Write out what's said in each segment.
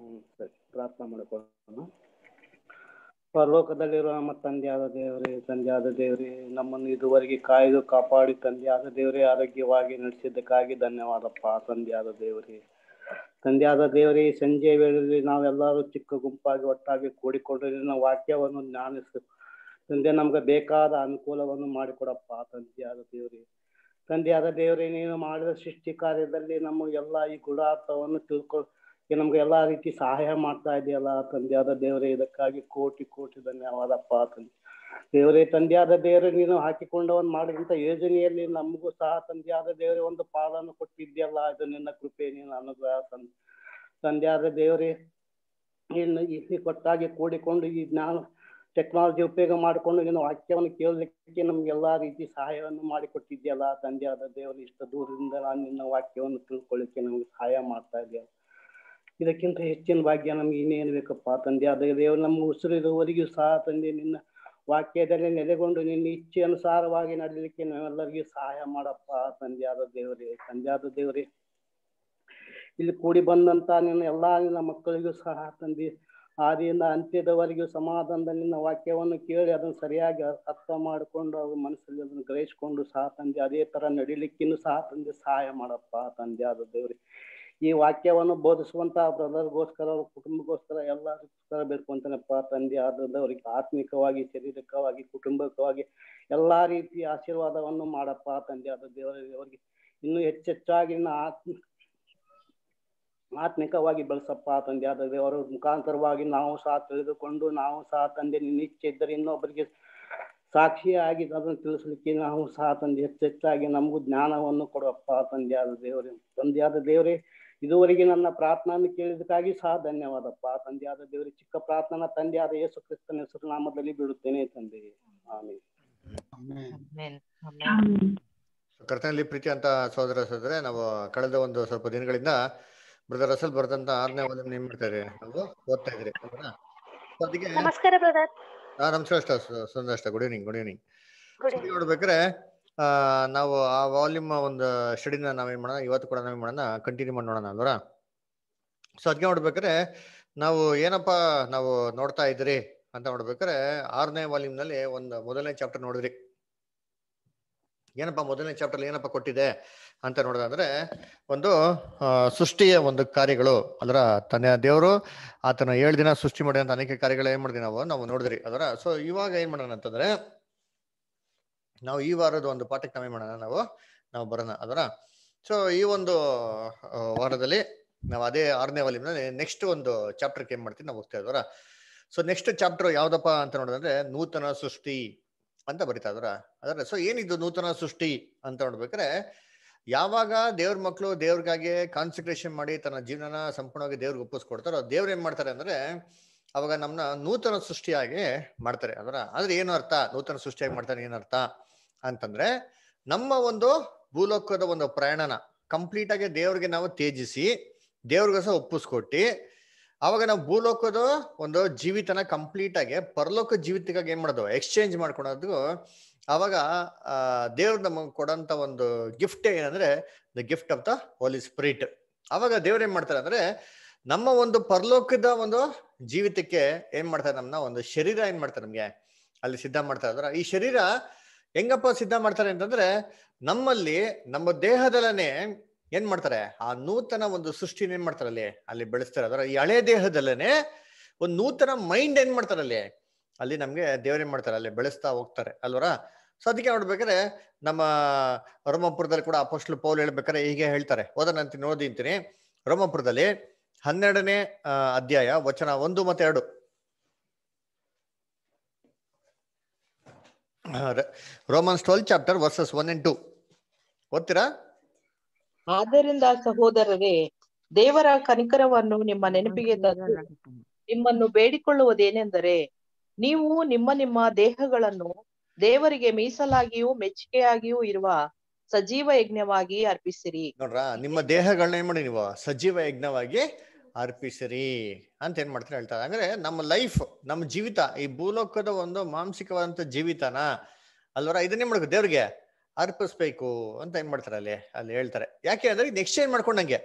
ಸರಿ, ಪ್ರಾರ್ಥನೆ ಮಾಡಿಕೊಳ್ಳೋಣ. ಪರಲೋಕದಲ್ಲಿರುವ ನಮ್ಮ ತಂದೆಯಾದ ದೇವರೇ, ನಮ್ಮನ್ನು ಇದುವರೆಗೆ ಕಾಯ್ದು ಕಾಪಾಡಿ ತಂದೆಯಾದ ದೇವರೇ ಆರೋಗ್ಯವಾಗಿ ನಡೆಸಿದ್ದಕ್ಕಾಗಿ ಧನ್ಯವಾದಪ್ಪ. ತಂದೆಯಾದ ದೇವರೇ ಸಂಜೆ ವೇಳೆಯಲ್ಲಿ ನಾವೆಲ್ಲರೂ ಚಿಕ್ಕ ಗುಂಪಾಗಿ ಒಟ್ಟಾಗಿ ಕೂಡಿಕೊಂಡು ನಿನ್ನ ವಾಕ್ಯವನ್ನು ಜ್ಞಾನಿಸು ತಂದೆ. ನಮ್ಗೆ ಬೇಕಾದ ಅನುಕೂಲವನ್ನು ಮಾಡಿಕೊಡಪ್ಪ ತಂದೆಯಾದ ದೇವರೇ ನೀನು ಮಾಡಿದ ಸೃಷ್ಟಿ ಕಾರ್ಯದಲ್ಲಿ ನಮಗೆಲ್ಲ ಈ ಗುಡಾರ್ಥವನ್ನು ನಮ್ಗೆ ಎಲ್ಲಾ ರೀತಿ ಸಹಾಯ ಮಾಡ್ತಾ ಇದೆಯಲ್ಲ ತಂದೆಯಾದ ದೇವರೇ, ಇದಕ್ಕಾಗಿ ಕೋಟಿ ಕೋಟಿ ಧನ್ಯವಾದಪ್ಪ ತಂದೆಯಾದ ದೇವರೇ. ನೀನು ಹಾಕಿಕೊಂಡವನ್ ಮಾಡಿದಂತ ಯೋಜನೆಯಲ್ಲಿ ನಮಗೂ ಸಹ ತಂದೆಯಾದ ದೇವರೇ ಒಂದು ಪಾಲನ್ನು ಕೊಟ್ಟಿದ್ಯಲ್ಲ, ಇದು ನಿನ್ನ ಕೃಪೆ, ನೀನು ಅನುಗ್ರಹ ತಂದೆಯಾದ ದೇವರೇ. ಇನ್ನು ಇಲ್ಲಿ ಕೊಟ್ಟಾಗಿ ಕೂಡಿಕೊಂಡು ಈ ಜ್ಞಾನ ಟೆಕ್ನಾಲಜಿ ಉಪಯೋಗ ಮಾಡಿಕೊಂಡು ನಿನ್ನ ವಾಕ್ಯವನ್ನು ಕೇಳಲಿಕ್ಕೆ ನಮ್ಗೆಲ್ಲಾ ರೀತಿ ಸಹಾಯವನ್ನು ಮಾಡಿಕೊಟ್ಟಿದ್ಯಲ್ಲ ತಂದೆಯಾದ ದೇವರು. ಇಷ್ಟು ದೂರದಿಂದ ನಾನು ನಿನ್ನ ವಾಕ್ಯವನ್ನು ತಿಳ್ಕೊಳ್ಳಿಕ್ಕೆ ನಮ್ಗೆ ಸಹಾಯ ಮಾಡ್ತಾ ಇದೆಯಲ್ಲ, ಇದಕ್ಕಿಂತ ಹೆಚ್ಚಿನ ಭಾಗ್ಯ ನಮ್ಗೆ ಇನ್ನೇನು ಬೇಕಪ್ಪ ತಂದೆಯಾದ ದೇವರು. ನಮ್ಮ ಉಸಿರಿರುವವರೆಗೂ ಸಹ ತಂದೆ ನಿನ್ನ ವಾಕ್ಯದಲ್ಲಿ ನೆಲೆಗೊಂಡು ನಿನ್ನ ಇಚ್ಛೆ ಅನುಸಾರವಾಗಿ ನಡೀಲಿಕ್ಕೆ ನಾವೆಲ್ಲರಿಗೂ ಸಹಾಯ ಮಾಡಪ್ಪ ತಂದೆಯಾದ ದೇವರೇ. ಇಲ್ಲಿ ಕೂಡಿ ಬಂದಂತ ನಿನ್ನ ಎಲ್ಲಾ ನಿನ್ನ ಮಕ್ಕಳಿಗೂ ಸಹ ತಂದೆ ಆದಿಯಿಂದ ಅಂತ್ಯದವರೆಗೂ ಸಮಾಧಾನದಲ್ಲಿ ನಿನ್ನ ವಾಕ್ಯವನ್ನು ಕೇಳಿ ಅದನ್ನು ಸರಿಯಾಗಿ ಅರ್ಥ ಮಾಡಿಕೊಂಡು ಅವ್ರ ಮನಸ್ಸಲ್ಲಿ ಅದನ್ನು ಗ್ರಹಿಸಿಕೊಂಡು ಸಹ ತಂದೆ ಅದೇ ತರ ನಡಿಲಿಕ್ಕಿನ್ನೂ ಸಹ ತಂದೆ ಸಹಾಯ ಮಾಡಪ್ಪ ತಂದೆಯಾದ ದೇವರೇ. ಈ ವಾಕ್ಯವನ್ನು ಬೋಧಿಸುವಂತ ಬ್ರದರ್ಗೋಸ್ಕರ, ಅವ್ರ ಕುಟುಂಬಕ್ಕೋಸ್ಕರ, ಎಲ್ಲರಿಗೋಸ್ಕರ ಬೇಡ್ಕೊಂತಾನಪ್ಪ ತಂದೆ ಆದವ್ರಿಗೆ ಆತ್ಮಿಕವಾಗಿ, ಶಾರೀರಿಕವಾಗಿ, ಕುಟುಂಬಕವಾಗಿ ಎಲ್ಲಾ ರೀತಿಯ ಆಶೀರ್ವಾದವನ್ನು ಮಾಡಪ್ಪ ತಂದೆಯಾದ ದೇವರಿಗೆ. ಇನ್ನೂ ಹೆಚ್ಚೆಚ್ಚಾಗಿ ಆತ್ಮಿಕವಾಗಿ ಬೆಳೆಸಪ್ಪ ತಂದೆಯಾದ ದೇವರ ಮುಖಾಂತರವಾಗಿ ನಾವು ಸಹ ತಿಳಿದುಕೊಂಡು ನಾವು ಸಹ ತಂದೆ ನಿನ್ನ ಇಚ್ಛೆ ಇದ್ದರೆ ಇನ್ನೊಬ್ಬರಿಗೆ ಸಾಕ್ಷಿಯಾಗಿ ಅದನ್ನು ತಿಳಿಸ್ಲಿಕ್ಕೆ ನಾವು ಸಹ ತಂದೆ ಹೆಚ್ಚೆಚ್ಚಾಗಿ ನಮಗೂ ಜ್ಞಾನವನ್ನು ಕೊಡುವಪ್ಪ ತಂದೆಯಾದ ದೇವರೇ. ಇದುವರೆಗೆ ನನ್ನ ಪ್ರಾರ್ಥನೆಯನ್ನು ಕೇಳಿದಕ್ಕಾಗಿ ಸಹ ಧನ್ಯವಾದಪ್ಪ ತಂದೆಯಾದ ದೇವರೇ. ಚಿಕ್ಕ ಪ್ರಾರ್ಥನಾ ತಂದೆಯಾದ ಯೇಸು ಕ್ರಿಸ್ತನ ಹೆಸರು ನಾಮದಲ್ಲಿ ಬಿಡುತ್ತೇನೆ ತಂದೆ, ಆಮೆನ್. ಕರ್ತನಲ್ಲಿ ಪ್ರೀತಿ ಅಂತ ಸಹೋದರರೇ, ನಾವು ಕಳೆದ ಒಂದು ಸ್ವಲ್ಪ ದಿನಗಳಿಂದ ಬ್ರದರ್ ರಸಲ್ ಬರೆದಂತ 6ನೇ ವಾಲ್ಯೂಮ್ ಏನ್ ಮಾಡ್ತಾರೆ ನಾವು ಓದ್ತಾ ಇದ್ರಿ. ಅದಕ್ಕೆ ನಮಸ್ಕಾರ ಬ್ರದರ್. ನಮಸ್ಕಾರ ಸಂದಷ್ಟ. Good evening. ನೋಡ್ಬೇಕಾದ್ರೆ ನಾವು ಆ ವಾಲ್ಯೂಮ್ ಒಂದು ಸ್ಟಡಿನ ನಾವೇನ್ ಮಾಡೋಣ, ಇವತ್ತು ಕೂಡ ನಾವೇನ್ ಮಾಡೋಣ, ಕಂಟಿನ್ಯೂ ಮಾಡಿ ನೋಡೋಣ ಅಲ್ವರ. ಸೊ ಅದಕ್ಕೆ ನೋಡ್ಬೇಕಾದ್ರೆ ನಾವು ಏನಪ್ಪಾ ನಾವು ನೋಡ್ತಾ ಇದ್ರಿ ಅಂತ ನೋಡ್ಬೇಕಾದ್ರೆ 6ನೇ ವಾಲ್ಯೂಮ್ ನಲ್ಲಿ ಒಂದು ಮೊದಲನೇ ಚಾಪ್ಟರ್ ನೋಡಿದ್ರಿ. ಏನಪ್ಪಾ ಮೊದಲನೇ ಚಾಪ್ಟರ್ ಏನಪ್ಪಾ ಕೊಟ್ಟಿದೆ ಅಂತ ನೋಡೋದಾದ್ರೆ, ಒಂದು ಸೃಷ್ಟಿಯ ಒಂದು ಕಾರ್ಯಗಳು, ಅದರ ತನ್ನ ದೇವರು ಆತನ 7 ದಿನ ಸೃಷ್ಟಿ ಮಾಡಿದಂತ ಅನೇಕ ಕಾರ್ಯಗಳು ಏನ್ ಮಾಡಿದ್ವಿ ನಾವು ನೋಡಿದ್ರಿ ಅದರ. ಸೊ ಇವಾಗ ಏನ್ ಮಾಡೋಣ ಅಂತಂದ್ರೆ, ನಾವು ಈ ವಾರದ ಒಂದು ಪಾಠಕ್ಕೆ ನಾವೇನ್ ಮಾಡೋಣ, ನಾವು ಬರೋಣ ಅದರ. ಸೊ ಈ ಒಂದು ವಾರದಲ್ಲಿ ನಾವು ಅದೇ 6ನೇ ವಾಲ್ಯೂಮ್ ನಲ್ಲಿ ನೆಕ್ಸ್ಟ್ ಒಂದು ಚಾಪ್ಟರ್ಗೆ ಏನ್ ಮಾಡ್ತೀವಿ ನಾವು ಹೋಗ್ತಾ ಇದ್ವರ. ಸೊ ನೆಕ್ಸ್ಟ್ ಚಾಪ್ಟರ್ ಯಾವ್ದಪ್ಪ ಅಂತ ನೋಡೋದಂದ್ರೆ ನೂತನ ಸೃಷ್ಟಿ ಅಂತ ಬರಿತಾ ಇದ್ರ ಅದರ. ಸೊ ಏನಿದು ನೂತನ ಸೃಷ್ಟಿ ಅಂತ ನೋಡ್ಬೇಕಾದ್ರೆ, ಯಾವಾಗ ದೇವ್ರ ಮಕ್ಕಳು ದೇವ್ರಿಗಾಗಿ ಕಾನ್ಸಂಟ್ರೇಷನ್ ಮಾಡಿ ತನ್ನ ಜೀವನನ ಸಂಪೂರ್ಣವಾಗಿ ದೇವ್ರಿಗೆ ಒಪ್ಪಿಸ್ಕೊಡ್ತಾರೋ, ದೇವ್ರು ಏನ್ ಮಾಡ್ತಾರೆ ಅಂದ್ರೆ ಅವಾಗ ನಮ್ಮನ್ನ ನೂತನ ಸೃಷ್ಟಿಯಾಗಿ ಮಾಡ್ತಾರೆ ಅದರ. ಆದ್ರೆ ಏನು ಅರ್ಥ ನೂತನ ಸೃಷ್ಟಿಯಾಗಿ ಮಾಡ್ತಾರೆ, ಏನರ್ಥ ಅಂತಂದ್ರೆ, ನಮ್ಮ ಒಂದು ಭೂಲೋಕದ ಒಂದು ಪ್ರಯಾಣನ ಕಂಪ್ಲೀಟ್ ಆಗಿ ದೇವ್ರಿಗೆ ನಾವು ತ್ಯಜಿಸಿ ದೇವ್ರಿಗೆ ಸಹ ಒಪ್ಪಿಸ್ಕೊಟ್ಟು, ಅವಾಗ ನಾವು ಭೂಲೋಕದ ಒಂದು ಜೀವಿತನ ಕಂಪ್ಲೀಟ್ ಆಗಿ ಪರಲೋಕ ಜೀವಿತಕ್ಕಾಗಿ ಏನ್ ಮಾಡೋದು, ಎಕ್ಸ್ಚೇಂಜ್ ಮಾಡ್ಕೊಳೋದು. ಅವಾಗ ದೇವ್ರು ನಮಗೆ ಕೊಡಂತ ಒಂದು ಗಿಫ್ಟ್ ಏನಂದ್ರೆ the gift of the Holy Spirit. ಅವಾಗ ದೇವ್ರು ಏನ್ ಮಾಡ್ತಾರೆ ಅಂದ್ರೆ ನಮ್ಮ ಒಂದು ಪರಲೋಕದ ಒಂದು ಜೀವಿತಕ್ಕೆ ಏನ್ ಮಾಡ್ತಾರೆ, ನಮ್ಮನ್ನ ಒಂದು ಶರೀರ ಏನ್ ಮಾಡ್ತಾರೆ ನಮ್ಗೆ ಅಲ್ಲಿ ಸಿದ್ಧ ಮಾಡ್ತಾರೆ ಅದರ. ಈ ಶರೀರ ಹೆಂಗಪ್ಪ ಸಿದ್ಧ ಮಾಡ್ತಾರೆ ಅಂತಂದ್ರೆ, ನಮ್ಮಲ್ಲಿ ನಮ್ಮ ದೇಹದಲ್ಲೇ ಏನ್ ಮಾಡ್ತಾರೆ, ಆ ನೂತನ ಒಂದು ಸೃಷ್ಟಿನ ಏನ್ ಮಾಡ್ತಾರೆ ಅಲ್ಲಿ ಬೆಳೆಸ್ತಾರೆ ಅದರ. ಈ ಹಳೆ ದೇಹದಲ್ಲೇನೆ ಒಂದು ನೂತನ ಮೈಂಡ್ ಏನ್ ಮಾಡ್ತಾರೆ ಅಲ್ಲಿ ನಮ್ಗೆ ದೇವ್ರೇನ್ ಮಾಡ್ತಾರೆ ಅಲ್ಲಿ ಬೆಳೆಸ್ತಾ ಹೋಗ್ತಾರೆ ಅಲ್ವರ. ಸೊ ಅದಕ್ಕೆ ನೋಡ್ಬೇಕಾದ್ರೆ ನಮ್ಮ ರೋಮಾಪುರದಲ್ಲಿ ಕೂಡ ಅಪೊಸ್ತಲ ಪೌಲ್ ಹೇಳ್ಬೇಕಾರೆ ಹೀಗೆ ಹೇಳ್ತಾರೆ, ಓದೋಣಂತೀನಿ, ಓದಿಂತೀನಿ. ರೋಮಾಪುರದಲ್ಲಿ 12ನೇ ಅಧ್ಯಾಯ ವಚನ 1 ಮತ್ತು 2. ರೋಮನ್ಸ್ 12 ಚಾಪ್ಟರ್ ವರ್ಸಸ್ 1 and 2 ಓದ್ತೀರಾ? ಆದ್ದರಿಂದ ಸಹೋದರರೇ, ದೇವರ ಕನಿಕರವನ್ನು ನಿಮ್ಮ ನೆನಪಿಗೆ ತಂದು ನಿಮ್ಮನ್ನು ಬೇಡಿಕೊಳ್ಳುವುದೇನೆಂದರೆ, ನೀವು ನಿಮ್ಮ ನಿಮ್ಮ ದೇಹಗಳನ್ನು ದೇವರಿಗೆ ಮೀಸಲಾಗಿಯೂ ಮೆಚ್ಚುಗೆಯಾಗಿಯೂ ಇರುವ ಸಜೀವ ಯಜ್ಞವಾಗಿ ಅರ್ಪಿಸಿರಿ. ನೋಡ್ರ, ನಿಮ್ಮ ದೇಹಗಳನ್ನ ಏನ್ ಮಾಡಿ ನೀವು ಸಜೀವ ಯಜ್ಞವಾಗಿ ಅರ್ಪಿಸಿರಿ ಅಂತ ಏನ್ ಮಾಡ್ತಾರೆ ಹೇಳ್ತಾರೆ. ಅಂದ್ರೆ ನಮ್ಮ ಲೈಫ್, ನಮ್ಮ ಜೀವಿತ, ಈ ಭೂಲೋಕದ ಒಂದು ಮಾಂಸಿಕವಾದಂತ ಜೀವಿತನ ಅಲ್ವರ, ಇದನ್ನೇ ಮಾಡ್ಬೇಕು ದೇವ್ರಿಗೆ ಅರ್ಪಿಸ್ಬೇಕು ಅಂತ ಏನ್ ಮಾಡ್ತಾರೆ ಅಲ್ಲಿ ಹೇಳ್ತಾರೆ. ಯಾಕೆ ಅಂದ್ರೆ ಇದು ಎಕ್ಸ್ಚೇಂಜ್ ಮಾಡ್ಕೊಂಡಂಗೆ.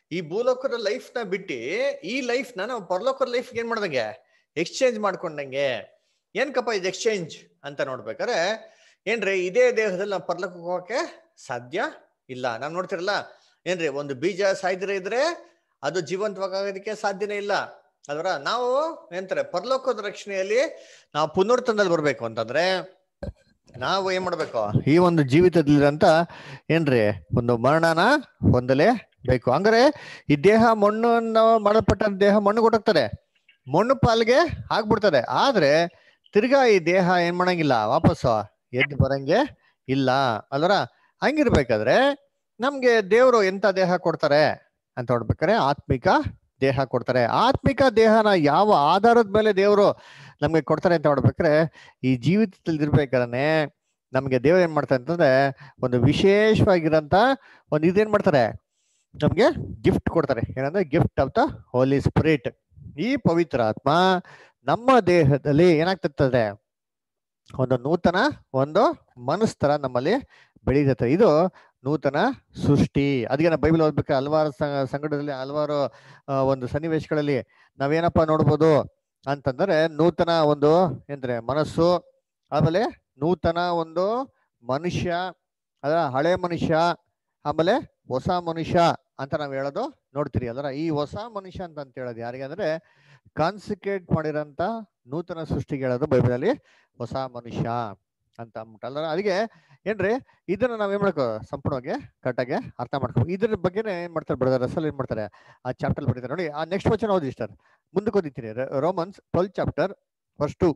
ಈ ಭೂಲೋಕದ ಲೈಫ್ ನ ಬಿಟ್ಟು ಈ ಲೈಫ್ ನ ನಾವು ಪರಲೋಕದ ಲೈಫ್ ಏನ್ ಮಾಡ್ದಂಗೆ ಎಕ್ಸ್ಚೇಂಜ್ ಮಾಡ್ಕೊಂಡಂಗೆ. ಏನ್ಕಪ್ಪ ಇದು ಎಕ್ಸ್ಚೇಂಜ್ ಅಂತ ನೋಡ್ಬೇಕಾರೆ ಏನ್ರಿ, ಇದೇ ದೇಹದಲ್ಲಿ ನಾವು ಪರಲೋಕಕ್ಕೆ ಹೋಗಕ್ಕೆ ಸಾಧ್ಯ ಇಲ್ಲ. ನಾವ್ ನೋಡ್ತಿರಲ್ಲ ಏನ್ರಿ, ಒಂದು ಬೀಜ ಸಾಯ್ದ್ರೆ ಇದ್ರೆ ಅದು ಜೀವಂತವಾಗೋದಕ್ಕೆ ಸಾಧ್ಯನೇ ಇಲ್ಲ ಅಲ್ವರ. ನಾವು ಏನಂತಾರೆ, ಪರಲೋಕದ ರಕ್ಷಣೆಯಲ್ಲಿ ನಾವು ಪುನರ್ತನದಲ್ಲಿ ಬರ್ಬೇಕು ಅಂತಂದ್ರೆ ನಾವು ಏನ್ ಮಾಡ್ಬೇಕು, ಈ ಒಂದು ಜೀವಿತದಲ್ಲಿರಂತ ಏನ್ರಿ ಒಂದು ಮರಣನ ಹೊಂದಲೇಬೇಕು. ಹಂಗಾರೆ ಈ ದೇಹ ಮಣ್ಣನ್ನು ಮಾಡಲ್ಪಟ್ಟ ದೇಹ ಮಣ್ಣು ಕೊಟ್ಟೋಗ್ತದೆ, ಮಣ್ಣು ಪಾಲ್ಗೆ ಆಗ್ಬಿಡ್ತದೆ. ಆದ್ರೆ ತಿರ್ಗಾ ಈ ದೇಹ ಏನ್ ಮಾಡಂಗಿಲ್ಲ, ವಾಪಸ್ಸು ಎದ್ದು ಬರಂಗೆ ಇಲ್ಲ ಅಲ್ವರ. ಹಂಗಿರ್ಬೇಕಾದ್ರೆ ನಮ್ಗೆ ದೇವರು ಎಂತ ದೇಹ ಕೊಡ್ತಾರೆ ಅಂತ ನೋಡ್ಬೇಕಾರೆ ಆತ್ಮಿಕ ದೇಹ ಕೊಡ್ತಾರೆ. ಆತ್ಮಿಕ ದೇಹನ ಯಾವ ಆಧಾರದ ಮೇಲೆ ದೇವರು ನಮ್ಗೆ ಕೊಡ್ತಾರೆ ಅಂತ ನೋಡ್ಬೇಕಾರೆ, ಈ ಜೀವಿತದಲ್ಲಿ ಇರ್ಬೇಕಾದ್ರೆ ನಮ್ಗೆ ದೇವ್ರು ಏನ್ ಮಾಡ್ತಾರೆ ಅಂತಂದ್ರೆ ಒಂದು ವಿಶೇಷವಾಗಿರಂತ ಒಂದು ಇದೇನ್ ಮಾಡ್ತಾರೆ, ನಮ್ಗೆ ಗಿಫ್ಟ್ ಕೊಡ್ತಾರೆ. ಏನಂದ್ರೆ gift of the Holy Spirit. ಈ ಪವಿತ್ರ ಆತ್ಮ ನಮ್ಮ ದೇಹದಲ್ಲಿ ಏನಾಗ್ತಿರ್ತದೆ, ಒಂದು ನೂತನ ಒಂದು ಮನಸ್ ತರ ನಮ್ಮಲ್ಲಿ ಬೆಳೀತದೆ. ಇದು ನೂತನ ಸೃಷ್ಟಿ. ಅದಕ್ಕೆ ನಾವು ಬೈಬಲ್ ಓದ್ಬೇಕಾದ್ರೆ ಹಲವಾರು ಸಂಗಡದಲ್ಲಿ ಹಲವಾರು ಒಂದು ಸನ್ನಿವೇಶಗಳಲ್ಲಿ ನಾವೇನಪ್ಪ ನೋಡ್ಬೋದು ಅಂತಂದ್ರೆ, ನೂತನ ಒಂದು ಅಂದ್ರೆ ಮನಸ್ಸು, ಆಮೇಲೆ ನೂತನ ಒಂದು ಮನುಷ್ಯ, ಅದರ ಹಳೆ ಮನುಷ್ಯ, ಆಮೇಲೆ ಹೊಸ ಮನುಷ್ಯ ಅಂತ ನಾವ್ ಹೇಳೋದು ನೋಡ್ತೀರಿ ಅಲ್ರ. ಈ ಹೊಸ ಮನುಷ್ಯ ಅಂತ ಹೇಳೋದು ಯಾರಿಗೆ ಅಂದ್ರೆ ಕಾನ್ಸಿಕ್ರೇಟ್ ಮಾಡಿರೋಂಥ ನೂತನ ಸೃಷ್ಟಿಗೆ ಹೇಳೋದು ಬೈಬಲ್ ಅಲ್ಲಿ ಹೊಸ ಮನುಷ್ಯ ಅಂತ ಅಂದ್ಬಿಟ್ಟಲ್ಲ. ಅದಕ್ಕೆ ಏನ್ರಿ, ಇದನ್ನ ನಾವೇನ್ ಮಾಡ್ಕೋ ಸಂಪೂರ್ಣವಾಗಿ ಕರೆಕ್ಟಾಗಿ ಅರ್ಥ ಮಾಡ್ಕೋ. ಇದ್ರ ಬಗ್ಗೆನೇ ಏನ್ ಮಾಡ್ತಾರೆ ಬ್ರದರ್ ರಸಲ್ ಏನ್ ಮಾಡ್ತಾರೆ, ಆ ಚಾಪ್ಟರ್ ಬರೀತಾರೆ ನೋಡಿ. ಆ ನೆಕ್ಸ್ಟ್ ವಚನ ಓದಿ ಸರ್, ಮುಂದಕ್ಕೆ ಓದಿತೀನಿ. Romans 12 chapter verse 2.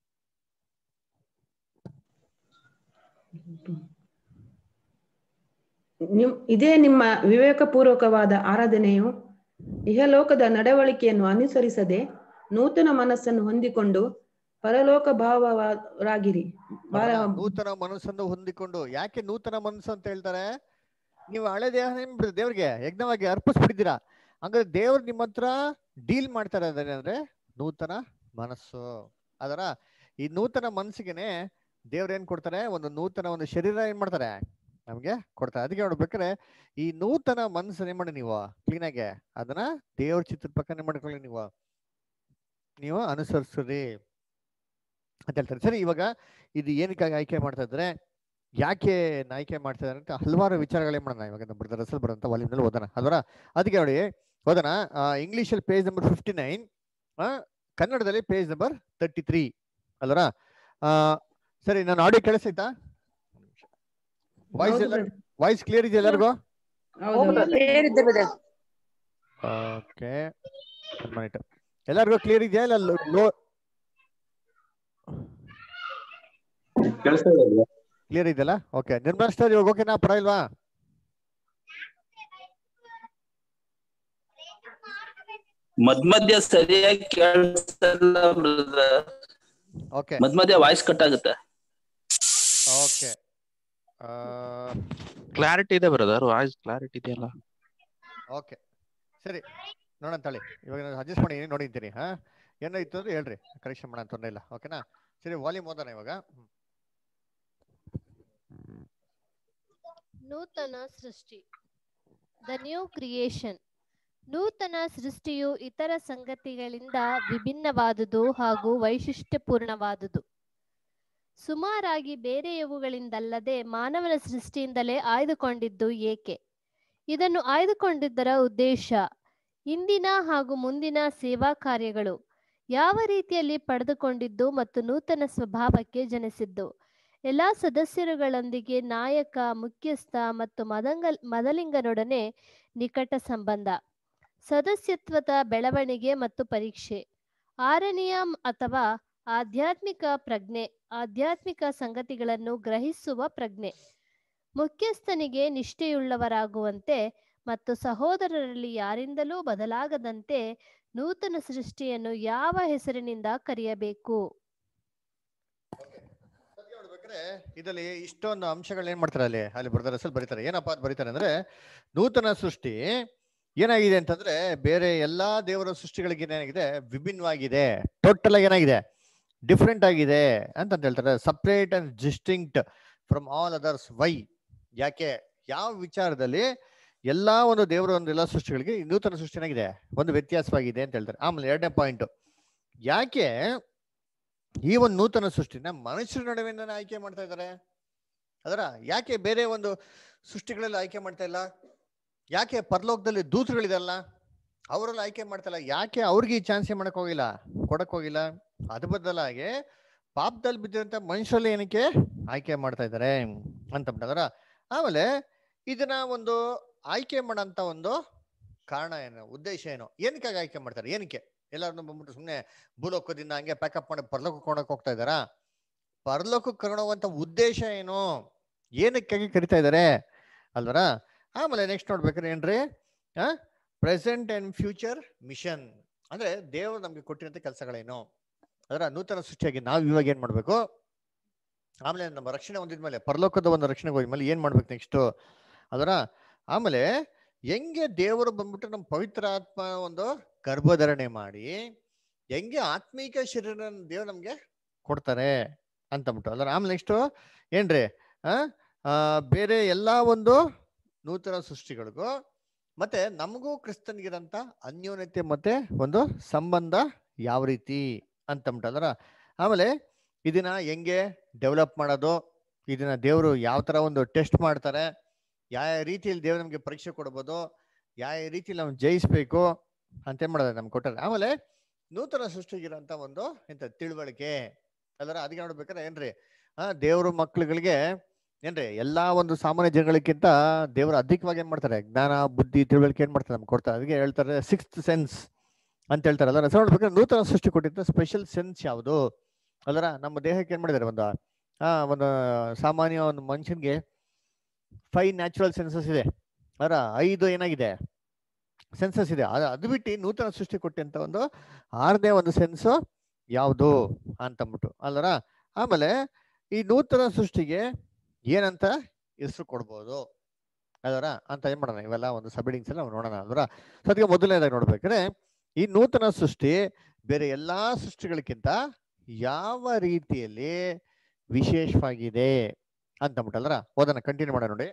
ಇದೇ ನಿಮ್ಮ ವಿವೇಕಪೂರ್ವಕವಾದ ಆರಾಧನೆಯು ಇಹಲೋಕದ ನಡವಳಿಕೆಯನ್ನು ಅನುಸರಿಸದೆ ನೂತನ ಮನಸ್ಸನ್ನು ಹೊಂದಿಕೊಂಡು ಪರಲೋಕ ಭಾವರಾಗಿರಿ. ನೂತನ ಮನಸ್ಸನ್ನು ಹೊಂದಿಕೊಂಡು. ಯಾಕೆ ನೂತನ ಮನಸ್ಸು ಅಂತ ಹೇಳ್ತಾರೆ? ನೀವು ಹಳೆ ದೇಹ ದೇವ್ರಿಗೆ ಯಜ್ಞವಾಗಿ ಅರ್ಪಿಸ್ಬಿಟ್ಟಿದ್ದೀರಾ. ಹಂಗಾದ್ರೆ ದೇವ್ರು ನಿಮ್ಮ ಹತ್ರ ಡೀಲ್ ಮಾಡ್ತಾರೆ ಅಂದ್ರೆ ನೂತನ ಮನಸ್ಸು. ಅದರ ಈ ನೂತನ ಮನಸ್ಸಿಗೆನೆ ದೇವ್ರ ಏನ್ ಕೊಡ್ತಾರೆ, ಒಂದು ನೂತನ ಒಂದು ಶರೀರ ಏನ್ ಮಾಡ್ತಾರೆ ನಮ್ಗೆ ಕೊಡ್ತಾರೆ. ಅದಕ್ಕೆ ನೋಡ್ಬೇಕಾರೆ ಈ ನೂತನ ಮನಸ್ಸನ್ನ ಏನ್ ಮಾಡಿ ನೀವು ಕ್ಲೀನಾಗೆ ಅದನ್ನ ದೇವ್ರ ಚಿತ್ರದ ಪಕ್ಕನೆ ಮಾಡ್ಕೊಳ್ಳಿ, ನೀವು ಅನುಸರಿಸ್ರಿ ಅಂತ ಹೇಳ್ತಾರೆ. ಸರಿ, ಇವಾಗ ಇದು ಏನಕ್ಕಾಗಿ ಆಯ್ಕೆ ಮಾಡ್ತಾ ಇದ್ರೆ, ಯಾಕೆ ಆಯ್ಕೆ ಮಾಡ್ತಾ ಇದ್ದಾರೆ ಅಂತ ಹಲವಾರು ವಿಚಾರಗಳೇ ಮಾಡೋಣ. ಇವಾಗ ನಮ್ಮ ಬ್ರದರ್ ರಸಲ್ ಬರೋಂಥ ವಾಲ್ಯೂಮ್ನಲ್ಲಿ ಓದೋಣ ಅಲ್ವರ. ಅದಕ್ಕೆ ನೋಡಿ ಓದೋಣ. ಇಂಗ್ಲೀಷಲ್ಲಿ ಪೇಜ್ ನಂಬರ್ 59, ಕನ್ನಡದಲ್ಲಿ ಪೇಜ್ ನಂಬರ್ 33 ಅಲ್ವರ. ಸರಿ, ನಾನು ಆಡಿಯೋ ಕೇಳಿಸೈತಾ? ವಾಯ್ಸ್ ಕ್ಲಿಯರ್ ಇದೆ ಎಲ್ಲರಿಗೂ? ಓಕೆ, ಎಲ್ಲರಿಗೂ ಕ್ಲಿಯರ್ ಇದೆಯಾ? ಇಲ್ಲ ಲೋ ಕ್ಲಿಯರ್ ಇದೆಯಲ್ಲ? ಓಕೆ, ನಿರ್ಮಲಾ ಸರ್ ಇವಾಗ ಓಕೆನಾ? ಪರವಾಗಿಲ್ವಾ? ಮಧ್ಯ ಸರಿಯಾಗಿ ಕೇಳಿಸಲ್ಲ ಬ್ರದರ್. ಓಕೆ, ಮಧ್ಯ ವಾಯ್ಸ್ ಕಟ್ ಆಗುತ್ತೆ. ಓಕೆ, ಕ್ಲಾರಿಟಿ ಇದೆ ಬ್ರದರ್, ವಾಯ್ಸ್ ಕ್ಲಾರಿಟಿ ಇದೆಯಲ್ಲ? ಓಕೆ, ಸರಿ ನೋಡೋಣ ತಾಳಿ. ಇವಾಗ ನಾನು ಅಡ್ಜಸ್ಟ್ ಮಾಡಿ ನೋಡಿದ್ದೀನಿ. ಏನಾಯ್ತು ಅಂದ್ರೆ ಹೇಳ್ರಿ, ಕರೆಕ್ಷನ್ ಮಾಡೋಣ, ತೊಂದರೆ ಇಲ್ಲ. ಓಕೆನಾ? ಸರಿ, ವಾಲ್ಯೂಮ್ ಓದೋಣ ಇವಾಗ. ನೂತನ ಸೃಷ್ಟಿ, ದ ನ್ಯೂ ಕ್ರಿಯೇಷನ್. ನೂತನ ಸೃಷ್ಟಿಯು ಇತರ ಸಂಗತಿಗಳಿಂದ ವಿಭಿನ್ನವಾದುದು ಹಾಗೂ ವೈಶಿಷ್ಟ್ಯಪೂರ್ಣವಾದುದು. ಸುಮಾರಾಗಿ ಬೇರೆಯವುಗಳಿಂದಲ್ಲದೆ ಮಾನವನ ಸೃಷ್ಟಿಯಿಂದಲೇ ಆಯ್ದುಕೊಂಡಿದ್ದು ಏಕೆ? ಇದನ್ನು ಆಯ್ದುಕೊಂಡಿದ್ದರ ಉದ್ದೇಶ, ಇಂದಿನ ಹಾಗೂ ಮುಂದಿನ ಸೇವಾ ಕಾರ್ಯಗಳು ಯಾವ ರೀತಿಯಲ್ಲಿ ಪಡೆದುಕೊಂಡಿದ್ದು ಮತ್ತು ನೂತನ ಸ್ವಭಾವಕ್ಕೆ ಜನಿಸಿದ್ದು, ಎಲ್ಲ ಸದಸ್ಯರುಗಳೊಂದಿಗೆ ನಾಯಕ, ಮುಖ್ಯಸ್ಥ ಮತ್ತು ಮದಲಿಂಗನೊಡನೆ ನಿಕಟ ಸಂಬಂಧ, ಸದಸ್ಯತ್ವದ ಬೆಳವಣಿಗೆ ಮತ್ತು ಪರೀಕ್ಷೆ, ಆರನೆಯ ಅಥವಾ ಆಧ್ಯಾತ್ಮಿಕ ಪ್ರಜ್ಞೆ, ಆಧ್ಯಾತ್ಮಿಕ ಸಂಗತಿಗಳನ್ನು ಗ್ರಹಿಸುವ ಪ್ರಜ್ಞೆ, ಮುಖ್ಯಸ್ಥನಿಗೆ ನಿಷ್ಠೆಯುಳ್ಳವರಾಗುವಂತೆ ಮತ್ತು ಸಹೋದರರಲ್ಲಿ ಯಾರಿಂದಲೂ ಬದಲಾಗದಂತೆ ನೂತನ ಸೃಷ್ಟಿಯನ್ನು ಯಾವ ಹೆಸರಿನಿಂದ ಕರೆಯಬೇಕು? ಇದರಲ್ಲಿ ಇಷ್ಟೊಂದು ಅಂಶಗಳು ಏನ್ ಮಾಡ್ತಾರೆ ಅಲ್ಲಿ ಬ್ರದರ್ ರಸಲ್ ಬರೀತಾರೆ. ಏನಪ್ಪ ಅಂತ ಬರೀತಾರೆ ಅಂದ್ರೆ, ನೂತನ ಸೃಷ್ಟಿ ಏನಾಗಿದೆ ಅಂತಂದ್ರೆ ಬೇರೆ ಎಲ್ಲಾ ದೇವರ ಸೃಷ್ಟಿಗಳಿಗೆ ಏನಾಗಿದೆ, ವಿಭಿನ್ನವಾಗಿದೆ, ಟೋಟಲ್ ಆಗಿ ಏನಾಗಿದೆ, ಡಿಫ್ರೆಂಟ್ ಆಗಿದೆ ಅಂತ ಹೇಳ್ತಾರೆ. Separate and distinct from all others. Why? ಯಾಕೆ? ಯಾವ ವಿಚಾರದಲ್ಲಿ ಎಲ್ಲಾ ಒಂದು ದೇವರ ಒಂದು ಎಲ್ಲಾ ಸೃಷ್ಟಿಗಳಿಗೆ ಈ ನೂತನ ಸೃಷ್ಟಿ ಏನಾಗಿದೆ, ಒಂದು ವ್ಯತ್ಯಾಸವಾಗಿದೆ ಅಂತ ಹೇಳ್ತಾರೆ. ಆಮೇಲೆ ಎರಡನೇ ಪಾಯಿಂಟ್, ಯಾಕೆ ಈ ಒಂದು ನೂತನ ಸೃಷ್ಟಿನ ಮನುಷ್ಯರ ನಡುವಿನ ಆಯ್ಕೆ ಮಾಡ್ತಾ ಇದ್ದಾರೆ? ಅದರ ಯಾಕೆ ಬೇರೆ ಒಂದು ಸೃಷ್ಟಿಗಳಲ್ಲಿ ಆಯ್ಕೆ ಮಾಡ್ತಾ ಇಲ್ಲ? ಯಾಕೆ ಪರಲೋಕದಲ್ಲಿ ದೂತರುಗಳಿದೆಲ್ಲ ಅವರೆಲ್ಲ ಆಯ್ಕೆ ಮಾಡ್ತಾ ಇಲ್ಲ? ಯಾಕೆ ಅವ್ರಿಗೆ ಈ ಚಾನ್ಸ್ ಮಾಡಕ್ ಹೋಗಿಲ್ಲ, ಕೊಡಕ್ ಹೋಗಿಲ್ಲ? ಅದ್ರ ಬದಲಾಗಿ ಪಾಪದಲ್ಲಿ ಬಿದ್ದಿರಂತ ಮನುಷ್ಯರಲ್ಲಿ ಏನಕ್ಕೆ ಆಯ್ಕೆ ಮಾಡ್ತಾ ಇದ್ದಾರೆ ಅಂತಂದ್ರ. ಆಮೇಲೆ ಇದನ್ನ ಒಂದು ಆಯ್ಕೆ ಮಾಡೋಂಥ ಒಂದು ಕಾರಣ ಏನು, ಉದ್ದೇಶ ಏನು, ಏನಕ್ಕಾಗಿ ಆಯ್ಕೆ ಮಾಡ್ತಾರೆ? ಏನಕ್ಕೆ ಎಲ್ಲಾರನ್ನು ಬಂದ್ಬಿಟ್ಟು ಸುಮ್ಮನೆ ಭೂಲೋಕದಿಂದ ಹಂಗೆ ಪ್ಯಾಕಪ್ ಮಾಡಿ ಪರಲೋಕಕ್ಕೆ ಕೊಂಡೋಗಿ ಹೋಗ್ತಾ ಇದ್ದಾರಾ? ಪರಲೋಕಕ್ಕೆ ಕರ್ಕೊಂಡೋಗುವಂಥ ಉದ್ದೇಶ ಏನು, ಏನಕ್ಕಾಗಿ ಕರಿತಾ ಇದ್ದಾರೆ ಅಲ್ವರ? ಆಮೇಲೆ ನೆಕ್ಸ್ಟ್ ನೋಡ್ಬೇಕಾದ್ರೆ ಏನ್ರಿ, ಪ್ರೆಸೆಂಟ್ ಅಂಡ್ ಫ್ಯೂಚರ್ ಮಿಷನ್ ಅಂದ್ರೆ ದೇವರು ನಮ್ಗೆ ಕೊಟ್ಟಿರೋಂಥ ಕೆಲಸಗಳೇನು, ಅದರ ನೂತನ ಸೃಷ್ಟಿಯಾಗಿ ನಾವು ಇವಾಗ ಏನ್ ಮಾಡ್ಬೇಕು, ಆಮೇಲೆ ನಮ್ಮ ರಕ್ಷಣೆ ಹೊಂದಿದ್ಮೇಲೆ ಪರಲೋಕದ ಒಂದು ರಕ್ಷಣೆಗೆ ಹೋದ್ಮೇಲೆ ಏನ್ ಮಾಡ್ಬೇಕು ನೆಕ್ಸ್ಟ್ ಅದರ, ಆಮೇಲೆ ಹೆಂಗೆ ದೇವರು ಬಂದ್ಬಿಟ್ಟು ನಮ್ಮ ಪವಿತ್ರ ಆತ್ಮ ಒಂದು ಗರ್ಭಧಾರಣೆ ಮಾಡಿ ಹೆಂಗೆ ಆತ್ಮೀಕ ಶರೀರ ದೇವ್ರು ನಮ್ಗೆ ಕೊಡ್ತಾರೆ ಅಂತಂದ್ಬಿಟ್ಟು ಅದರ. ಆಮೇಲೆ ನೆಕ್ಸ್ಟ್ ಏನ್ರಿ, ಬೇರೆ ಎಲ್ಲಾ ಒಂದು ನೂತನ ಸೃಷ್ಟಿಗಳಿಗೂ ಮತ್ತೆ ನಮಗೂ ಕ್ರಿಸ್ತನ್ಗಿರಂತ ಅನ್ಯೋನ್ಯತೆ ಮತ್ತೆ ಒಂದು ಸಂಬಂಧ ಯಾವ ರೀತಿ ಅಂತಂದ್ಬಿಟ್ಟಂದ್ರ. ಆಮೇಲೆ ಇದನ್ನ ಹೆಂಗೆ ಡೆವಲಪ್ ಮಾಡೋದು, ಇದನ್ನ ದೇವರು ಯಾವ ತರ ಒಂದು ಟೆಸ್ಟ್ ಮಾಡ್ತಾರೆ, ಯಾವ ರೀತಿಯಲ್ಲಿ ದೇವ್ರು ನಮ್ಗೆ ಪರೀಕ್ಷೆ ಕೊಡ್ಬೋದು, ಯಾವ ರೀತಿಯಲ್ಲಿ ನಾವು ಜಯಿಸ್ಬೇಕು ಅಂತ ಏನ್ ಮಾಡೋದು ನಮ್ಗೆ ಕೊಟ್ಟಾರೆ. ಆಮೇಲೆ ನೂತನ ಸೃಷ್ಟಿಗಿರೋಂಥ ಒಂದು ಎಂತ ತಿಳುವಳಿಕೆ ಅದರ. ಅದಕ್ಕೆ ನೋಡ್ಬೇಕಾದ್ರೆ ಏನ್ರಿ, ದೇವ್ರ ಮಕ್ಳುಗಳಿಗೆ ಏನ್ರಿ ಎಲ್ಲಾ ಒಂದು ಸಾಮಾನ್ಯ ಜನಗಳಿಗಿಂತ ದೇವರು ಅಧಿಕವಾಗಿ ಏನ್ ಮಾಡ್ತಾರೆ, ಜ್ಞಾನ ಬುದ್ಧಿ ತಿಳುವಳಿಕೆ ಏನ್ ಮಾಡ್ತಾರೆ ನಮ್ಗೆ ಕೊಡ್ತಾರೆ. ಅದಕ್ಕೆ ಹೇಳ್ತಾರೆ ಸಿಕ್ಸ್ತ್ ಸೆನ್ಸ್ ಅಂತ ಹೇಳ್ತಾರೆ ಅಲ್ಲ. ನೋಡ್ಬೇಕಾದ್ರೆ ನೂತನ ಸೃಷ್ಟಿ ಕೊಟ್ಟಿದ್ದ ಸ್ಪೆಷಲ್ ಸೆನ್ಸ್ ಯಾವುದು ಅಲ್ಲರ? ನಮ್ಮ ದೇಹಕ್ಕೆ ಏನ್ ಮಾಡಿದ್ದಾರೆ, ಒಂದು ಸಾಮಾನ್ಯ ಒಂದು ಮನುಷ್ಯನ್ಗೆ 5 ನ್ಯಾಚುರಲ್ ಸೆನ್ಸಸ್ ಇದೆ, ಅದರ 5 ಏನಾಗಿದೆ ಸೆನ್ಸಸ್ ಇದೆ. ಅದು ಬಿಟ್ಟು ನೂತನ ಸೃಷ್ಟಿ ಕೊಟ್ಟಂತ ಒಂದು 6ನೇ ಒಂದು ಸೆನ್ಸ್ ಯಾವುದು ಅಂತಂದ್ಬಿಟ್ಟು ಅಲ್ಲರ. ಆಮೇಲೆ ಈ ನೂತನ ಸೃಷ್ಟಿಗೆ ಏನಂತ ಹೆಸರು ಕೊಡ್ಬೋದು ಅದರ ಅಂತ ಏನ್ ಮಾಡೋಣ, ಇವೆಲ್ಲ ಒಂದು ಸಬ್ಹೆಡಿಂಗ್ಸ್ ಎಲ್ಲ ನೋಡೋಣ ಅಲ್ವರ. ಸೊ ಅದಕ್ಕೆ ಮೊದಲನೇದಾಗಿ ನೋಡ್ಬೇಕಾದ್ರೆ ಈ ನೂತನ ಸೃಷ್ಟಿ ಬೇರೆ ಎಲ್ಲಾ ಸೃಷ್ಟಿಗಳಿಗಿಂತ ಯಾವ ರೀತಿಯಲ್ಲಿ ವಿಶೇಷವಾಗಿದೆ ಅಂತಂದ್ಬಿಟ್ಟಲ್ರ. ಓದೋಣ, ಕಂಟಿನ್ಯೂ ಮಾಡೋಣ ನೋಡಿ.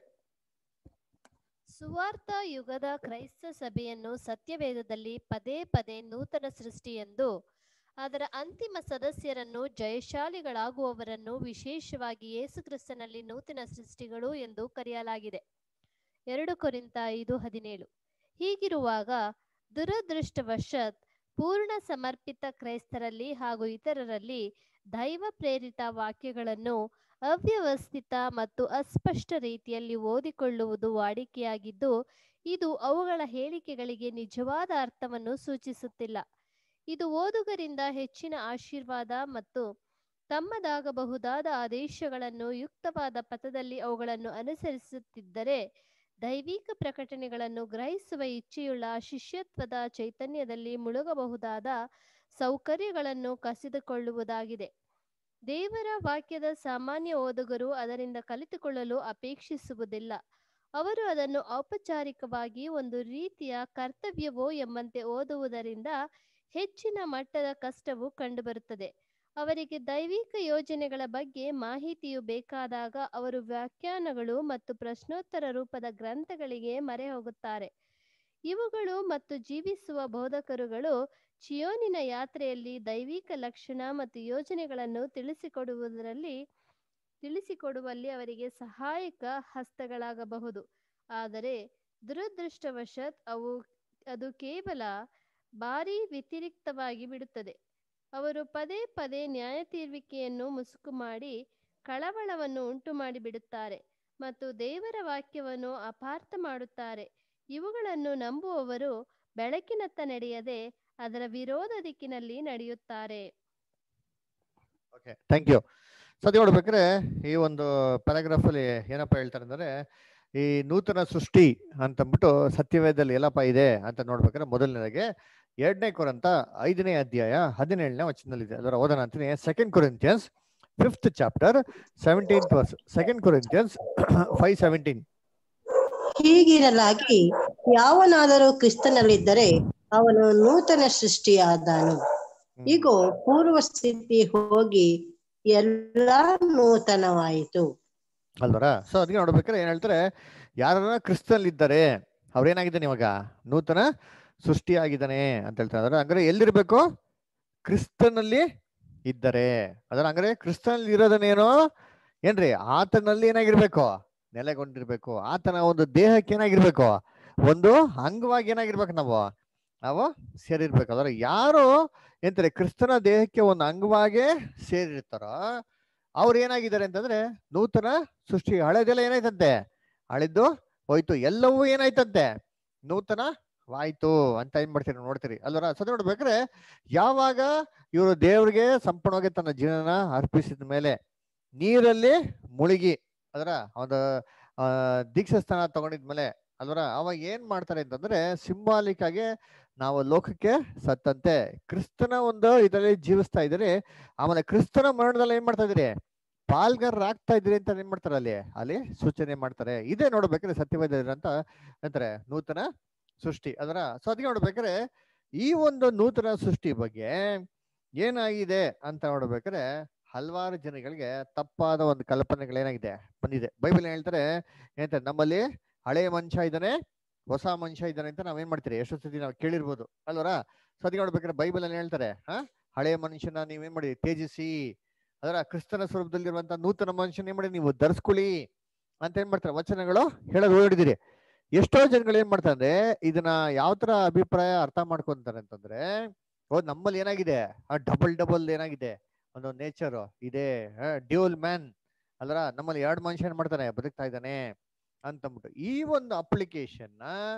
ಸುವಾರ್ಥ ಯುಗದ ಕ್ರೈಸ್ತ ಸಭೆಯನ್ನು ಸತ್ಯವೇದದಲ್ಲಿ ಪದೇ ಪದೇ ನೂತನ ಸೃಷ್ಟಿ ಎಂದು, ಅದರ ಅಂತಿಮ ಸದಸ್ಯರನ್ನು ಜಯಶಾಲಿಗಳಾಗುವವರನ್ನು ವಿಶೇಷವಾಗಿ ಯೇಸುಕ್ರಿಸ್ತನಲ್ಲಿ ನೂತನ ಸೃಷ್ಟಿಗಳು ಎಂದು ಕರೆಯಲಾಗಿದೆ. 2 ಕೊರಿಂಥ 5:17. ಹೀಗಿರುವಾಗ ದುರದೃಷ್ಟವಶಾತ್ ಪೂರ್ಣ ಸಮರ್ಪಿತ ಕ್ರೈಸ್ತರಲ್ಲಿ ಹಾಗೂ ಇತರರಲ್ಲಿ ದೈವ ಪ್ರೇರಿತ ವಾಕ್ಯಗಳನ್ನು ಅವ್ಯವಸ್ಥಿತ ಮತ್ತು ಅಸ್ಪಷ್ಟ ರೀತಿಯಲ್ಲಿ ಓದಿಕೊಳ್ಳುವುದು ವಾಡಿಕೆಯಾಗಿದ್ದು, ಇದು ಅವುಗಳ ಹೇಳಿಕೆಗಳಿಗೆ ನಿಜವಾದ ಅರ್ಥವನ್ನು ಸೂಚಿಸುತ್ತಿಲ್ಲ. ಇದು ಓದುಗರಿಂದ ಹೆಚ್ಚಿನ ಆಶೀರ್ವಾದ ಮತ್ತು ತಮ್ಮದಾಗಬಹುದಾದ ಆದೇಶಗಳನ್ನು ಯುಕ್ತವಾದ ಪಥದಲ್ಲಿ ಅವುಗಳನ್ನು ಅನುಸರಿಸುತ್ತಿದ್ದರೆ ದೈವಿಕ ಪ್ರಕಟಣೆಗಳನ್ನು ಗ್ರಹಿಸುವ ಇಚ್ಛೆಯುಳ್ಳ ಶಿಷ್ಯತ್ವದ ಚೈತನ್ಯದಲ್ಲಿ ಮುಳುಗಬಹುದಾದ ಸೌಕರ್ಯಗಳನ್ನು ಕಸಿದುಕೊಳ್ಳುವುದಾಗಿದೆ. ದೇವರ ವಾಕ್ಯದ ಸಾಮಾನ್ಯ ಓದುಗರು ಅದರಿಂದ ಕಲಿತುಕೊಳ್ಳಲು ಅಪೇಕ್ಷಿಸುವುದಿಲ್ಲ. ಅವರು ಅದನ್ನು ಔಪಚಾರಿಕವಾಗಿ ಒಂದು ರೀತಿಯ ಕರ್ತವ್ಯವೋ ಎಂಬಂತೆ ಓದುವುದರಿಂದ ಹೆಚ್ಚಿನ ಮಟ್ಟದ ಕಷ್ಟವು ಕಂಡುಬರುತ್ತದೆ. ಅವರಿಗೆ ದೈವಿಕ ಯೋಜನೆಗಳ ಬಗ್ಗೆ ಮಾಹಿತಿಯು ಬೇಕಾದಾಗ ಅವರು ವ್ಯಾಖ್ಯಾನಗಳು ಮತ್ತು ಪ್ರಶ್ನೋತ್ತರ ರೂಪದ ಗ್ರಂಥಗಳಿಗೆ ಮೊರೆ ಹೋಗುತ್ತಾರೆ. ಇವುಗಳು ಮತ್ತು ಜೀವಿಸುವ ಬೋಧಕರುಗಳು ಚಿಯೋನಿನ ಯಾತ್ರೆಯಲ್ಲಿ ದೈವಿಕ ಲಕ್ಷಣ ಮತ್ತು ಯೋಜನೆಗಳನ್ನು ತಿಳಿಸಿಕೊಡುವಲ್ಲಿ ಅವರಿಗೆ ಸಹಾಯಕ ಹಸ್ತಗಳಾಗಬಹುದು. ಆದರೆ ದುರದೃಷ್ಟವಶಾತ್ ಅದು ಕೇವಲ ಭಾರೀ ವ್ಯತಿರಿಕ್ತವಾಗಿ ಬಿಡುತ್ತದೆ. ಅವರು ಪದೇ ಪದೇ ನ್ಯಾಯ ತೀರ್ವಿಕೆಯನ್ನು ಮುಸುಕು ಮಾಡಿ ಕಳವಳವನ್ನು ಉಂಟು ಮಾಡಿಬಿಡುತ್ತಾರೆ ಮತ್ತು ದೇವರ ವಾಕ್ಯವನ್ನು ಅಪಾರ್ಥ ಮಾಡುತ್ತಾರೆ. ಇವುಗಳನ್ನು ನಂಬುವವರು ಬೆಳಕಿನತ್ತ ನಡೆಯದೆ ಅದರ ವಿರೋಧ ದಿಕ್ಕಿನಲ್ಲಿ ನಡೆಯುತ್ತಾರೆ. Okay, thank you. ಸದ್ಯ ನೋಡ್ಬೇಕಾದ್ರೆ ಈ ಒಂದು ಪ್ಯಾರಾಗ್ರಾಫ್ ಅಲ್ಲಿ ಏನಪ್ಪ ಹೇಳ್ತಾರೆ ಅಂದ್ರೆ, ಈ ನೂತನ ಸೃಷ್ಟಿ ಅಂತಂದ್ಬಿಟ್ಟು ಸತ್ಯವೇದದಲ್ಲಿ ಎಲ್ಲಪ್ಪ ಇದೆ ಅಂತ ನೋಡ್ಬೇಕಾದ್ರೆ ಮೊದಲನೇದಾಗೆ 2 ಕೊರಿಂಥ 5ನೇ ಅಧ್ಯಾಯ 17ನೇ ವಚನದಲ್ಲಿದೆ. ಅದರ ಓದನ ಅಂತೀನಿ. 2 Corinthians 5th chapter 17th verse. 2 Corinthians 5:17. ಹೀಗಿರಲಾಗಿ ಯಾವನಾದರೂ ಕ್ರಿಸ್ತನಲ್ಲಿದ್ದರೆ ಅವನು ನೂತನ ಸೃಷ್ಟಿಯಾದನು. ಈಗ ಪೂರ್ವ ಸ್ಥಿತಿ ಹೋಗಿ ಎಲ್ಲಾ ನೂತನವಾಯಿತು. ಅಲ್ವರ? ಸೊ ಅದಕ್ಕೆ ನೋಡ್ಬೇಕಾದ್ರೆ ಏನ್ ಹೇಳ್ತಾರೆ, ಯಾರ ಕ್ರಿಸ್ತನಲ್ಲಿದ್ದಾರೆ ಅವ್ರೇನಾಗಿದ್ದಾನೆ ಇವಾಗ ನೂತನ ಸೃಷ್ಟಿಯಾಗಿದ್ದಾನೆ ಅಂತ ಹೇಳ್ತಾ ಇದಾರೆ. ಹಂಗಾರೆ ಎಲ್ಲಿರ್ಬೇಕು? ಕ್ರಿಸ್ತನಲ್ಲಿ ಇದ್ದರೆ. ಅದರ ಹಂಗಾರೆ ಕ್ರಿಸ್ತನಲ್ಲಿ ಇರೋದನ್ನೇನೋ ಏನ್ರಿ ಆತನಲ್ಲಿ ಏನಾಗಿರ್ಬೇಕು? ನೆಲೆಗೊಂಡಿರ್ಬೇಕು. ಆತನ ಒಂದು ದೇಹಕ್ಕೆ ಏನಾಗಿರ್ಬೇಕು? ಒಂದು ಅಂಗವಾಗಿ ಏನಾಗಿರ್ಬೇಕು? ನಾವು ಸೇರಿರ್ಬೇಕು. ಅದರ ಯಾರು ಎಂತಾರೆ ಕ್ರಿಸ್ತನ ದೇಹಕ್ಕೆ ಒಂದು ಅಂಗವಾಗೇ ಸೇರಿರ್ತಾರೋ ಅವ್ರು ಏನಾಗಿದ್ದಾರೆ ಅಂತಂದ್ರೆ ನೂತನ ಸೃಷ್ಟಿ. ಹಳೆದೆಲ್ಲ ಏನಾಯ್ತಂತೆ? ಹಳೆದ್ದು ಹೋಯ್ತು, ಎಲ್ಲವೂ ಏನಾಯ್ತಂತೆ? ನೂತನವಾಯ್ತು ಅಂತ ಏನ್ ಮಾಡ್ತೀರಿ ನೋಡ್ತೀರಿ ಅಲ್ವರ. ಸದ ನೋಡ್ಬೇಕ್ರೆ ಯಾವಾಗ ಇವರು ದೇವ್ರಿಗೆ ಸಂಪೂರ್ಣವಾಗಿ ತನ್ನ ಜೀವನ ಅರ್ಪಿಸಿದ ಮೇಲೆ ನೀರಲ್ಲಿ ಮುಳುಗಿ ಅದರ ಒಂದು ದೀಕ್ಷಾ ಸ್ಥಾನ ತಗೊಂಡಿದ್ಮೇಲೆ ಅಲ್ವರ ಅವಾಗ ಏನ್ ಮಾಡ್ತಾರೆ ಅಂತಂದ್ರೆ ಸಿಂಬಾಲಿಕ್ ಆಗಿ ನಾವು ಲೋಕಕ್ಕೆ ಸತ್ತಂತೆ ಕ್ರಿಸ್ತನ ಒಂದು ಇದರಲ್ಲಿ ಜೀವಿಸ್ತಾ ಇದ್ದೀರಿ. ಆಮೇಲೆ ಕ್ರಿಸ್ತನ ಮರಣದಲ್ಲಿ ಏನ್ ಮಾಡ್ತಾ ಇದ್ದೀರಿ? ಪಾಲ್ಗಾರರಾಗ್ತಾ ಇದ್ರಿ ಅಂತ ಏನ್ ಮಾಡ್ತಾರೆ ಅಲ್ಲಿ ಸೂಚನೆ ಮಾಡ್ತಾರೆ. ಇದೇ ನೋಡ್ಬೇಕಾದ್ರೆ ಸತ್ಯವೇದ ಅಂತ ಅಂತಾರೆ ನೂತನ ಸೃಷ್ಟಿ ಅದರ. ಸೊ ಅದಕ್ಕೆ ನೋಡ್ಬೇಕಾದ್ರೆ ಈ ಒಂದು ನೂತನ ಸೃಷ್ಟಿ ಬಗ್ಗೆ ಏನಾಗಿದೆ ಅಂತ ನೋಡ್ಬೇಕಾದ್ರೆ ಹಲವಾರು ಜನಗಳಿಗೆ ತಪ್ಪಾದ ಒಂದು ಕಲ್ಪನೆಗಳೇನಾಗಿದೆ ಬಂದಿದೆ. ಬೈಬಲ್ ಹೇಳ್ತಾರೆ ಏನಂತಾರೆ, ನಮ್ಮಲ್ಲಿ ಹಳೆಯ ಮನುಷ್ಯ ಇದ್ದಾನೆ, ಹೊಸ ಮನುಷ್ಯ ಇದ್ದಾನೆ ಅಂತ ನಾವೇನ್ ಮಾಡ್ತೀರಿ ಎಷ್ಟೋ ಸತಿ ನಾವು ಕೇಳಿರ್ಬೋದು ಅಲ್ವರ. ಸೊ ಅದಕ್ಕೆ ನೋಡ್ಬೇಕಾದ್ರೆ ಬೈಬಲ್ ಅಲ್ಲಿ ಹೇಳ್ತಾರೆ ಹಳೆಯ ಮನುಷ್ಯನ ನೀವೇನ್ ಮಾಡಿ ತ್ಯಜಿಸಿ ಅದರ ಕ್ರಿಸ್ತನ ಸ್ವರೂಪದಲ್ಲಿರುವಂತ ನೂತನ ಮನುಷ್ಯನ ಏನ್ ಮಾಡಿ ನೀವು ಧರಿಸ್ಕೊಳ್ಳಿ ಅಂತ ಏನ್ ಮಾಡ್ತಾರೆ ವಚನಗಳು ಹೇಳೋದು ಓಡಿದಿರಿ. ಎಷ್ಟೋ ಜನಗಳು ಏನ್ ಮಾಡ್ತಾರೆ ಅಂದ್ರೆ ಇದನ್ನ ಯಾವ ತರ ಅಭಿಪ್ರಾಯ ಅರ್ಥ ಮಾಡ್ಕೊಂತಾರೆ ಅಂತಂದ್ರೆ ನಮ್ಮಲ್ಲಿ ಏನಾಗಿದೆ ಡಬಲ್ ಏನಾಗಿದೆ ಒಂದು ನೇಚರ್ ಇದೆ, ಡ್ಯೂಲ್ ಮ್ಯಾನ್ ಅಲ್ರ, ನಮ್ಮಲ್ಲಿ ಎರಡು ಮನುಷ್ಯ ಏನ್ ಮಾಡ್ತಾನೆ ಬದುಕ್ತಾ ಇದ್ದಾನೆ ಅಂತಂದ್ಬಿಟ್ಟು ಈ ಒಂದು ಅಪ್ಲಿಕೇಶನ್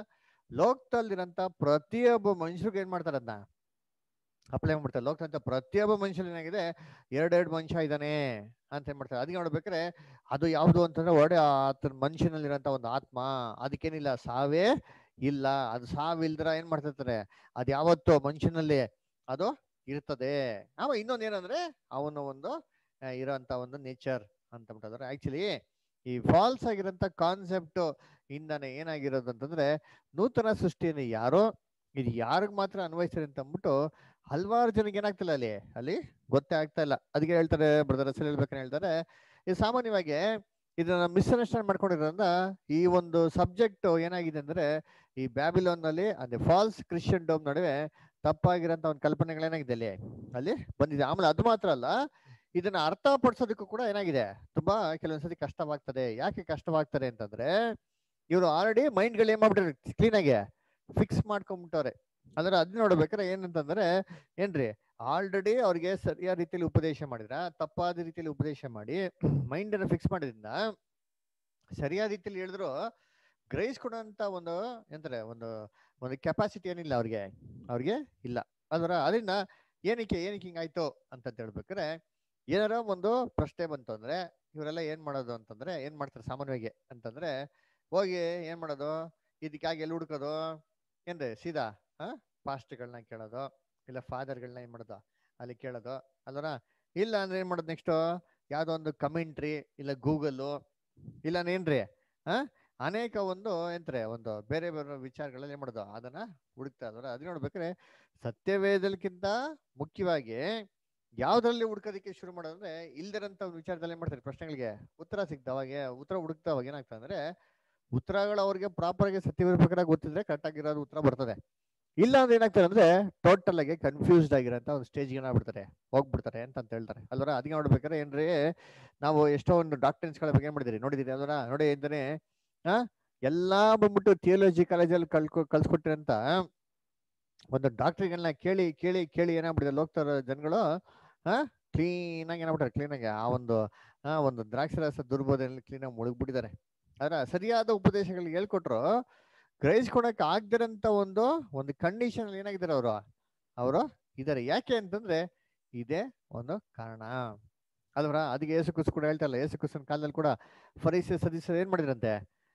ಲೋಕದಲ್ಲಿರಂತ ಪ್ರತಿಯೊಬ್ಬ ಮನುಷ್ಯರಿಗೆ ಏನ್ ಮಾಡ್ತಾರೆ ಅದನ್ನ ಅಪ್ಲೈ ಮಾಡ್ತಾರೆ. ಲೋಕದಂತ ಪ್ರತಿಯೊಬ್ಬ ಮನುಷ್ಯನ ಏನಾಗಿದೆ ಎರಡೆರಡು ಮನುಷ್ಯ ಇದ್ದಾನೆ ಅಂತ ಏನ್ ಮಾಡ್ತಾರೆ. ಅದಕ್ಕೆ ನೋಡ್ಬೇಕಾರೆ ಅದು ಯಾವ್ದು ಅಂತಂದ್ರೆ ಒಡೆ ಆತನ ಮನುಷ್ಯನಲ್ಲಿರೋಂಥ ಒಂದು ಆತ್ಮ, ಅದಕ್ಕೇನಿಲ್ಲ ಸಾವೇ ಇಲ್ಲ, ಅದು ಸಾವಿಲ್ದ್ರ ಏನ್ ಮಾಡ್ತಿರ್ತಾರೆ ಅದು ಯಾವತ್ತೋ ಮನುಷ್ಯನಲ್ಲಿ ಅದು ಇರ್ತದೆ. ಇನ್ನೊಂದು ಏನಂದ್ರೆ ಅವನ ಒಂದು ಇರೋಂಥ ಒಂದು ನೇಚರ್ ಅಂತ ಬಿಟ್ಟಿದ್ರೆ ಆಕ್ಚುಲಿ ಈ ಫಾಲ್ಸ್ ಆಗಿರೋಂಥ ಕಾನ್ಸೆಪ್ಟ್ ಇಂದಾನೆ ಏನಾಗಿರೋದು ಅಂತಂದ್ರೆ ನೂತನ ಸೃಷ್ಟಿಯನ್ನು ಯಾರೋ ಇದು ಯಾರಿಗ್ ಮಾತ್ರ ಅನ್ವಯಿಸ್ತಾರೆ ಅಂತ ಅಂದ್ಬಿಟ್ಟು ಹಲವಾರು ಜನಕ್ಕೆ ಏನಾಗ್ತಿಲ್ಲ ಅಲ್ಲಿ ಗೊತ್ತೇ ಆಗ್ತಾ ಇಲ್ಲ. ಅದಕ್ಕೆ ಹೇಳ್ತಾರೆ ಬ್ರದರ್ ಹೆಸರು ಹೇಳ್ಬೇಕಂತ ಹೇಳ್ತಾರೆ ಈ ಸಾಮಾನ್ಯವಾಗಿ ಇದನ್ನ ಮಿಸ್ಅಂಡರ್ಸ್ಟ್ಯಾಂಡ್ ಮಾಡ್ಕೊಂಡಿರೋದ್ರಿಂದ ಈ ಒಂದು ಸಬ್ಜೆಕ್ಟ್ ಏನಾಗಿದೆ ಅಂದ್ರೆ ಈ ಬ್ಯಾಬಿಲೋನ್ ನಲ್ಲಿ ಅದೇ ಫಾಲ್ಸ್ ಕ್ರಿಶ್ಚಿಯನ್ ಡೋಮ್ ನಡುವೆ ತಪ್ಪಾಗಿರೋಂಥ ಒಂದು ಕಲ್ಪನೆಗಳೇನಾಗಿದೆ ಅಲ್ಲಿ ಬಂದಿದೆ. ಆಮೇಲೆ ಅದು ಮಾತ್ರ ಅಲ್ಲ, ಇದನ್ನ ಅರ್ಥಪಡಿಸೋದಕ್ಕೂ ಕೂಡ ಏನಾಗಿದೆ ತುಂಬಾ ಕೆಲವೊಂದ್ಸತಿ ಕಷ್ಟವಾಗ್ತದೆ. ಯಾಕೆ ಕಷ್ಟವಾಗ್ತಾರೆ ಅಂತಂದ್ರೆ ಇವರು ಆಲ್ರೆಡಿ ಮೈಂಡ್ಗಳು ಏನ್ ಮಾಡ್ಬಿಟ್ರೆ ಕ್ಲೀನ್ ಆಗಿ ಫಿಕ್ಸ್ ಮಾಡ್ಕೊಂಡ್ಬಿಟ್ಟವ್ರೆ. ಅಂದ್ರೆ ಅದ್ ನೋಡ್ಬೇಕಾರೆ ಏನಂತಂದ್ರೆ ಏನ್ರಿ ಆಲ್ರೆಡಿ ಅವ್ರಿಗೆ ಸರಿಯಾದ ರೀತಿಯಲ್ಲಿ ಉಪದೇಶ ಮಾಡಿದ್ರ ತಪ್ಪಾದ ರೀತಿಯಲ್ಲಿ ಉಪದೇಶ ಮಾಡಿ ಮೈಂಡ್ ಅನ್ನ ಫಿಕ್ಸ್ ಮಾಡಿದ್ರಿಂದ ಸರಿಯಾದ ರೀತಿಯಲ್ಲಿ ಹೇಳಿದ್ರು ಗ್ರಹಿಸ್ಕೊಡೋಂತ ಒಂದು ಎಂತಾರೆ ಒಂದು ಕೆಪಾಸಿಟಿ ಏನಿಲ್ಲ ಅವ್ರಿಗೆ ಇಲ್ಲ. ಅದರಿಂದ ಏನಕ್ಕೆ ಹಿಂಗಾಯ್ತು ಅಂತ ಹೇಳ್ಬೇಕಾರೆ ಏನಾರ ಒಂದು ಪ್ರಶ್ನೆ ಬಂತು ಅಂದ್ರೆ ಇವರೆಲ್ಲ ಏನ್ ಮಾಡೋದು ಅಂತಂದ್ರೆ ಏನ್ ಮಾಡ್ತಾರೆ ಸಾಮಾನ್ಯವಾಗಿ ಅಂತಂದ್ರೆ ಹೋಗಿ ಏನ್ ಮಾಡೋದು ಇದಕ್ಕಾಗಿ ಎಲ್ಲಿ ಹುಡ್ಕೋದು ಏನ್ರಿ ಸೀದಾ ಪಾಸ್ಟ್ಗಳನ್ನ ಕೇಳೋದು ಇಲ್ಲ ಫಾದರ್ಗಳನ್ನ ಏನ್ ಮಾಡೋದು ಅಲ್ಲಿ ಕೇಳೋದು ಅಲ್ವರ. ಇಲ್ಲ ಅಂದ್ರೆ ಏನ್ ಮಾಡೋದು ನೆಕ್ಸ್ಟ್ ಯಾವ್ದೋ ಒಂದು ಕಮೆಂಟ್ರಿ ಇಲ್ಲ ಗೂಗಲ್ಲು ಇಲ್ಲಾನೇನ್ರಿ ಅನೇಕ ಒಂದು ಎಂತಾರೆ ಒಂದು ಬೇರೆ ವಿಚಾರಗಳಲ್ಲಿ ಏನ್ ಮಾಡೋದು ಅದನ್ನ ಹುಡುಕ್ತಾ ಇದಾರೆ. ಅದ್ ನೋಡ್ಬೇಕಾದ್ರೆ ಸತ್ಯವೇದಕ್ಕಿಂತ ಮುಖ್ಯವಾಗಿ ಯಾವ್ದ್ರಲ್ಲಿ ಹುಡ್ಕೋದಕ್ಕೆ ಶುರು ಮಾಡೋದಂದ್ರೆ ಇಲ್ದಿರಂತ ವಿಚಾರದಲ್ಲಿ ಏನ್ ಮಾಡ್ತಾರೆ ಪ್ರಶ್ನೆಗಳಿಗೆ ಉತ್ತರ ಸಿಗ್ತಾವಾಗ ಉತ್ತರ ಹುಡುಕ್ತಾವಾಗ ಏನಾಗ್ತದೆ ಅಂದ್ರೆ ಉತ್ತರಗಳು ಅವ್ರಿಗೆ ಪ್ರಾಪರ್ ಆಗಿ ಸತ್ಯವೇದ ಪ್ರಕಾರ ಗೊತ್ತಿದ್ರೆ ಕರೆಕ್ಟ್ ಆಗಿರೋದು ಉತ್ತರ ಬರ್ತದೆ. ಇಲ್ಲ ಅಂದ್ರೆ ಏನಾಗ್ತಾರೆ ಅಂದ್ರೆ ಟೋಟಲ್ ಆಗಿ ಕನ್ಫ್ಯೂಸ್ಡ್ ಆಗಿರೋಂಥ ಒಂದು ಸ್ಟೇಜ್ಗೆ ಏನಾಗ್ಬಿಡ್ತಾರೆ ಹೋಗ್ಬಿಡ್ತಾರೆ ಅಂತ ಹೇಳ್ತಾರೆ ಅಲ್ವರ. ಅದಕ್ಕೆ ನೋಡ್ಬೇಕಾದ್ರೆ ಏನ್ರಿ ನಾವು ಎಷ್ಟೋ ಒಂದು ಡಾಕ್ಟರ್ಸ್ಗಳ ಬಗ್ಗೆ ಏನ್ ಮಾಡಿದಿರಿ ನೋಡಿದಿರಿ ಅಲ್ವರ. ನೋಡಿ ಇದ್ದಾನೆ ಎಲ್ಲಾ ಬಂದ್ಬಿಟ್ಟು ಥಿಯಾಲಜಿ ಕಾಲೇಜಲ್ಲಿ ಕಲ್ಸ್ಕೊಟ್ಟಿರಂತ ಒಂದು ಡಾಕ್ಟ್ರಿಗಳನ್ನ ಕೇಳಿ ಏನಾಗ್ಬಿಟ್ಟಿದೆ ಲೋಕದ ಜನಗಳು ಕ್ಲೀನ್ ಆಗಿ ಏನಾಗ್ಬಿಟ್ಟಾರೆ ಕ್ಲೀನಾಗಿ ಆ ಒಂದು ದ್ರಾಕ್ಷರಸ ದುರ್ಬೋಧನೆಯಲ್ಲಿ ಕ್ಲೀನಾಗಿ ಮುಳುಗ್ಬಿಟ್ಟಿದ್ದಾರೆ. ಅದರ ಸರಿಯಾದ ಉಪದೇಶಗಳಿಗೆ ಹೇಳ್ಕೊಟ್ರು ಗ್ರಹಿಸ್ಕೊಳಕ್ ಆಗ್ದಿರಂತ ಒಂದು ಕಂಡೀಷನ್ ಏನಾಗಿದ್ದಾರೆ ಅವರು ಇದಾರೆ. ಯಾಕೆ ಅಂತಂದ್ರೆ ಇದೇ ಒಂದು ಕಾರಣ ಅಲ್ವರ. ಅದಕ್ಕೆ ಯೇಸು ಕ್ರಿಸ್ತ ಕೂಡ ಹೇಳ್ತಾರಲ್ಲ, ಯೇಸು ಕ್ರಿಸ್ತನ ಕಾಲದಲ್ಲಿ ಕೂಡ ಫರಿಸೇ ಸದಸ್ಯರು ಏನ್ ಮಾಡಿದ್ರಂತೆ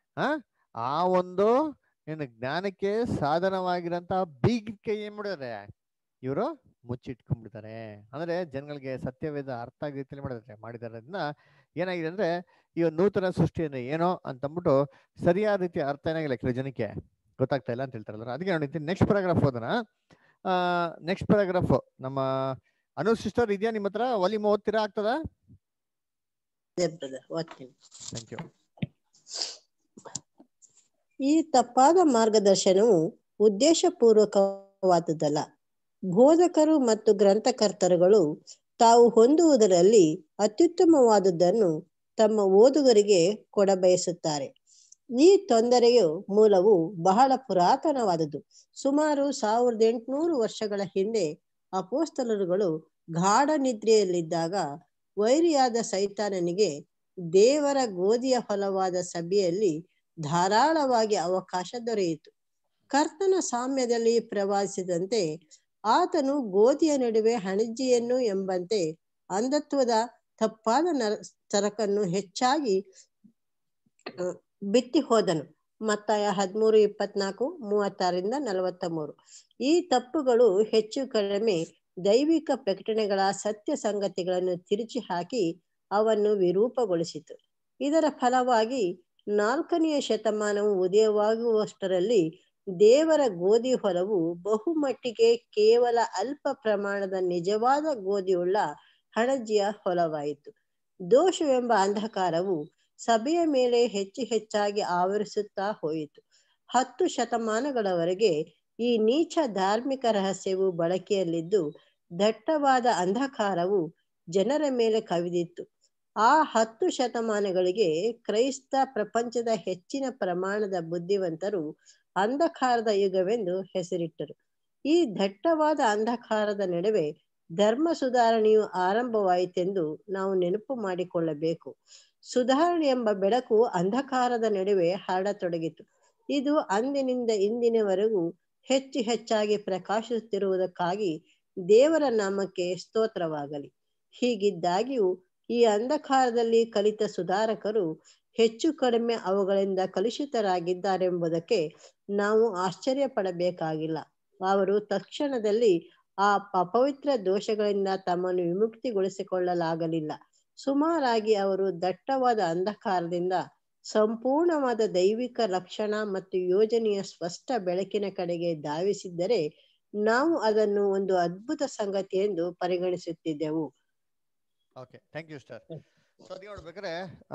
ಆ ಒಂದು ಏನು ಜ್ಞಾನಕ್ಕೆ ಸಾಧನವಾಗಿರಂತ ಬೀಗಕ್ಕೆ ಏನ್ ಮಾಡಿದಾರೆ ಇವರು ಮುಚ್ಚಿಟ್ಕೊಂಡ್ಬಿಡ್ತಾರೆ. ಅಂದ್ರೆ ಜನಗಳಿಗೆ ಸತ್ಯವೇದ ಅರ್ಥ ಆಗಿ ರೀತಿಯಲ್ಲಿ ಮಾಡಿದಾರೆ. ಅದನ್ನ ಏನಾಗಿದೆ ಅಂದ್ರೆ ಈ ನೂತನ ಸೃಷ್ಟಿಯನ್ನು ಏನೋ ಅಂತಂದ್ಬಿಟ್ಟು ಸರಿಯಾದ ರೀತಿಯ ಅರ್ಥ ಏನಾಗಿಲ್ಲ ಕೆಲವು ಜನಕ್ಕೆ ಗೊತ್ತಾಗ್ತಾ ಇಲ್ಲ ಅಂತ ಹೇಳ್ತಾರಲ್ಲ. ಅದಕ್ಕೆ ನೋಡಿ ನೆಕ್ಸ್ಟ್ ಪ್ಯಾರಾಗ್ರಾಫ್ ಓದೋಣ. ನೆಕ್ಸ್ಟ್ ಪ್ಯಾರಾಗ್ರಾಫ್ ನಮ್ಮ ಅನು ಸಿಸ್ಟರ್ ಇದೆಯಾ ನಿಮ್ಮ ಹತ್ರ? ವಾಲ್ಯೂಮ್ ಓದ್ತೀರಾ ಆಗ್ತದ? Thank you. ಈ ತಪ್ಪಾದ ಮಾರ್ಗದರ್ಶನವು ಉದ್ದೇಶಪೂರ್ವಕವಾದುದಲ್ಲ. ಬೋಧಕರು ಮತ್ತು ಗ್ರಂಥಕರ್ತರುಗಳು ತಾವು ಹೊಂದುವುದರಲ್ಲಿ ಅತ್ಯುತ್ತಮವಾದುದನ್ನು ತಮ್ಮ ಓದುಗರಿಗೆ ಕೊಡಬಯಸುತ್ತಾರೆ. ಈ ತೊಂದರೆಯ ಮೂಲವು ಬಹಳ ಪುರಾತನವಾದುದು. ಸುಮಾರು 1800 ವರ್ಷಗಳ ಹಿಂದೆ ಅಪೊಸ್ತಲರುಗಳು ಗಾಢ ನಿದ್ರೆಯಲ್ಲಿದ್ದಾಗ ವೈರಿಯಾದ ಸೈತಾನನಿಗೆ ದೇವರ ಗೋಧಿಯ ಫಲವಾದ ಸಭೆಯಲ್ಲಿ ಧಾರಾಳವಾಗಿ ಅವಕಾಶ ದೊರೆಯಿತು. ಕರ್ತನ ಸಾಮ್ಯದಲ್ಲಿ ಪ್ರವಾದಿಸಿದಂತೆ ಆತನು ಗೋಧಿಯ ನಡುವೆ ಹಣಜಿಯನ್ನು ಎಂಬಂತೆ ಅಂಧತ್ವದ ತಪ್ಪಾದ ಸರಕನ್ನು ಹೆಚ್ಚಾಗಿ ಬಿತ್ತಿ ಹೋದನು. ಮತ್ತಾಯ 13:24-36-43. ಈ ತಪ್ಪುಗಳು ಹೆಚ್ಚು ಕಡಿಮೆ ದೈವಿಕ ಪ್ರಕಟಣೆಗಳ ಸತ್ಯ ಸಂಗತಿಗಳನ್ನು ತಿರುಚಿ ಹಾಕಿ ಅವನ್ನು ವಿರೂಪಗೊಳಿಸಿತು. ಇದರ ಫಲವಾಗಿ 4ನೆಯ ಶತಮಾನವು ಉದಯವಾಗುವಷ್ಟರಲ್ಲಿ ದೇವರ ಗೋಧಿ ಹೊಲವು ಬಹುಮಟ್ಟಿಗೆ ಕೇವಲ ಅಲ್ಪ ಪ್ರಮಾಣದ ನಿಜವಾದ ಗೋಧಿಯುಳ್ಳ ಹಣಜಿಯ ಹೊಲವಾಯಿತು. ದೋಷವೆಂಬ ಅಂಧಕಾರವು ಸಭೆಯ ಮೇಲೆ ಹೆಚ್ಚು ಹೆಚ್ಚಾಗಿ ಆವರಿಸುತ್ತಾ ಹೋಯಿತು. 10 ಶತಮಾನಗಳವರೆಗೆ ಈ ನೀಚ ಧಾರ್ಮಿಕ ರಹಸ್ಯವು ಬಳಕೆಯಲ್ಲಿದ್ದು ದಟ್ಟವಾದ ಅಂಧಕಾರವು ಜನರ ಮೇಲೆ ಕವಿದಿತ್ತು. ಆ 10 ಶತಮಾನಗಳಿಗೆ ಕ್ರೈಸ್ತ ಪ್ರಪಂಚದ ಹೆಚ್ಚಿನ ಪ್ರಮಾಣದ ಬುದ್ಧಿವಂತರು ಅಂಧಕಾರದ ಯುಗವೆಂದು ಹೆಸರಿಟ್ಟರು. ಈ ದಟ್ಟವಾದ ಅಂಧಕಾರದ ನಡುವೆ ಧರ್ಮ ಸುಧಾರಣೆಯು ಆರಂಭವಾಯಿತೆಂದು ನಾವು ನೆನಪು ಮಾಡಿಕೊಳ್ಳಬೇಕು. ಸುಧಾರಣೆ ಎಂಬ ಬೆಳಕು ಅಂಧಕಾರದ ನಡುವೆ ಹರಡತೊಡಗಿತು. ಇದು ಅಂದಿನಿಂದ ಇಂದಿನವರೆಗೂ ಹೆಚ್ಚು ಹೆಚ್ಚಾಗಿ ಪ್ರಕಾಶಿಸುತ್ತಿರುವುದಕ್ಕಾಗಿ ದೇವರ ನಾಮಕ್ಕೆ ಸ್ತೋತ್ರವಾಗಲಿ. ಹೀಗಿದ್ದಾಗ್ಯೂ ಈ ಅಂಧಕಾರದಲ್ಲಿ ಕಲಿತ ಸುಧಾರಕರು ಹೆಚ್ಚು ಕಡಿಮೆ ಅವುಗಳಿಂದ ಕಲುಷಿತರಾಗಿದ್ದಾರೆಂಬುದಕ್ಕೆ ನಾವು ಆಶ್ಚರ್ಯ ಪಡಬೇಕಾಗಿಲ್ಲ. ಅವರು ತಕ್ಷಣದಲ್ಲಿ ಆ ಅಪವಿತ್ರ ದೋಷಗಳಿಂದ ತಮ್ಮನ್ನು ವಿಮುಕ್ತಿಗೊಳಿಸಿಕೊಳ್ಳಲಾಗಲಿಲ್ಲ. ಸುಮಾರಾಗಿ ಅವರು ದಟ್ಟವಾದ ಅಂಧಕಾರದಿಂದ ಸಂಪೂರ್ಣವಾದ ದೈವಿಕ ಲಕ್ಷಣ ಮತ್ತು ಯೋಜನೆಯ ಸ್ಪಷ್ಟ ಬೆಳಕಿನ ಕಡೆಗೆ ಧಾವಿಸಿದ್ದರೆ ನಾವು ಅದನ್ನು ಒಂದು ಅದ್ಭುತ ಸಂಗತಿ ಎಂದು ಪರಿಗಣಿಸುತ್ತಿದ್ದೆವು. Okay, thank you sir. So ಅದು ನೋಡ್ಬೇಕಾದ್ರೆ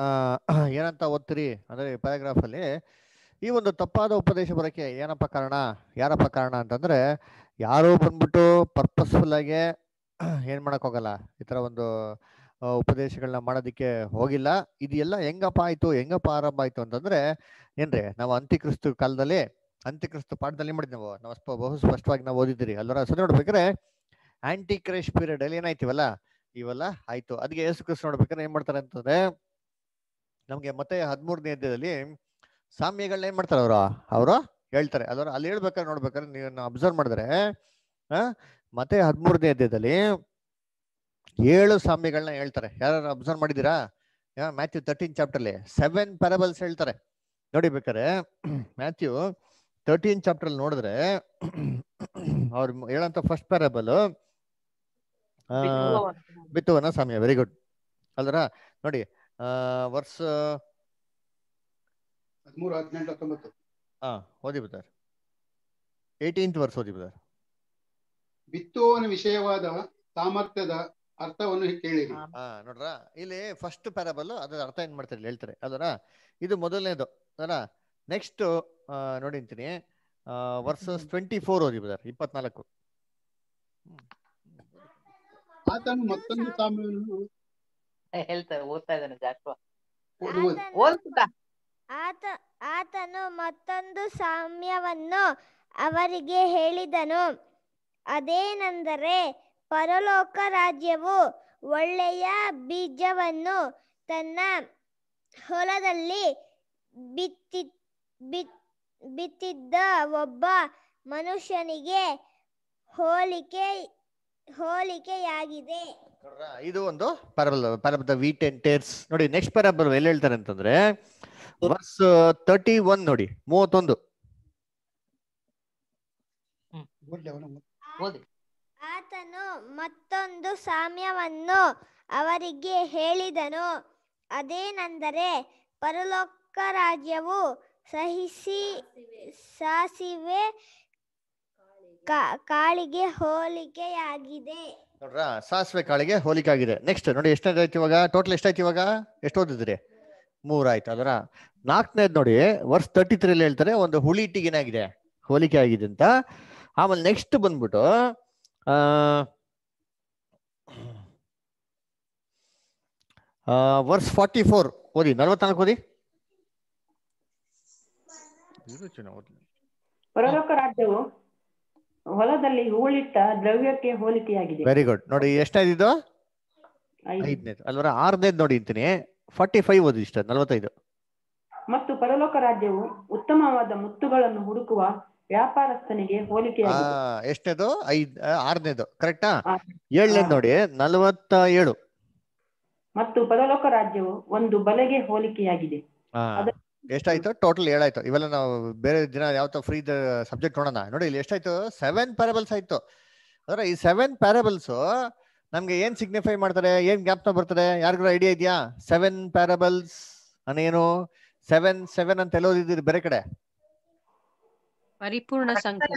ಏನಂತ ಓದ್ತೀರಿ ಅಂದ್ರೆ ಪ್ಯಾರಾಗ್ರಾಫ್ ಅಲ್ಲಿ ಈ ಒಂದು ತಪ್ಪಾದ ಉಪದೇಶ ಬರೋಕ್ಕೆ ಏನಪ್ಪ ಕಾರಣ, ಯಾರಪ್ಪ ಕಾರಣ ಅಂತಂದ್ರೆ ಯಾರು ಬಂದ್ಬಿಟ್ಟು ಪರ್ಪಸ್ಫುಲ್ ಆಗಿ ಏನ್ ಮಾಡಕ್ ಹೋಗಲ್ಲ, ಈ ತರ ಒಂದು ಉಪದೇಶಗಳನ್ನ ಮಾಡೋದಕ್ಕೆ ಹೋಗಿಲ್ಲ. ಇದು ಎಲ್ಲ ಹೆಂಗಪ್ಪ ಆರಂಭ ಆಯ್ತು ಅಂತಂದ್ರೆ ಏನ್ರಿ, ನಾವು ಅಂತ್ಯಕ್ರಿಸ್ತು ಕಾಲದಲ್ಲಿ ಅಂತ್ಯಕ್ರಿಸ್ತು ಪಾಠದಲ್ಲಿ ಮಾಡಿದ್ ನಾವು ಬಹು ಸ್ಪಷ್ಟವಾಗಿ ನಾವು ಓದಿದ್ದೀರಿ ಅಲ್ವರ. ಸೊ ನೋಡ್ಬೇಕಾದ್ರೆ ಆಂಟಿ ಕ್ರೈಸ್ಟ್ ಪೀರಿಯಡ್ ಅಲ್ಲಿ ಏನಾಯ್ತಿವಲ್ಲ ಇವೆಲ್ಲ ಆಯ್ತು. ಅದಕ್ಕೆ ಯೇಸು ಕ್ರಿಸ್ತ ನೋಡ್ಬೇಕಾದ್ರೆ ಏನ್ ಮಾಡ್ತಾರೆ ಅಂತಂದ್ರೆ ನಮ್ಗೆ ಮತ್ತೆ 13ನೇ ಅಧ್ಯಾಯದಲ್ಲಿ ಸಾಮ್ಯಗಳನ್ನ ಏನ್ ಮಾಡ್ತಾರೆ ಅವರು ಹೇಳ್ತಾರೆ ಅಲ್ವರ. ಅಲ್ಲಿ ಹೇಳ್ಬೇಕಾದ್ರೆ ನೋಡ್ಬೇಕಾದ್ರೆ ನೀವು ಅಬ್ಸರ್ವ್ ಮಾಡಿದ್ರೆ ಮತ್ತೆ 13ನೇ ಅಧ್ಯಾಯದಲ್ಲಿ 7 ಸಾಮ್ಯಗಳನ್ನ ಹೇಳ್ತಾರೆ. ಯಾರು ಅಬ್ಸರ್ವ್ ಮಾಡಿದೀರಾ? ಮ್ಯಾಥ್ಯೂ 13 ಚಾಪ್ಟರ್ಲಿ 7 ಪ್ಯಾರಬಲ್ಸ್ ಹೇಳ್ತಾರೆ. ನೋಡಿ ಬೇಕಾರೆ ಮ್ಯಾಥ್ಯೂ 13 ಚಾಪ್ಟರ್ ನೋಡಿದ್ರೆ ಅವ್ರು ಹೇಳಂತ ಫಸ್ಟ್ ಪ್ಯಾರಬಲ್ ಬಿತ್ತುವನ ಸಾಮ್ಯ. ವೆರಿ ಗುಡ್ ಅಲ್ರ. ನೋಡಿ ವರ್ಸ್ 13, 18, 19 ಓದಿ ಬಿದ್ದಾರ. 18th ವರ್ಸ್ ಓದಿ ಬಿದ್ದಾರ. ಬಿತ್ತುವವನ ವಿಷಯವಾದ ಸಾಮರ್ಥ್ಯದ ಅರ್ಥವನ್ನು ಕೇಳಿರಿ. ನೋಡ್ರ, ಇಲ್ಲಿ ಫಸ್ಟ್ ಪ್ಯಾರಬಲ್ ಅದ್ರ ಅರ್ಥ ಏನ್ ಮಾಡ್ತಾರೆ ಹೇಳ್ತಾರೆ ಅದರ. ಇದು ಮೊದಲನೇದು ಅದರ. ನೆಕ್ಸ್ಟ್ ನೋಡಿಂತೀನಿ ವರ್ಸಸ್ 24 ಓದಿ ಬಿದ್ದಾರ. 24. ಆತನು ಮತ್ತೊಂದು ಸಾಮ್ಯವನ್ನು ಹೇಳ್ತಾರೆ, ಓದ್ತಾ ಇದ್ದಾನೆ ಜಾಸ್ತಿ. ಆತನು ಮತ್ತೊಂದು ಸಾಮ್ಯವನ್ನು ಅವರಿಗೆ ಹೇಳಿದನು. ಅದೇನೆಂದರೆ, ಪರಲೋಕ ರಾಜ್ಯವು ಒಳ್ಳೆಯ ಬೀಜವನ್ನು ತನ್ನ ಹೊಲದಲ್ಲಿ ಬಿತ್ತಿದ್ದ ಒಬ್ಬ ಮನುಷ್ಯನಿಗೆ ಹೋಲಿಕೆಯಾಗಿದೆ. ಇದು ಒಂದು ಪ್ಯಾರಬಲ್ ವೀಟ್ ಅಂಡ್ ಟೇರ್ಸ್. ನೋಡಿ ನೆಕ್ಸ್ಟ್ ಪ್ಯಾರಬಲ್ ಎಲ್ಲಿ ಹೇಳ್ತಾರೆ ಅಂತಂದ್ರೆ ವರ್ಸ್ 31 ನೋಡಿ, 31. ಆತನು ಮತ್ತೊಂದು ಸಾಮ್ಯವನ್ನು ಅವರಿಗೆ ಹೇಳಿದನು. ಅದೇನೆಂದರೆ, ಪರಲೋಕ ರಾಜ್ಯವು ಸಾಸಿವೆ ಕಾಳಿಗೆ ಹೋಲಿಕೆಯಾಗಿದೆ. ನೋಡ್ರ, ಸಾಸಿವೆ ಕಾಳಿಗೆ ಹೋಲಿಕೆ ಆಗಿದೆ. ನೆಕ್ಸ್ಟ್ ನೋಡಿ ಎಷ್ಟಾಯ್ತು ಇವಾಗ, ಟೋಟಲ್ ಎಷ್ಟಾಯ್ತು ಇವಾಗ, ಎಷ್ಟು ಓದಿದ್ರಿ? ಮೂರಾಯ್ತು. ಅದರ 4ನೇದು ನೋಡಿ ವರ್ಸ್ 33 ಹೇಳ್ತಾರೆ ಒಂದು ಹುಳಿ ಹಿಟ್ಟಿಗೆ ಏನಾಗಿದೆ ಹೋಲಿಕೆ ಆಗಿದೆ ಅಂತ. ಆಮೇಲೆ ನೆಕ್ಸ್ಟ್ ಬಂದ್ಬಿಟ್ಟು ವರ್ಸ್ 44 ಓದಿ, 44 ಓದಿ. ಪರಲೋಕ ರಾಜ್ಯವು ಹೊಲದಲ್ಲಿ ಹೂಳಿಟ್ಟ ದ್ರವ್ಯಕ್ಕೆ ಹೋಲಿಕೆಯಾಗಿದೆ. Very good. ನೋಡಿ ಎಷ್ಟಾಯ್ತು? 5ನೇದು ಅಲ್ವರ. 6ನೇದು ನೋಡಿ ಅಂತೀನಿ 45 ಓದಿ ಇಷ್ಟ 45. ಮತ್ತು ಪರಲೋಕ ರಾಜ್ಯವು ಉತ್ತಮವಾದ ಮುತ್ತುಗಳನ್ನು ಹುಡುಕುವ ವ್ಯಾಪಾರಸ್ಥನಿಗೆ ಹೋಲಿಕೆಯಾಗಿದೆ. ಎಷ್ಟೇದು? 6ನೇದು ಕರೆಕ್ಟಾ? 7ನೇದು ನೋಡಿ 47. ಮತ್ತು ಪರಲೋಕ ರಾಜ್ಯವು ಒಂದು ಬಲೆಗೆ ಹೋಲಿಕೆಯಾಗಿದೆ. ಎಷ್ಟಾಯ್ತು? ಟೋಟಲ್ 7 ಆಯ್ತು. ಇವೆಲ್ಲ ನಾವು ಬೇರೆ ದಿನ ಯಾವ ಫ್ರೀ ಸಬ್ಜೆಕ್ಟ್ ನೋಡೋಣ. ನೋಡಿ ಇಲ್ಲಿ ಎಷ್ಟಾಯ್ತು? 7 ಪ್ಯಾರಬಲ್ಸ್ ಆಯ್ತು. ಅಂದ್ರೆ ಈ 7 ಪ್ಯಾರಬಲ್ಸ್ ನಮ್ಗೆ ಏನ್ ಸಿಗ್ನಿಫೈ ಮಾಡ್ತಾರೆ, ಏನ್ ಜ್ಞಾಪನ ಬರ್ತದೆ? ಯಾರಿಗಾರು ಐಡಿಯಾ ಇದೆಯಾ? 7 ಪ್ಯಾರಬಲ್ಸ್ ಅನ್ನೇನು? 7 ಅಂತ ಎಲ್ಲ ಓದಿದ್ದೀರಿ ಬೇರೆ ಕಡೆ? ಪರಿಪೂರ್ಣ ಸಂಖ್ಯೆ.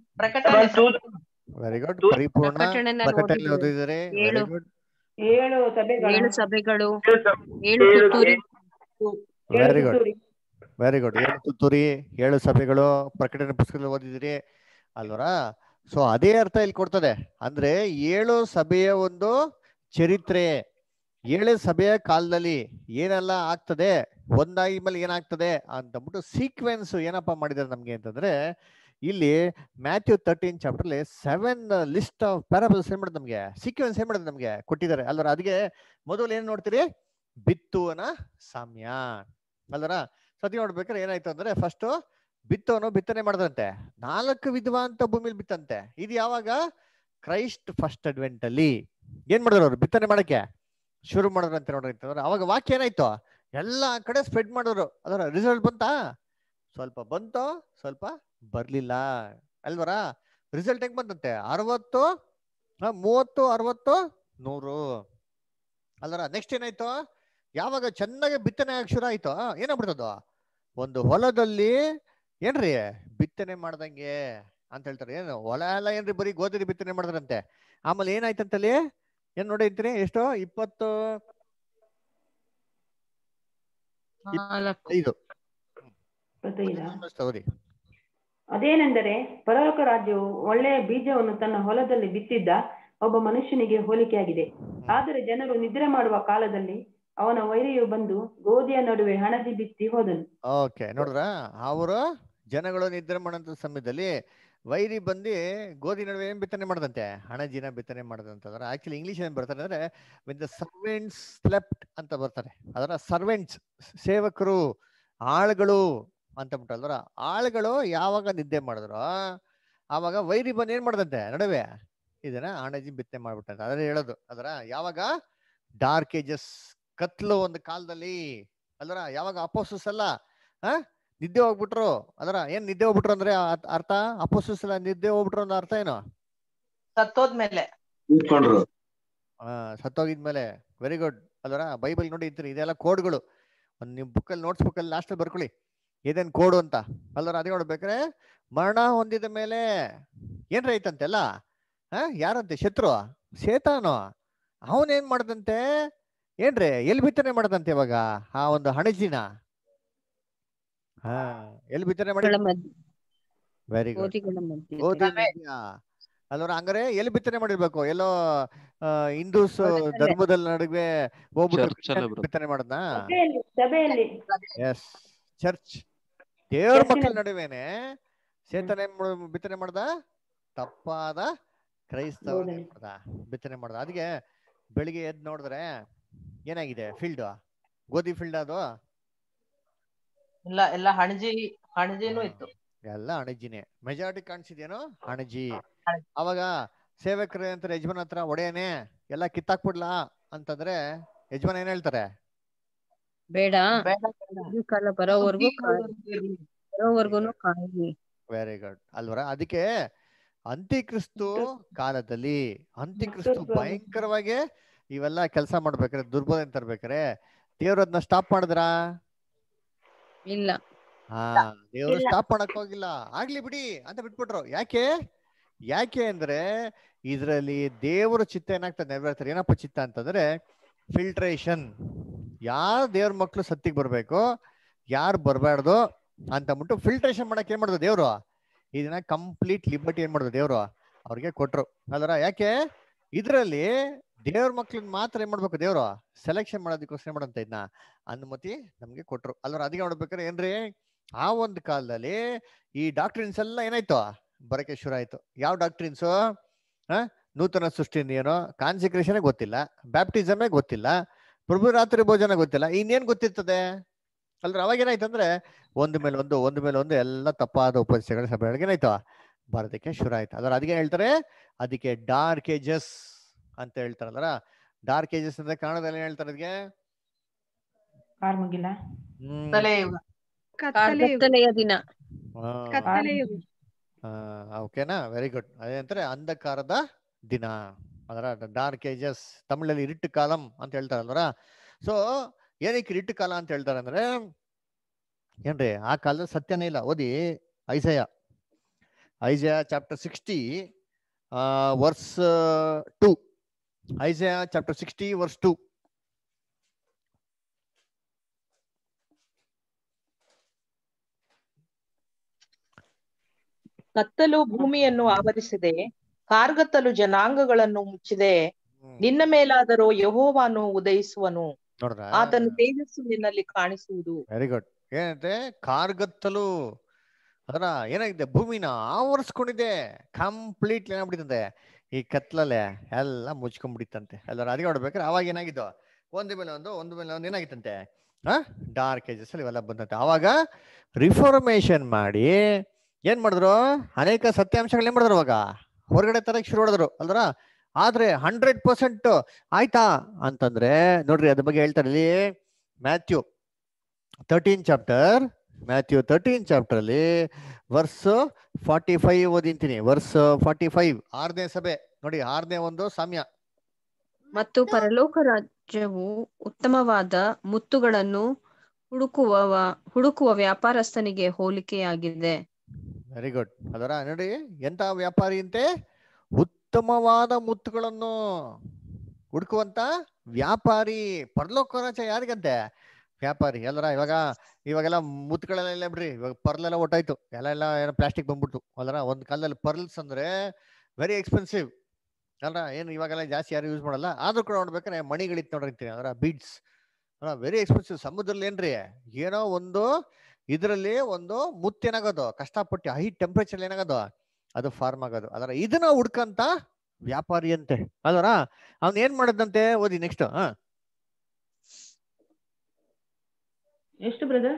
Very good. ಪರಿಪೂರ್ಣ ಪ್ರಕಟಣೆ ಓದಿದ್ದೀರಿ. Very good. 7 ಸಭೆಗಳು, 7 ತುತ್ತೂರಿ. Very good, very good. 7 ತುತ್ತೂರಿ, 7 ಸಭೆಗಳು, ಪ್ರಕಟಣೆ ಪುಸ್ತಕದಲ್ಲಿ ಓದಿದಿರಿ ಅಲ್ವರ. ಸೊ ಅದೇ ಅರ್ಥ ಇಲ್ಲಿ ಕೊಡ್ತದೆ. ಅಂದ್ರೆ 7 ಸಭೆಯ ಒಂದು ಚರಿತ್ರೆ, 7 ಸಭೆಯ ಕಾಲದಲ್ಲಿ ಏನೆಲ್ಲ ಆಗ್ತದೆ, ಒಂದಾಗಿ ಮೇಲೆ ಏನಾಗ್ತದೆ ಅಂತಂದ್ಬಿಟ್ಟು ಸೀಕ್ವೆನ್ಸ್ ಏನಪ್ಪಾ ಮಾಡಿದಾರೆ ನಮ್ಗೆ ಅಂತಂದ್ರೆ, ಇಲ್ಲಿ ಮ್ಯಾಥ್ಯೂ 13 ಚಾಪ್ಟರ್ಲಿ 7 ಲಿಸ್ಟ್ ಆಫ್ ಪ್ಯಾರಬಲ್ಸ್ ಏನ್ ಮಾಡಿದ್ ನಮ್ಗೆ, ಸೀಕ್ವೆನ್ಸ್ ಏನ್ ಮಾಡಿದ್ ನಮ್ಗೆ ಕೊಟ್ಟಿದ್ದಾರೆ ಅಲ್ವರ. ಅದಕ್ಕೆ ಮೊದಲು ಏನ್ ನೋಡ್ತೀರಿ? ಬಿತ್ತುವನ ಸಾಮ್ಯ ಅಲ್ವರ. ಸತಿ ನೋಡ್ಬೇಕಾದ್ರೆ ಏನಾಯ್ತು ಅಂದ್ರೆ, ಫಸ್ಟ್ ಬಿತ್ತವನು ಬಿತ್ತನೆ ಮಾಡಿದಂತೆ 4 ವಿಧವಾಂತ ಭೂಮಿಲಿ ಬಿತ್ತಂತೆ. ಇದು ಯಾವಾಗ? ಕ್ರೈಸ್ಟ್ ಫಸ್ಟ್ ಅಡ್ವೆಂಟ್ ಅಲ್ಲಿ ಏನ್ ಮಾಡಿದ್ರು ಅವ್ರು? ಬಿತ್ತನೆ ಮಾಡಕ್ಕೆ ಶುರು ಮಾಡಿದ್ರು ಅಂತ ನೋಡ್ರಿ. ಅವಾಗ ವಾಕ್ಯ ಏನಾಯ್ತು? ಎಲ್ಲಾ ಕಡೆ ಸ್ಪ್ರೆಡ್ ಮಾಡಿದ್ರು. ಅದರ ರಿಸಲ್ಟ್ ಬಂತಾ? ಸ್ವಲ್ಪ ಬಂತು, ಸ್ವಲ್ಪ ಬರ್ಲಿಲ್ಲ ಅಲ್ವರ. ರಿಸಲ್ಟ್ ಹೆಂಗ್ ಬಂದಂತೆ? 60, 30, 60, 100 ಅಲ್ವರ. ನೆಕ್ಸ್ಟ್ ಏನಾಯ್ತು? ಯಾವಾಗ ಚೆನ್ನಾಗಿ ಬಿತ್ತನೆ ಆಗ ಶುರು ಆಯ್ತು, ಏನಾಗ್ಬಿಡ್ತದ? ಒಂದು ಹೊಲದಲ್ಲಿ ಏನ್ರಿ ಬಿತ್ತನೆ ಮಾಡ್ದಂಗೆ ಅಂತ ಹೇಳ್ತಾರೆ. ಏನು ಹೊಲ ಎಲ್ಲ ಏನ್ರಿ ಬರೀ ಗೋಧಿ ಬಿತ್ತನೆ ಮಾಡಿದ್ರಂತೆ. ಆಮೇಲೆ ಏನಾಯ್ತಂತಲ್ಲಿ ಏನ್ ನೋಡಿ ಅಂತೀರಿ? ಎಷ್ಟು? 25. ಅದೇನೆಂದರೆ, ಪರಲೋಕ ರಾಜ್ಯವು ಒಳ್ಳೆಯ ಬೀಜವನ್ನು ತನ್ನ ಹೊಲದಲ್ಲಿ ಬಿತ್ತಿದ್ದ ಒಬ್ಬ ಮನುಷ್ಯನಿಗೆ ಹೋಲಿಕೆಯಾಗಿದೆ. ಆದರೆ ಜನರು ನಿದ್ರೆ ಮಾಡುವ ಕಾಲದಲ್ಲಿ ಅವನ ವೈರಿಯು ಬಂದು ಗೋಧಿಯ ನಡುವೆ ಹಣಜಿ ಬಿತ್ತಿ ಹೋದನು. ಓಕೆ, ನೋಡ್ರ, ಅವರು ಜನಗಳು ನಿದ್ರೆ ಮಾಡಂತ ಸಮಯದಲ್ಲಿ ವೈರಿ ಬಂದು ಗೋಧಿ ನಡುವೆ ಏನ್ ಬಿತ್ತನೆ ಮಾಡದಂತೆ? ಹಣಜಿನ ಬಿತ್ತನೆ ಮಾಡದಂತಂದ್ರೆ ಆಕ್ಚುಲಿ ಇಂಗ್ಲಿಷ್ ಏನ್ ಬರ್ತಾರೆ ಅಂದ್ರೆ ವಿತ್ ದ ಸರ್ವೆಂಟ್ಸ್ ಸ್ಲೆಪ್ಟ್ ಅಂತ ಬರ್ತಾರೆ. ಅದರ ಸರ್ವೆಂಟ್ಸ್ ಸೇವಕರು, ಆಳುಗಳು ಅಂತ ಬಿಟ್ಟಲ್ವರ. ಆಳುಗಳು ಯಾವಾಗ ನಿದ್ದೆ ಮಾಡಿದ್ರು ಆವಾಗ ವೈರಿ ಬಂದು ಏನ್ ಮಾಡದಂತೆ ನಡುವೆ ಇದನ್ನ ಹಣಜಿ ಬಿತ್ತನೆ ಮಾಡ್ಬಿಟ್ಟಂತೆ. ಅದ್ರ ಹೇಳೋದು ಅದರ ಯಾವಾಗ ಡಾರ್ಕ್ ಏಜಸ್, ಕತ್ಲು ಒಂದು ಕಾಲದಲ್ಲಿ ಅಲ್ವರ. ಯಾವಾಗ ಅಪೋಸ್ತಲಸ್ ಎಲ್ಲ ನಿದ್ದೆ ಹೋಗ್ಬಿಟ್ರು. ಅದರ ಏನ್ ನಿದ್ದೆ ಹೋಗ್ಬಿಟ್ರು ಅಂದ್ರೆ ಅರ್ಥ? ಅಪೋಸ್ತಲಸ್ ಎಲ್ಲ ನಿದ್ದೆ ಹೋಗ್ಬಿಟ್ರು ಅನ್ನೋ ಅರ್ಥ ಏನು? ಸತ್ತೋದ್ಮೇಲೆ, ಸತ್ತೋಗಿದ್ಮೇಲೆ. ವೆರಿ ಗುಡ್ ಅಲ್ವರ. ಬೈಬಲ್ ನೋಡಿ ಇರ್ತೀರಿ, ಇದೆಲ್ಲ ಕೋಡ್ಗಳು. ಒಂದು ನಿಮ್ ಬುಕ್ಕಲ್ಲಿ ನೋಟ್ಸ್ ಬುಕ್ಕಲ್ಲಿ ಲಾಸ್ಟ್ ಬರ್ಕೊಳ್ಳಿ ಇದೇನ್ ಕೋಡು ಅಂತ ಅಲ್ವರ. ಅದೇ ನೋಡ್ಬೇಕ್ರೆ ಮರಣ ಹೊಂದಿದ ಮೇಲೆ ಏನ್ರ ಐತಂತೆಲ್ಲ ಯಾರಂತೆ? ಶತ್ರು ಸೇತಾನು. ಅವನೇನ್ ಮಾಡದಂತೆ? ಏನ್ರಿ ಎಲ್ಲಿ ಬಿತ್ತನೆ ಮಾಡದಂತೆ ಇವಾಗ ಆ ಒಂದು ಹಣಜಿನ? ಎಲ್ಲಿ ಬಿತ್ತನೆ ಮಾಡಿ? ವೆರಿ ಗುಡ್, ಗೋಧಿ ಅಲ್ವರ. ಹಂಗಾರೆ ಎಲ್ಲಿ ಬಿತ್ತನೆ ಮಾಡಿರ್ಬೇಕು? ಎಲ್ಲೋ ಹಿಂದೂಸ್ ಧರ್ಮದಲ್ಲಿ ನಡುವೆ ಹೋಗ್ಬಿಟ್ಟು ಬಿತ್ತನೆ ಮಾಡದ್ನ? Yes, church. ದೇವ್ರ ಮಕ್ಕಳ ನಡುವೆನೆ ಸೇತನೆ ಬಿತ್ತನೆ ಮಾಡ್ದ? ತಪ್ಪಾದ ಕ್ರೈಸ್ತವ ಬಿತ್ತನೆ ಮಾಡ್ದ. ಅದಕ್ಕೆ ಬೆಳಿಗ್ಗೆ ಎದ್ದು ನೋಡಿದ್ರೆ ಏನಾಗಿದೆ ಫೀಲ್ಡ್? ಗೋಧಿ ಫೀಲ್ಡ್ ಅದು? ಇಲ್ಲ, ಎಲ್ಲ ಹಣಜಿನೂ ಇತ್ತು. ಎಲ್ಲ ಹಣಜಿನೇ ಮೆಜಾರಿಟಿ ಕಾಣಿಸಿದೇನೋ ಹಣಜಿ. ಅವಾಗ ಸೇವಕರ ಅಂತಾರೆ ಯಜಮಾನ್ ಹತ್ರ, ಒಡೆಯನೇ ಎಲ್ಲ ಕಿತ್ತಾಕ್ಬಿಡ್ಲಾ ಅಂತಂದ್ರೆ ಯಜಮಾನ್ ಏನ್ ಹೇಳ್ತಾರೆ? ಬೇಡ, ಕಾಲ ಬರೋವರೆಗೂ ವೆರಿ ಗುಡ್ ಅಲ್ವರ. ಅದಕ್ಕೆ ಅಂತ್ಯಕ್ರಿಸ್ತು ಕಾಲದಲ್ಲಿ ಅಂತ್ಯಕ್ರಿಸ್ತು ಭಯಂಕರವಾಗಿ ಇವೆಲ್ಲ ಕೆಲಸ ಮಾಡ್ಬೇಕಾರೆ, ದುರ್ಬೋಧನೆ ತರ್ಬೇಕಾರೆ ದೇವ್ರು ಅದನ್ನ ಸ್ಟಾಪ್ ಮಾಡಿದ್ರಾ? ಇಲ್ಲ. ದೇವ್ರು ಸ್ಟಾಪ್ ಮಾಡಕ್ ಹೋಗಿಲ್ಲ. ಆಗ್ಲಿ ಬಿಡಿ ಅಂತ ಬಿಟ್ಬಿಟ್ರು. ಯಾಕೆ ಅಂದ್ರೆ ಇದ್ರಲ್ಲಿ ದೇವರ ಚಿತ್ತ ಏನಾಗ್ತದೆ ನೆರವೇರ್ತಾರೆ. ಏನಪ್ಪ ಚಿತ್ತ ಅಂತಂದ್ರೆ ಫಿಲ್ಟ್ರೇಷನ್ ಯಾರು ದೇವ್ರ ಮಕ್ಳು ಸತ್ತಿಗೆ ಬರ್ಬೇಕು, ಯಾರು ಬರಬಾರ್ದು ಅಂತ ಅಂದ್ಬಿಟ್ಟು ಫಿಲ್ಟ್ರೇಷನ್ ಮಾಡಕ್ ಏನ್ ಮಾಡಿದ್ರು ದೇವ್ರು, ಇದನ್ನ ಕಂಪ್ಲೀಟ್ ಲಿಬರ್ಟಿ ಏನ್ ಮಾಡಿದ್ರು ದೇವ್ರು ಅವ್ರಿಗೆ ಕೊಟ್ರು ಅಲ್ರ. ಯಾಕೆ ಇದ್ರಲ್ಲಿ ದೇವ್ರ ಮಕ್ಳನ್ನ ಮಾತ್ರ ಏನ್ ಮಾಡ್ಬೇಕು ದೇವ್ರು ಸೆಲೆಕ್ಷನ್ ಮಾಡೋದಕ್ಕೋಸ್ಕರ ಮಾಡಂತ ಇದನ್ನ ಅನುಮತಿ ನಮ್ಗೆ ಕೊಟ್ರು ಅಲ್ರ. ಅದಕ್ಕೆ ನೋಡ್ಬೇಕಾದ್ರೆ ಏನ್ರಿ, ಆ ಒಂದು ಕಾಲದಲ್ಲಿ ಈ ಡಾಕ್ಟ್ರಿನ್ಸ್ ಎಲ್ಲ ಏನಾಯ್ತು ಬರಕ್ಕೆ ಶುರು ಆಯ್ತು. ಯಾವ ಡಾಕ್ಟ್ರಿನ್ಸು? ನೂತನ ಸೃಷ್ಟಿ ಏನೋ, ಕಾನ್ಸಿಕ್ರೇಷನ್ ಗೊತ್ತಿಲ್ಲ, ಬ್ಯಾಪ್ಟಿಸಮೇ ಗೊತ್ತಿಲ್ಲ, ಪ್ರಭು ರಾತ್ರಿ ಭೋಜನ ಗೊತ್ತಿಲ್ಲ, ಇನ್ನೇನ್ ಗೊತ್ತಿರ್ತದೆ ಅಲ್ರ. ಅವಾಗ ಏನಾಯ್ತಂದ್ರೆ ಒಂದ್ ಮೇಲೆ ಒಂದು ಎಲ್ಲ ತಪ್ಪಾದ ಉಪದೇಶಗಳ ಸಭೆಗಳಿಗೆ ಏನಾಯ್ತು ಬರೋದಕ್ಕೆ ಶುರು ಆಯ್ತು ಅದ್ರ. ಅದಕ್ಕೆ ಹೇಳ್ತಾರೆ, ಅದಕ್ಕೆ ಡಾರ್ಕ್ ಏಜಸ್ ಅಂತ ಹೇಳ್ತಾರಲ್ರ. ಡಾರ್ಕ್ ಏಜಸ್ ಅಂದ್ರೆ ಕನ್ನಡದಲ್ಲಿ ಏನ್ ಹೇಳ್ತಾರೆ ಅದಕ್ಕೆ? ಕತ್ತಲೆಯ ದಿನ. ಓಕೆನಾ, ವೆರಿ ಗುಡ್. ಅದೇಂತಾರೆ ಅಂಧಕಾರದ ದಿನ ಅದರ ಡಾರ್ಕ್ ಏಜಸ್, ತಮಿಳಲ್ಲಿ ಇರುಟ್ಟು ಕಾಲಂ ಅಂತ ಹೇಳ್ತಾರಲ್ವರ. ಸೊ ಏನಕ್ಕೆ ಇರುಟ್ಟು ಕಾಲ ಅಂತ ಹೇಳ್ತಾರೆ ಅಂದ್ರೆ ಏನ್ರಿ, ಆ ಕಾಲದಲ್ಲಿ ಸತ್ಯನೇ ಇಲ್ಲ. ಓದಿ Isaiah chapter 60 verse 2. Isaiah chapter 60 verse 2. ಕತ್ತಲು ಭೂಮಿಯನ್ನು ಆವರಿಸಿದೆ, ಕಾರ್ಗತ್ತಲು ಜನಾಂಗಗಳನ್ನು ಮುಚ್ಚಿದೆ. ನಿನ್ನ ಮೇಲಾದರೂ ಯೆಹೋವನು ಉದಯಿಸುವನು, ನೋಡ್ರ, ಆತನ ತೇಜಸ್ಸು ನಿನ್ನಲ್ಲಿ ಕಾಣಿಸುವುದು. Very good. ಏನಂತೆ? ಕಾರ್ಗತ್ತಲು ಅದರ ಏನಾಗಿದೆ, ಭೂಮಿನ ಆವರಿಸ್ಕೊಂಡಿದೆ, ಕಂಪ್ಲೀಟ್ ಏನಾಗ್ಬಿಟ್ಟಿದೆ ಈ ಕತ್ಲಲ್ಲೇ ಎಲ್ಲ ಮುಚ್ಕೊಂಡ್ಬಿಟ್ಟಿತ್ತಂತೆ ಎಲ್ಲರ. ಅದಕ್ಕೆ ನೋಡ್ಬೇಕಾದ್ರೆ ಅವಾಗ ಏನಾಗಿದ್ದು, ಒಂದ್ ಮೇಲೆ ಒಂದು ಏನಾಗಿತ್ತಂತೆ ಡಾರ್ಕ್ ಏಜಸ್ ಅಲ್ಲಿ ಇವೆಲ್ಲ ಬಂದಂತೆ. ಅವಾಗ ರಿಫಾರ್ಮೇಶನ್ ಮಾಡಿ ಏನ್ ಮಾಡಿದ್ರು, ಅನೇಕ ಸತ್ಯಾಂಶಗಳು ಏನ್ ಮಾಡಿದ್ರು ಅವಾಗ ಹೊರಗಡೆ ತರಕ್ ಶುರು ಮಾಡಿದ್ರು ಅಲ್ರ. ಆದ್ರೆ 100% ಆಯ್ತಾ ಅಂತಂದ್ರೆ ನೋಡ್ರಿ, ಅದ್ರ ಬಗ್ಗೆ ಹೇಳ್ತಾರೆ ಇಲ್ಲಿ ಮ್ಯಾಥ್ಯೂ 13 ಚಾಪ್ಟರ್ ಅಲ್ಲಿ ವರ್ಸ್ 45 ಓದಿಂತೀನಿ. ವರ್ಸ್ 45 6ನೇ ಸಭೆ ನೋಡಿ, 6ನೇ ಒಂದು ಸಾಮ್ಯ. ಮತ್ತು ಪರಲೋಕ ರಾಜ್ಯವು ಉತ್ತಮವಾದ ಮುತ್ತುಗಳನ್ನು ಹುಡುಕುವ ವ್ಯಾಪಾರಸ್ಥನಿಗೆ ಹೋಲಿಕೆಯಾಗಿದೆ. Very good. ಅದರ ನೋಡಿ, ಎಂತ ವ್ಯಾಪಾರಿ ಅಂತೆ? ಉತ್ತಮವಾದ ಮುತ್ತುಗಳನ್ನು ಹುಡುಕುವಂತ ವ್ಯಾಪಾರಿ. ಪರಲೋಕ ರಾಜ್ಯ ಯಾರಿಗಂತೆ? ವ್ಯಾಪಾರಿ ಅಲ್ಲರ. ಇವಾಗೆಲ್ಲ ಮುತ್ತುಗಳೆಲ್ಲ ಬಿಡ್ರಿ, ಇವಾಗ ಪರ್ಲೆಲ್ಲ ಒಟ್ಟಾಯ್ತು, ಎಲ್ಲ ಏನೋ ಪ್ಲಾಸ್ಟಿಕ್ ಬಂದ್ಬಿಡ್ತು ಅಲ್ಲರ. ಒಂದ್ ಕಾಲದಲ್ಲಿ ಪರ್ಲ್ಸ್ ಅಂದ್ರೆ ವೆರಿ ಎಕ್ಸ್ಪೆನ್ಸಿವ್ ಅಲ್ರ. ಏನು ಇವಾಗೆಲ್ಲ ಜಾಸ್ತಿ ಯಾರು ಯೂಸ್ ಮಾಡಲ್ಲ. ಆದ್ರೂ ಕೂಡ ನೋಡ್ಬೇಕಾದ್ರೆ ಮಣಿಗಳಿತ್ತು ನೋಡಿರ್ತೀನಿ ಅದರ, ಬೀಡ್ಸ್ ವೆರಿ ಎಕ್ಸ್ಪೆನ್ಸಿವ್. ಸಮುದ್ರದಲ್ಲಿ ಏನ್ರಿ, ಏನೋ ಒಂದು ಇದರಲ್ಲಿ ಒಂದು ಮುತ್ತೇನಾಗೋದು ಕಷ್ಟಪಟ್ಟು ಹೈ ಟೆಂಪರೇಚರ್ ಏನಾಗೋದು ಅದು ಫಾರ್ಮ್ ಆಗೋದು ಅದರ. ಇದನ್ನ ಹುಡ್ಕಂತ ವ್ಯಾಪಾರಿ ಅಂತೆ ಅಲ್ವರ. ಅವ್ನ್ ಏನ್ ಮಾಡದಂತೆ ಓದಿ ನೆಕ್ಸ್ಟ್. ಎಷ್ಟು ಬ್ರದರ್?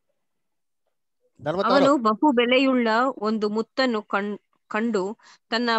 ಅವನು ಬಹು ಬೆಲೆಯುಳ್ಳ ಒಂದು ಮುತ್ತನ್ನು ಕಂಡು ತನ್ನ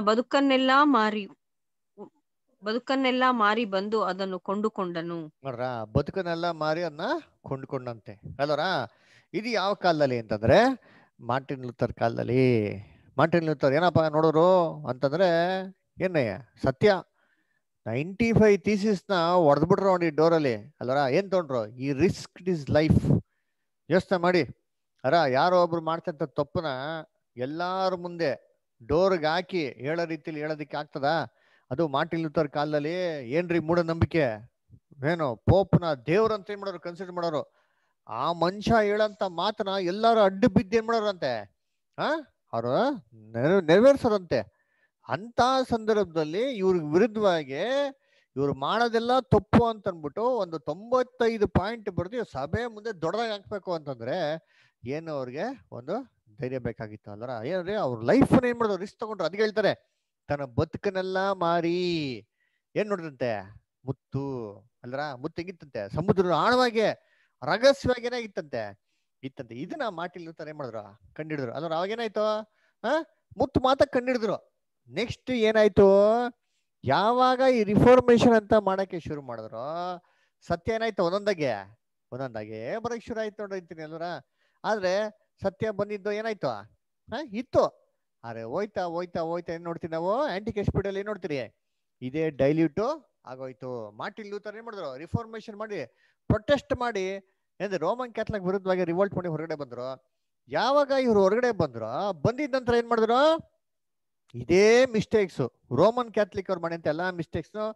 ಬದುಕನ್ನೆಲ್ಲ ಮಾರಿ ಬಂದು ಅದನ್ನು ಕೊಂಡುಕೊಂಡನು. ನೋಡ್ರ, ಬದುಕನ್ನೆಲ್ಲ ಮಾರಿ ಅದನ್ನ ಕೊಂಡ್ಕೊಂಡಂತೆ ಅಲ್ವರ. ಇದು ಯಾವ ಕಾಲದಲ್ಲಿ ಅಂತಂದ್ರೆ ಮಾರ್ಟಿನ್ ಲೂಥರ್ ಕಾಲದಲ್ಲಿ. ಮಾರ್ಟಿನ್ ಲೂಥರ್ ಏನಪ್ಪಾ ನೋಡೋರು ಅಂತಂದ್ರೆ ಏನೇ ಸತ್ಯ 95 ಥೀಸಿಸ್ನ ಹೊಡೆದ್ಬಿಟ್ರು ನೋಡಿ ಡೋರಲ್ಲಿ ಅಲ್ವರ. ಏನ್ ತೊಗೊಂಡ್ರು? ಈ ರಿಸ್ಕ್ ಇಸ್ ಲೈಫ್. ಯೋಚನೆ ಮಾಡಿ ಯಾರೋ ಒಬ್ರು ಮಾಡ್ತಂತ ತಪ್ಪನ ಎಲ್ಲಾರ ಮುಂದೆ ಡೋರ್ಗೆ ಹಾಕಿ ಹೇಳೋ ರೀತಿಲಿ ಹೇಳೋದಿಕ್ಕೆ ಆಗ್ತದ? ಅದು ಮಾರ್ಟಿನ್ ಲೂಥರ್ ಕಾಲದಲ್ಲಿ ಏನ್ರಿ ಮೂಢನಂಬಿಕೆ, ಏನು ಪೋಪ್ನ ದೇವ್ರಂತ ಏನ್ ಮಾಡೋರು ಕನ್ಸಿಡರ್ ಮಾಡೋರು. ಆ ಮನುಷ್ಯ ಹೇಳಂತ ಮಾತನ ಎಲ್ಲಾರು ಅಡ್ಡು ಬಿದ್ದು ಏನ್ ಮಾಡೋರಂತೆ ಅವರು ನೆರವೇರ್ಸೋರಂತೆ. ಅಂತ ಸಂದರ್ಭದಲ್ಲಿ ಇವ್ರ ವಿರುದ್ಧವಾಗಿ ಇವ್ರು ಮಾಡೋದೆಲ್ಲ ತಪ್ಪು ಅಂತ ಅನ್ಬಿಟ್ಟು ಒಂದು 95 ಪಾಯಿಂಟ್ ಬರೆದು ಸಭೆ ಮುಂದೆ ದೊಡ್ಡದಾಗಿ ಹಾಕ್ಬೇಕು ಅಂತಂದ್ರೆ ಏನು ಅವ್ರಿಗೆ ಒಂದು ಧೈರ್ಯ ಬೇಕಾಗಿತ್ತು ಅಲ್ರ. ಏನ್ರಿ ಅವ್ರ ಲೈಫ್ ಏನ್ ಮಾಡೋದು ರಿಸ್ಕ್ ತಗೊಂಡ್ರು. ಅದಕ್ಕೆ ಹೇಳ್ತಾರೆ, ತನ್ನ ಬದುಕನ್ನೆಲ್ಲ ಮಾರಿ ಏನ್ ನೋಡಿದಂತೆ ಮುತ್ತು ಅಲ್ರ. ಮುತ್ತು ಹೆಂಗಿತ್ತಂತೆ? ಸಮುದ್ರದ ಆಳವಾಗಿ ರಹಸ್ಯವಾಗಿ ಏನಾಗಿತ್ತಂತೆ ಇತ್ತಂತೆ. ಇದನ್ನ ಮಾರ್ಟಿನ್ ಲೂಥರ್ ಏನ್ ಮಾಡಿದ್ರು? ಕಂಡಿಡಿದ್ರು ಅಲ್ರ. ಅವಾಗ ಏನಾಯ್ತು? ಮುತ್ತು ಮಾತ ಕಂಡಿಡಿದ್ರು. ನೆಕ್ಸ್ಟ್ ಏನಾಯ್ತು? ಯಾವಾಗ ಈ ರಿಫಾರ್ಮೇಶನ್ ಅಂತ ಮಾಡಕ್ಕೆ ಶುರು ಮಾಡಿದ್ರು, ಸತ್ಯ ಏನಾಯ್ತು? ಒಂದೊಂದಾಗೆ ಬರಕ್ ಶುರು ಆಯ್ತು ನೋಡಿರ್ತೀನಿ ಅಲ್ವರ. ಆದ್ರೆ ಸತ್ಯ ಬಂದಿದ್ದು ಏನಾಯ್ತು? ಇತ್ತು. ಅರೆ ಹೋಯ್ತಾ ಏನ್ ನೋಡ್ತೀವಿ ನಾವು? ಆಂಟಿಕ್ ಸ್ಪೀಡ್ ಅಲ್ಲಿ ಏನ್ ನೋಡ್ತೀರಿ? ಇದೇ ಡೈಲ್ಯೂಟ್ ಆಗೋಯ್ತು. ಮಾರ್ಟಿನ್ ಲೂಥರ್ ಏನ್ ಮಾಡಿದ್ರು? ರಿಫಾರ್ಮೇಶನ್ ಮಾಡಿ ಪ್ರೊಟೆಸ್ಟ್ ಮಾಡಿ ಅಂದ್ರೆ ರೋಮನ್ ಕ್ಯಾಥಲಿಕ್ ವಿರುದ್ಧವಾಗಿ ರಿವೋಲ್ಟ್ ಮಾಡಿ ಹೊರಗಡೆ ಬಂದ್ರು. ಯಾವಾಗ ಇವ್ರು ಹೊರಗಡೆ ಬಂದಿದ ನಂತರ ಏನ್ ಮಾಡಿದ್ರು? ಇದೇ ಮಿಸ್ಟೇಕ್ಸ್ ರೋಮನ್ ಕ್ಯಾಥಲಿಕ್ ಅವ್ರು ಮಾಡಿದಂತ ಎಲ್ಲಾ ಮಿಸ್ಟೇಕ್ಸ್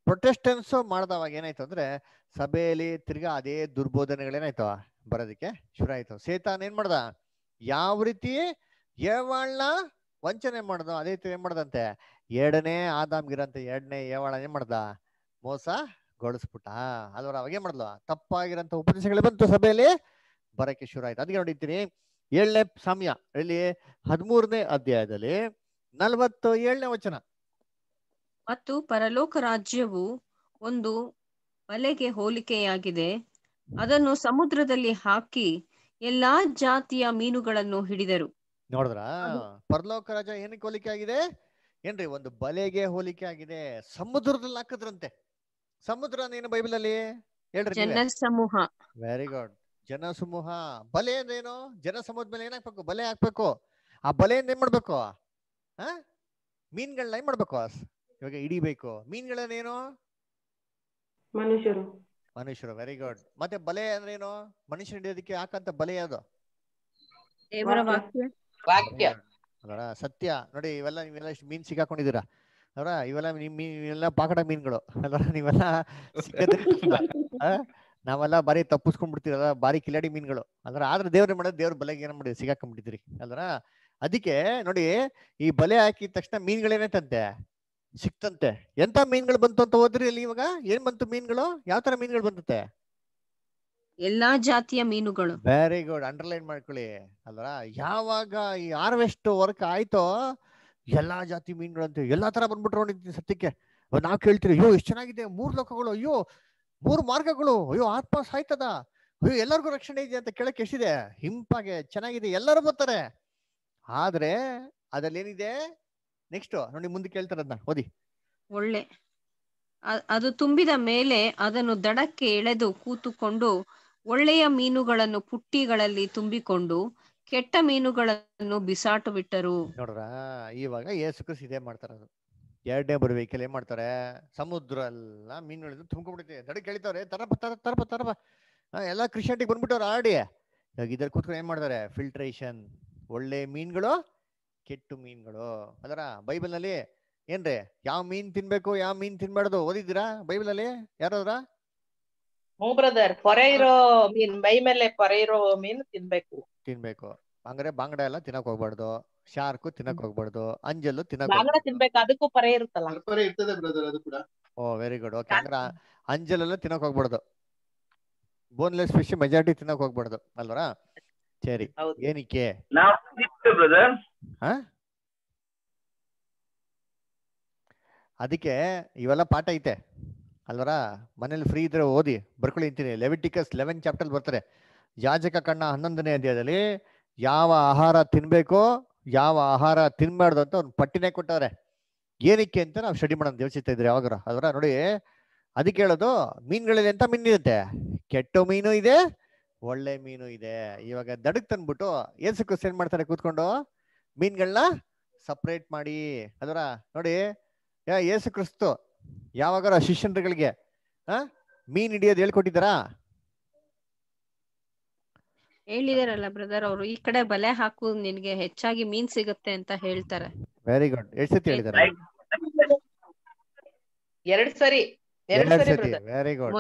ಪ್ರೊಟೆಸ್ಟೆನ್ಸ್ ಮಾಡ್ದವಾಗ ಏನಾಯ್ತು ಅಂದ್ರೆ ಸಭೆಯಲ್ಲಿ ತಿರ್ಗಾ ಅದೇ ದುರ್ಬೋಧನೆಗಳೇನಾಯ್ತು ಬರೋದಕ್ಕೆ ಶುರು ಆಯ್ತು. ಸೇತಾನ್ ಏನ್ ಮಾಡ್ದ, ಯಾವ ರೀತಿ ಏವಾಳ್ನ ವಂಚನೆ ಮಾಡ್ದ ಅದೇ ರೀತಿ ಏನ್ ಮಾಡ್ದಂತೆ ಎರಡನೇ ಆದಾಮ್ಗಿರಂತೆ ಎರಡನೇ ಏವಾಳ ಏನ್ ಮಾಡ್ದ ಮೋಸ ಗೊಳಿಸ್ಬಿಟ್ಟ. ಅಲ್ವರ ಅವಾಗ ಏನ್ ಮಾಡ್ದ ತಪ್ಪಾಗಿರಂತ ಉಪದೇಶಗಳು ಬಂತು ಸಭೆಯಲ್ಲಿ ಬರಕ್ಕೆ ಶುರು ಆಯ್ತು. ಅದಕ್ಕೆ ನೋಡಿದ್ದೀನಿ 7ನೇ ಸಾಮ್ಯ ಇಲ್ಲಿ 13ನೇ ಅಧ್ಯಾಯದಲ್ಲಿ 47ನೇ ವಚನ. ಮತ್ತು ಪರಲೋಕ ರಾಜ್ಯವು ಒಂದು ಬಲೆಗೆ ಹೋಲಿಕೆಯಾಗಿದೆ, ಅದನ್ನು ಸಮುದ್ರದಲ್ಲಿ ಹಾಕಿ ಎಲ್ಲಾ ಜಾತಿಯ ಮೀನುಗಳನ್ನು ಹಿಡಿದರು. ನೋಡಿದ್ರ ಪರಲೋಕ ರಾಜ ಏನಕ್ಕೆ ಹೋಲಿಕೆ ಆಗಿದೆ ಏನ್ರಿ, ಒಂದು ಬಲೆಗೆ ಹೋಲಿಕೆ ಆಗಿದೆ. ಸಮುದ್ರದಲ್ಲಿ ಹಾಕಿದ್ರಂತೆ. ಸಮುದ್ರ ಏನು ಬೈಬಲ್ ಅಲ್ಲಿ ಹೇಳ್ರಿ? ಜನಸಮೂಹ. Very good. ಜನಸಮೂಹ. ಬಲೆ ಅಂದ್ರೇನು? ಜನ ಸಮೂಹದ ಮೇಲೆ ಏನ್ ಹಾಕ್ಬೇಕು? ಬಲೆ ಹಾಕ್ಬೇಕು. ಆ ಬಲೆಯಿಂದ ಏನ್ ಮಾಡ್ಬೇಕು? ಮೀನ್ಗಳನ್ನ ಏನ್ ಮಾಡ್ಬೇಕು? ಇವಾಗ ಹಿಡಿಬೇಕು. ಮೀನ್ಗಳನ್ನೇನು? ಮನುಷ್ಯರು. ಮನುಷ್ಯರು. Very good. ಮತ್ತೆ ಬಲೆ ಅಂದ್ರೇನು? ಮನುಷ್ಯ ಹಿಡಿಯೋದಕ್ಕೆ ಹಾಕಂತ ಬಲೆ ಯಾವುದು? ದೇವರ ವಾಕ್ಯ. ಅದರ ಸತ್ಯ. ನೋಡಿ ಇವೆಲ್ಲ ನೀವೆಲ್ಲ ಮೀನ್ ಸಿಗಾಕೊಂಡಿದ್ದೀರಾ ಅವರ, ಇವೆಲ್ಲ ನೀವೆಲ್ಲ ಪಾಕಡ ಮೀನ್ಗಳು ಅಲ್ವ, ನೀವೆಲ್ಲ ಸಿಕ್ಕದ್ರಿ ನಾವೆಲ್ಲ ಬಾರಿ ತಪ್ಪಿಸ್ಕೊಂಡ್ಬಿಡ್ತೀರಲ್ಲ, ಬಾರಿ ಕಿಲಾಡಿ ಮೀನ್ಗಳು ಅಲ್ರ. ಆದ್ರೆ ದೇವ್ರ ಮಾಡೋದು ದೇವ್ರ ಬಲೆಗೆ ಏನ್ ಮಾಡಿ ಸಿಗಾಕೊಂಡ್ಬಿಟ್ಟಿದ್ರಿ ಅಲ್ರ. ಅದಕ್ಕೆ ನೋಡಿ ಈ ಬಲೆ ಹಾಕಿದ ತಕ್ಷಣ ಮೀನ್ಗಳೇನೈತಂತೆ ಸಿಕ್ತಂತೆ. ಎಂತ ಮೀನ್ಗಳು ಬಂತು ಅಂತ ಹೋದ್ರಿ ಅಲ್ಲಿ? ಇವಾಗ ಏನ್ ಬಂತು ಮೀನ್ಗಳು? ಯಾವ ತರ ಮೀನ್ಗಳು ಬಂತಂತೆ? ಎಲ್ಲಾ ಜಾತಿಯ ಮೀನುಗಳು. Very good. ಅಂಡರ್ಲೈನ್ ಮಾಡ್ಕೊಳ್ಳಿ ಅಲ್ರ. ಯಾವಾಗ ಈ ಹಾರ್ವೆಸ್ಟ್ ವರ್ಕ್ ಆಯ್ತೋ ಎಲ್ಲಾ ಜಾತಿ ಮೀನ್ಗಳಂತೆ ಎಲ್ಲಾ ತರ ಬಂದ್ಬಿಟ್ರು ನೋಡಿದ್ವಿ ಸತ್ಯಕ್ಕೆ. ನಾವ್ ಕೇಳ್ತೀರಿ, ಅಯ್ಯೋ ಎಷ್ಟು ಚೆನ್ನಾಗಿದೆ 3 ಲೋಕಗಳು, ಅಯ್ಯೋ 3 ಮಾರ್ಗಗಳು, ಅಯ್ಯೋ ಆತ್ಮ ಸಾಯ್ತದ, ಅಯ್ಯೋ ಎಲ್ಲರಿಗೂ ರಕ್ಷಣೆ ಇದೆ ಅಂತ ಕೇಳಕ್ ಎಷ್ಟಿದೆ ಹಿಂಪಾಗೆ ಚೆನ್ನಾಗಿದೆ, ಎಲ್ಲರೂ ಬರ್ತಾರೆ. ಆದ್ರೆ ಅದ್ರಲ್ಲಿ ಏನಿದೆ ನೆಕ್ಸ್ಟ್ ನೋಡಿ, ಮುಂದೆ ಕೇಳ್ತಾರೆ, ಅದನ್ನ ಓದಿ. ಒಳ್ಳೆ ಅದು ತುಂಬಿದ ಮೇಲೆ ಅದನ್ನು ದಡಕ್ಕೆ ಎಳೆದು ಕೂತುಕೊಂಡು ಒಳ್ಳೆಯ ಮೀನುಗಳನ್ನು ಪುಟ್ಟಿಗಳಲ್ಲಿ ತುಂಬಿಕೊಂಡು ಕೆಟ್ಟ ಮೀನುಗಳನ್ನು ಬಿಸಾಟು ಬಿಟ್ಟರು. ನೋಡ್ರ, ಇವಾಗ ಯೇಸು ಕ್ರಿಸ್ತ ಇದೇ ಮಾಡ್ತಾರದು. 2ನೇ ಬರುವಿಕೆಯಲ್ಲಿ ಏನ್ ಮಾಡ್ತಾರೆ? ಸಮುದ್ರ ಎಲ್ಲ ಮೀನುಗಳಿಂದ ತುಂಬ್ಕೊಂಡ್ಬಿಡುತ್ತೆ. ದಡಕ್ಕೆ ಎಳಿತವ್ರೆ, ತರಪ ತರ ತರಪ ತರಪ ಎಲ್ಲ ಕ್ರಿಶ್ಚಿಯಾನಿಟಿಗೆ ಬಂದ್ಬಿಟ್ಟವ್ರು ಆಡಿ. ಇವಾಗ ಇದ್ರ ಕೂತ್ಕೊಂಡು ಏನ್ ಮಾಡ್ತಾರೆ? ಫಿಲ್ಟ್ರೇಷನ್. ಒಳ್ಳೆ ಮೀನ್ಗಳು, ಕೆಟ್ಟು ಮೀನ್ಗಳು. ಅದರ ಬೈಬಲ್ ನಲ್ಲಿ ಏನ್ರಿ ಯಾವ ಮೀನ್ ತಿನ್ಬೇಕು ಯಾವ ಮೀನ್ ತಿನ್ಬಾರ್ದು ಓದಿದ್ದೀರಾ ಬೈಬಲ್ ಅಲ್ಲಿ? ಯಾರಾದ್ರ? ಬ್ರದರ್, ಪೊರೆ ಇರೋ ಮೀನ್, ಮೈ ಮೇಲೆ ಪೊರೆ ಇರೋ ಮೀನು ತಿನ್ಬೇಕು. ಹಂಗಾರೆ ಬಾಂಗಡ ಎಲ್ಲ ತಿನ್ನಕ್ ಹೋಗ್ಬಾರ್ದು, ಶಾರ್ಕು ತಿನ್ನಕ್ ಹೋಗ್ಬಾರ್ದು, ಅಂಜಲ್ಲು ತಿನ್ನಕ್ ಬಾಂಗಡ ತಿನ್ಬೇಕು, ಅದಕ್ಕೂ ಪೊರೆ ಇರುತ್ತಲ್ಲ. ಪೊರೆ ಇರ್ತದೆ ಬ್ರದರ್, ಅದು ಕೂಡ. Oh very good. ಓಕೆ. ಹಂಗಾರ ಅಂಜಲೆಲ್ಲ ತಿನ್ನಕ್ ಹೋಗ್ಬಾರ್ದು, ಬೋನ್ಲೆಸ್ ಫಿಶ್ ಮೆಜಾರಿಟಿ ತಿನ್ನಕ್ ಹೋಗ್ಬಾರ್ದು ಅಲ್ವರ? ಸರಿ, ಏನಕ್ಕೆ? ಅದಕ್ಕೆ ಇವೆಲ್ಲ ಪಾಠ ಐತೆ ಅಲ್ವರ. ಮನೇಲಿ ಫ್ರೀ ಇದ್ರೆ ಓದಿ ಬರ್ಕೊಳ್ಳಿ ಅಂತೀನಿ. ಲೆವಿಟಿಕಸ್ 11 ಚಾಪ್ಟರ್ ಬರ್ತಾರೆ. ಯಾಜಕ ಕಣ್ಣ 11ನೇ ಅಧ್ಯಾಯದಲ್ಲಿ ಯಾವ ಆಹಾರ ತಿನ್ಬೇಕು ಯಾವ ಆಹಾರ ತಿನ್ಬಾರ್ದು ಅಂತ ಒಂದು ಪಟ್ಟಿನೇ ಕೊಟ್ಟವ್ರೆ. ಏನಕ್ಕೆ ಅಂತ ನಾವು ಸ್ಟಡಿ ಮಾಡೋಣ ದೇವಚಿತ್ತ ಇದ್ರೆ ಯಾವಾಗಾರ ಅಲ್ವರ. ನೋಡಿ ಅದಕ್ಕೆ ಹೇಳೋದು, ಮೀನುಗಳಲ್ಲಿ ಎಂತ ಮೀನು ಇರುತ್ತೆ? ಕೆಟ್ಟ ಮೀನು ಇದೆ, ಒಳ್ಳೆ ಮೀನು ಇದೆ. ಇವಾಗ ದಡಕ್ ತಂದ್ಬಿಟ್ಟು ಯೇಸು ಕ್ರಿಸ್ತ ಏನ್ ಮಾಡ್ತಾರೆ? ಕೂತ್ಕೊಂಡು ಮೀನ್ಗಳನ್ನ ಸಪ್ರೇಟ್ ಮಾಡಿ ಅದರ. ನೋಡಿ ಯೇಸು ಕ್ರಿಸ್ತು ಯಾವಾಗಾರ ಶಿಷ್ಯನ್ಗಳಿಗೆ ಮೀನ್ ಹಿಡಿಯೋದು ಹೇಳ್ಕೊಟ್ಟಿದ್ದಾರಾ? ಹೇಳಿದಾರಲ್ಲ ಬ್ರದರ್, ಅವರು ಈ ಕಡೆ ಬಲೆ ಹಾಕು ನಿನ್ಗೆ ಹೆಚ್ಚಾಗಿ ಮೀನ್ ಸಿಗುತ್ತೆ ಅಂತ ಹೇಳ್ತಾರೆ. Very good. ಎಷ್ಟು ಸತಿ ಹೇಳಿದಾರೆ? 2 ಸರಿ. Very good.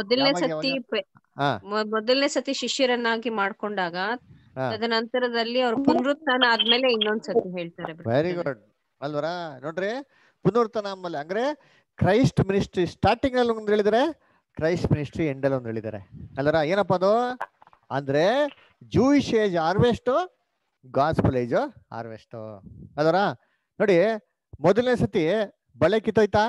ಮೊದಲನೇ ಸತಿ ಶಿಷ್ಯರನ್ನಾಗಿ ಮಾಡ್ಕೊಂಡಾಗ ತದನಂತರದಲ್ಲಿ ಅವ್ರ ಪುನರುತ್ಥಾನ ಆದ್ಮೇಲೆ ಇನ್ನೊಂದ್ಸತಿ ಹೇಳ್ತಾರೆ. ವೆರಿ ಗುಡ್ ಅಲ್ವರ. ನೋಡ್ರಿ, ಪುನರುತ್ಥಾನ ಆದ್ಮೇಲೆ ಅಂದ್ರೆ ಕ್ರೈಸ್ಟ್ ಮಿನಿಸ್ಟ್ರಿ ಸ್ಟಾರ್ಟಿಂಗ್ ಅಲ್ಲಿ ಒಂದು ಹೇಳಿದಾರೆ, ಕ್ರೈಸ್ಟ್ ಮಿನಿಸ್ಟ್ರಿ ಎಂಡ್ ಅಲ್ಲಿ ಒಂದು ಹೇಳಿದಾರೆ ಅಲ್ವರ. ಏನಪ್ಪಾ ಅದು ಅಂದ್ರೆ Jewish age harvest, gospel age harvest ಅದರ. ನೋಡಿ, ಮೊದಲನೇ ಸತಿ ಬಳೆ ಕಿತ್ತೋಯ್ತಾ?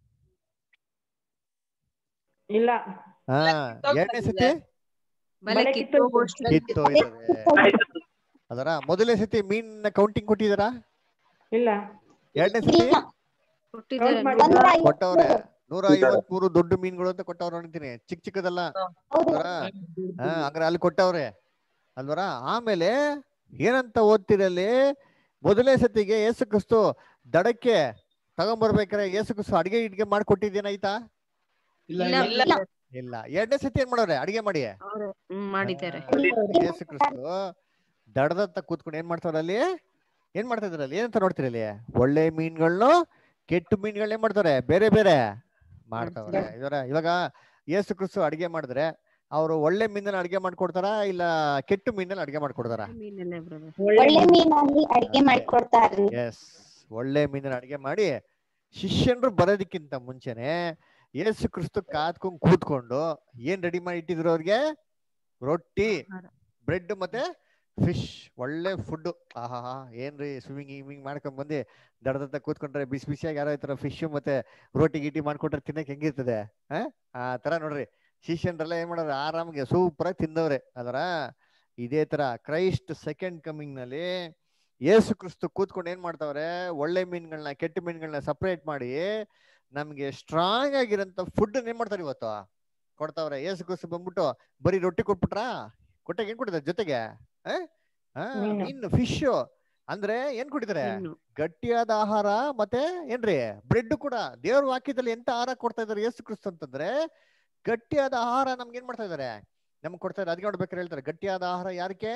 ಇಲ್ಲ. 2ನೇ ಸತಿ ಕಿತ್ತೋಯ್ತದೆ ಅದರ. ಮೊದಲನೇ ಸತಿ ಮೀನ್ ಕೌಂಟಿಂಗ್ ಕೊಟ್ಟಿದಾರಾ? ಇಲ್ಲ. 2ನೇ ಸತಿ ಕೊಟ್ಟವ್ರೆ. 153 ದೊಡ್ಡ ಮೀನ್ಗಳು ಅಂತ ಕೊಟ್ಟವ್ರು ಅಂತೀನಿ, ಚಿಕ್ಕ ಚಿಕ್ಕದಲ್ಲ ಹಂಗಾರೆ ಅಲ್ಲಿ ಕೊಟ್ಟವ್ರೆ ಅಲ್ವರ. ಆಮೇಲೆ ಏನಂತ ಓದ್ತಿರಲ್ಲಿ, ಮೊದಲನೇ ಸತಿಗೆ ಯೇಸು ಕ್ರಿಸ್ತು ದಡಕ್ಕೆ ತಗೊಂಡ್ಬರ್ಬೇಕಾರೆ ಯೇಸು ಕ್ರಿಸ್ತು ಅಡಿಗೆ ಮಾಡ್ಕೊಟ್ಟಿದ್ದೇನಾಯ್ತಾ? ಇಲ್ಲ. 2ನೇ ಸತಿ ಏನ್ ಮಾಡೋರೆ? ಅಡಿಗೆ ಮಾಡಿ ಮಾಡಿದ್ದಾರೆ. ಯೇಸು ಕ್ರಿಸ್ತು ದಡದತ್ತ ಕೂತ್ಕೊಂಡು ಏನ್ ಮಾಡ್ತಾವ್ರ ಅಲ್ಲಿ? ಏನ್ ಮಾಡ್ತಾ ಇದ್ರಲ್ಲಿ? ಏನಂತ ನೋಡ್ತೀರಲ್ಲಿ? ಒಳ್ಳೆ ಮೀನ್ಗಳನ್ನು ಕೆಟ್ಟು ಮೀನ್ಗಳನ್ನ ಏನ್ ಮಾಡ್ತಾರೆ? ಬೇರೆ ಬೇರೆ ಮಾಡ್ತಾವ್ರೆ. ಇವಾಗ ಯೇಸು ಕ್ರಿಸ್ತು ಅಡಿಗೆ ಮಾಡಿದ್ರೆ ಅವರು ಒಳ್ಳೆ ಮೀನಲ್ಲಿ ಅಡಿಗೆ ಮಾಡ್ಕೊಡ್ತಾರ ಇಲ್ಲ ಕೆಟ್ಟ ಮೀನಲ್ಲಿ ಅಡಿಗೆ ಮಾಡ್ಕೊಡ್ತಾರ? ಒಳ್ಳೆ ಮೀನಲ್ಲಿ ಅಡಿಗೆ ಮಾಡ್ಕೊಡ್ತಾರ್ರಿ. ಎಸ್, ಒಳ್ಳೆ ಮೀನಲ್ಲಿ ಅಡಿಗೆ ಮಾಡಿ ಶಿಷ್ಯನ್ರು ಬರೋದಕ್ಕಿಂತ ಮುಂಚೆನೆ ಯೇಸು ಕ್ರಿಸ್ತು ಕಾದ್ಕೊಂಡ್ ಕೂತ್ಕೊಂಡು ಏನ್ ರೆಡಿ ಮಾಡಿ ಇಟ್ಟಿದ್ರು ಅವ್ರಿಗೆ? ರೊಟ್ಟಿ, ಬ್ರೆಡ್ ಮತ್ತೆ ಫಿಶ್, ಒಳ್ಳೆ ಫುಡ್. ಆಹಾ, ಏನ್ರಿ ಸ್ವಿಮ್ಮಿಂಗ್ ಮಾಡ್ಕೊಂಡ್ ಬಂದು ದಡದ ಕೂತ್ಕೊಂಡ್ರೆ ಬಿಸಿ ಬಿಸಿಯಾಗಿ ಯಾರೋ ಈ ತರ ಫಿಶ್ ಮತ್ತೆ ರೋಟಿ ಗೀಟಿ ಮಾಡ್ಕೊಟ್ರೆ ತಿನ್ನಕ್ ಹೆಂಗಿರ್ತದೆ? ಆ ತರ ನೋಡ್ರಿ ಶಿಷ್ಯನ್ರೆಲ್ಲ ಏನ್ ಮಾಡೋರು, ಆರಾಮಿಗೆ ಸೂಪರ್ ಆಗಿ ತಿಂದವ್ರೆ. ಅದರ ಇದೇ ತರ ಕ್ರೈಸ್ಟ್ ಸೆಕೆಂಡ್ ಕಮಿಂಗ್ ನಲ್ಲಿ ಯೇಸು ಕ್ರಿಸ್ತು ಕೂತ್ಕೊಂಡು ಏನ್ ಮಾಡ್ತಾವ್ರೆ, ಒಳ್ಳೆ ಮೀನ್ಗಳನ್ನ ಕೆಟ್ಟ ಮೀನ್ಗಳನ್ನ ಸಪರೇಟ್ ಮಾಡಿ ನಮ್ಗೆ ಸ್ಟ್ರಾಂಗ್ ಆಗಿರೋಂಥ ಫುಡ್ ಏನ್ ಮಾಡ್ತಾರೆ ಇವತ್ತು ಕೊಡ್ತಾವ್ರೆ. ಯೇಸು ಕ್ರಿಸ್ತು ಬಂದ್ಬಿಟ್ಟು ಬರೀ ರೊಟ್ಟಿ ಕೊಟ್ಬಿಟ್ರ? ಕೊಟ್ಟಾಗ ಏನ್ ಕೊಟ್ಟಿದ್ದಾರೆ ಜೊತೆಗೆ? ಮೀನು, ಫಿಶ್ ಅಂದ್ರೆ ಏನ್ ಕೊಟ್ಟಿದ್ದಾರೆ? ಗಟ್ಟಿಯಾದ ಆಹಾರ ಮತ್ತೆ ಏನ್ರಿ ಬ್ರೆಡ್ ಕೂಡ. ದೇವ್ರ ವಾಕ್ಯದಲ್ಲಿ ಎಂತ ಆಹಾರ ಕೊಡ್ತಾ ಇದಾರೆ ಯೇಸು ಕ್ರಿಸ್ತು ಅಂತಂದ್ರೆ ಗಟ್ಟಿಯಾದ ಆಹಾರ ನಮ್ಗೆ ಏನ್ ಮಾಡ್ತಾ ಇದಾರೆ, ನಮ್ಗೆ ಕೊಡ್ತಾ ಇದ್ದಾರೆ. ಅದಕ್ಕೆ ನೋಡ್ಬೇಕಾದ್ರೆ ಹೇಳ್ತಾರೆ ಗಟ್ಟಿಯಾದ ಆಹಾರ ಯಾರಿಗೆ?